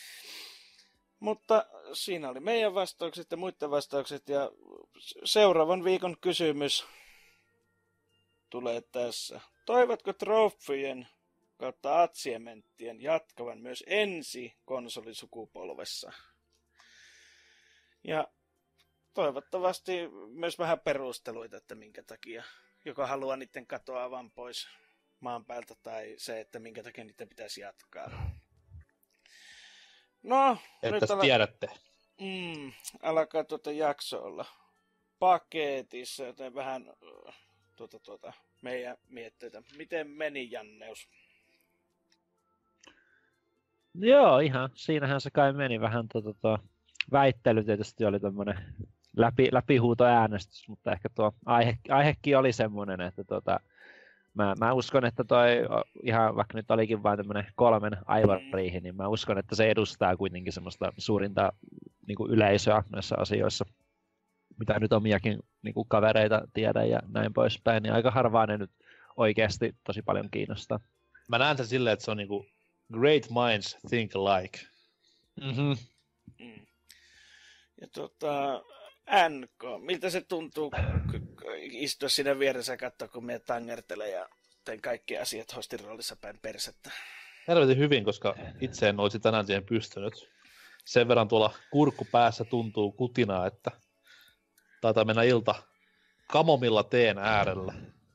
Mutta siinä oli meidän vastaukset ja muiden vastaukset, ja seuraavan viikon kysymys tulee tässä. Toivatko trofien kautta achievementtien jatkavan myös ensi konsolisukupolvessa? Ja toivottavasti myös vähän perusteluita, että minkä takia joka haluaa niiden katoavan pois maan päältä tai se, että minkä takia niiden pitäisi jatkaa. No, että nyt ala... tiedätte. Mm, alkaa tuota jakso olla paketissa, joten vähän tuota, tuota, meidän mietteitä. Miten meni, Janneus? Joo, ihan. Siinähän se kai meni vähän. Tuo, tuo, väittely tietysti oli tämmöinen läpi, läpihuutoäänestys, mutta ehkä tuo aihe, aihekin oli semmoinen, että tuota, mä, mä uskon, että toi ihan vaikka nyt olikin vain tämmöinen kolmen aivariihi, niin mä uskon, että se edustaa kuitenkin semmoista suurinta niin kuin yleisöä näissä asioissa, mitä nyt omiakin niin kuin kavereita tiedän ja näin poispäin, niin aika harvaa ne nyt oikeasti tosi paljon kiinnostaa. Mä näen sen silleen, että se on niinku great minds think alike. Mm-hmm. Mm. Ja tota, N K, miltä se tuntuu istua siinä vieressä ja katsoa, kun me tangertelee ja teen kaikki asiat hostin roolissa päin persettä? Helvetin hyvin, koska itse en olisi tänään siihen pystynyt. Sen verran tuolla kurkku päässä tuntuu kutinaa, että taitaa mennä ilta kamomilla teen äärellä.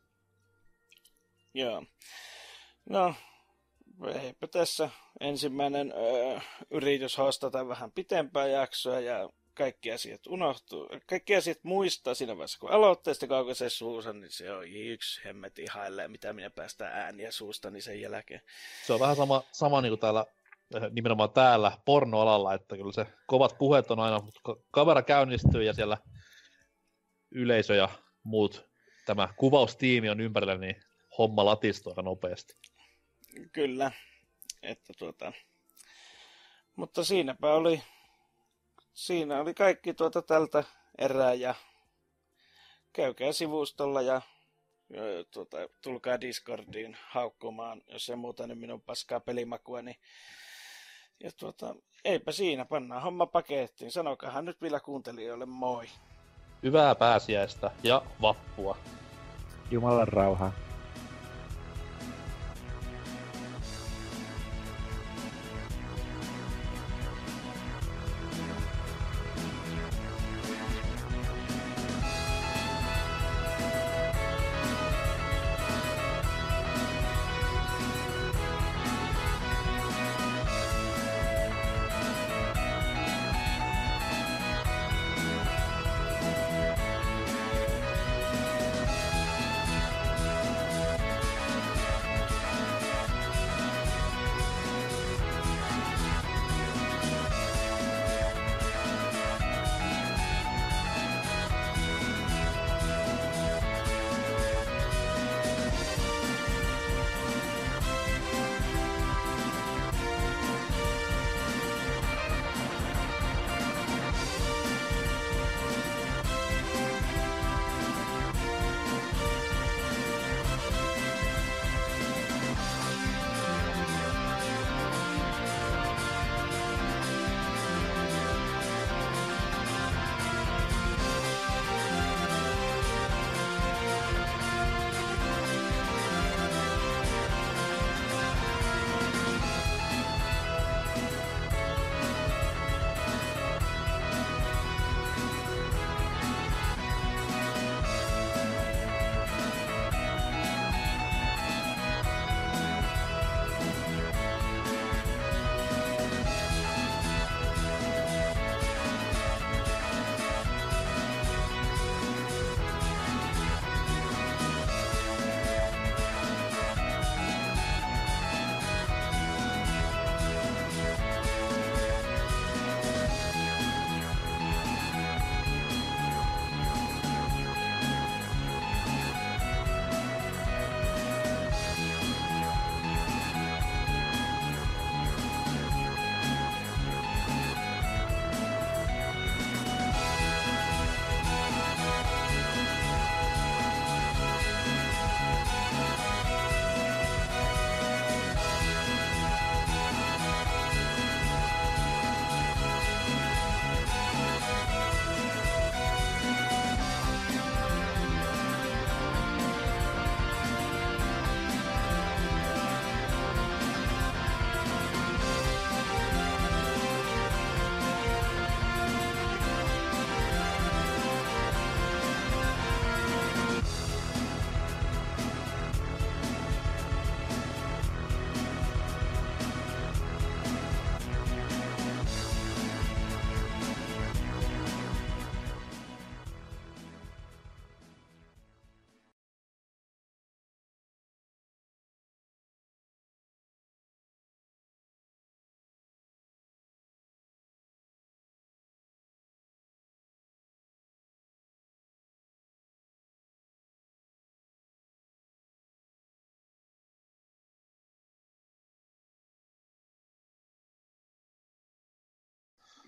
Joo. No, eipä tässä ensimmäinen öö, yritys hostata vähän pitempää jaksoa ja kaikki asiat unohtuu. Kaikki asiat muistaa siinä vaiheessa, kun aloitteesta kaukaisen suussa, niin se on yksi hemmetin haille, mitä minä päästään ääniä suusta, niin sen jälkeen. Se on vähän sama, sama niin kuin täällä, nimenomaan täällä pornoalalla, että kyllä se kovat puheet on aina, mutta kamera käynnistyy ja siellä yleisö ja muut, tämä kuvaustiimi on ympärillä, niin homma latistuu aika nopeasti. Kyllä, että tuota, mutta siinäpä oli, siinä oli kaikki tuota tältä erää ja käykää sivustolla ja, ja tuota, tulkaa Discordiin haukkumaan, jos ei muuta niin minun paskaa pelimakua, niin ja tuota, eipä siinä, pannaan homma pakettiin, sanokahan nyt vielä kuuntelijoille moi. Hyvää pääsiäistä ja vappua. Jumalan rauhaa.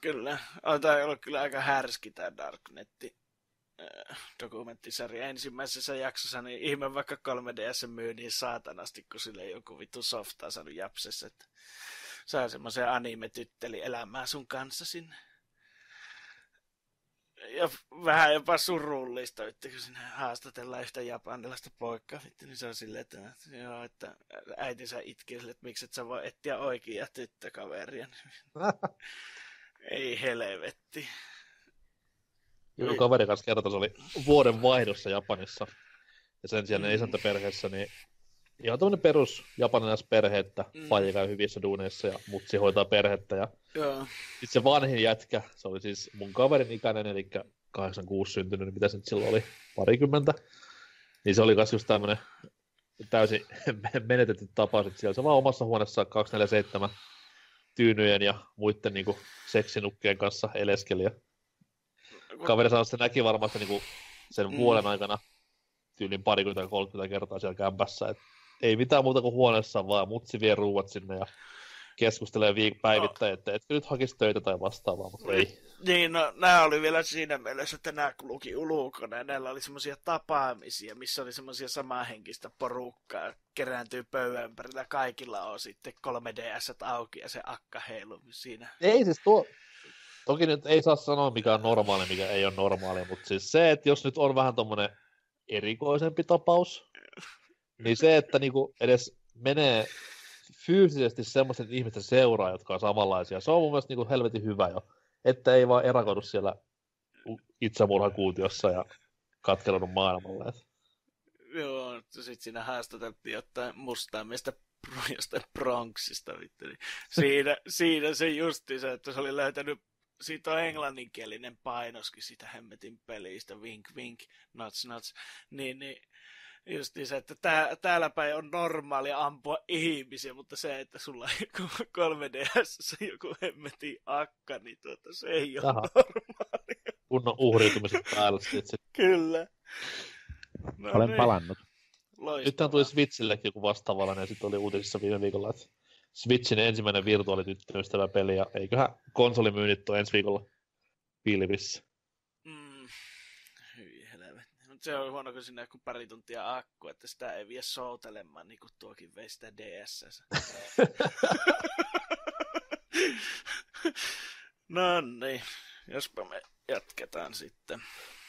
Kyllä. On tää ollut kyllä aika härski tää Darknetti äh, dokumenttisarja. Ensimmäisessä jaksossa niin ihme vaikka kolme D S myy niin saatanasti, kun sille joku vittu softaa saanut japsessa, että saa semmoisen anime-tytteli elämään sun kanssa sinne. Ja vähän jopa surullista, että kun sinne haastatellaan yhtä japanilaista poikaa, niin se on silleen, että, joo, että äitinsä itkee sille, että miksi et sä voi etsiä oikeia tyttökaveria. Ei helvetti. Joku kaveri kanssa kertoi, se oli vuoden vaihdossa Japanissa. Ja sen sijaan mm. isäntäperheessä, niin ihan tämmönen perus japanilaisperhe, että mm. faija käy hyvissä duuneissa ja mutsi hoitaa perhettä. Ja joo. Sitten se vanhin jätkä, se oli siis mun kaverin ikäinen, eli kahdeksankymmentäkuusi syntynyt, niin mitä se nyt silloin oli, parikymmentä. Niin se oli kas just tämmönen täysin menetetty tapaus, että siellä se vaan omassa huoneessa kaksikymmentäneljä seitsemän tyynyjen ja muiden niinku seksinukkien kanssa eleskeli. Kaveri sanoi, että se näki varmaan niinku sen mm. vuoden aikana tyylin parikymmentä kolmekymmentä kertaa siellä kämpässä. Et ei mitään muuta kuin huoneessa, vaan mutsi vie ruuat sinne ja keskustelee viik- päivittäin, että etkö nyt hakisi töitä tai vastaavaa, mutta ei. Niin, no nämä oli vielä siinä mielessä, että nämä kuluki ulkona ja näillä oli semmoisia tapaamisia, missä oli semmoisia samanhenkistä porukkaa, kerääntyy pöydän ympärillä, kaikilla on sitten kolme D S auki ja se akka heilu siinä. Ei siis tuo, toki nyt ei saa sanoa mikä on normaali, mikä ei ole normaali, mutta siis se, että jos nyt on vähän tommonen erikoisempi tapaus, niin se, että niinku edes menee fyysisesti semmoisten ihmisten seuraa, jotka on samanlaisia, se on mun mielestä niinku helvetin hyvä jo. Että ei vaan erakoidu siellä itsemurhakuutiossa ja katkelunut maailmalle. Joo, sit siinä haastateltiin jotain mustaa miestä jostain Bronxista. Niin siinä, siinä se justi se, että se oli löytänyt, siitä on englanninkielinen painoskin siitä hemmetin pelistä, wink wink, nuts nuts, niin, niin justi se, että tää, täällä päin on normaali ampua ihmisiä, mutta se, että sulla on kolme D S joku hemmetin akka, niin tuota, se ei ole Jaha. normaalia. Kunnon uhriutumiset päällä. Sit. Kyllä. No Olen niin. palannut. Loistavaa. Nythän tuli Switchillekin joku vastaavallinen, ja sitten oli uutisissa viime viikolla, että Switchin ensimmäinen virtuaalityttöystävä peli, ja eiköhän konsolimyynnit ole ensi viikolla pilvissä. Mm. Hyi helvetti. Mutta se on huono, kun siinä joku pari tuntia akku, että sitä ei vie soutelemaan, niin kuin tuokin vei sitä D S. No niin, jospa me jatketaan sitten.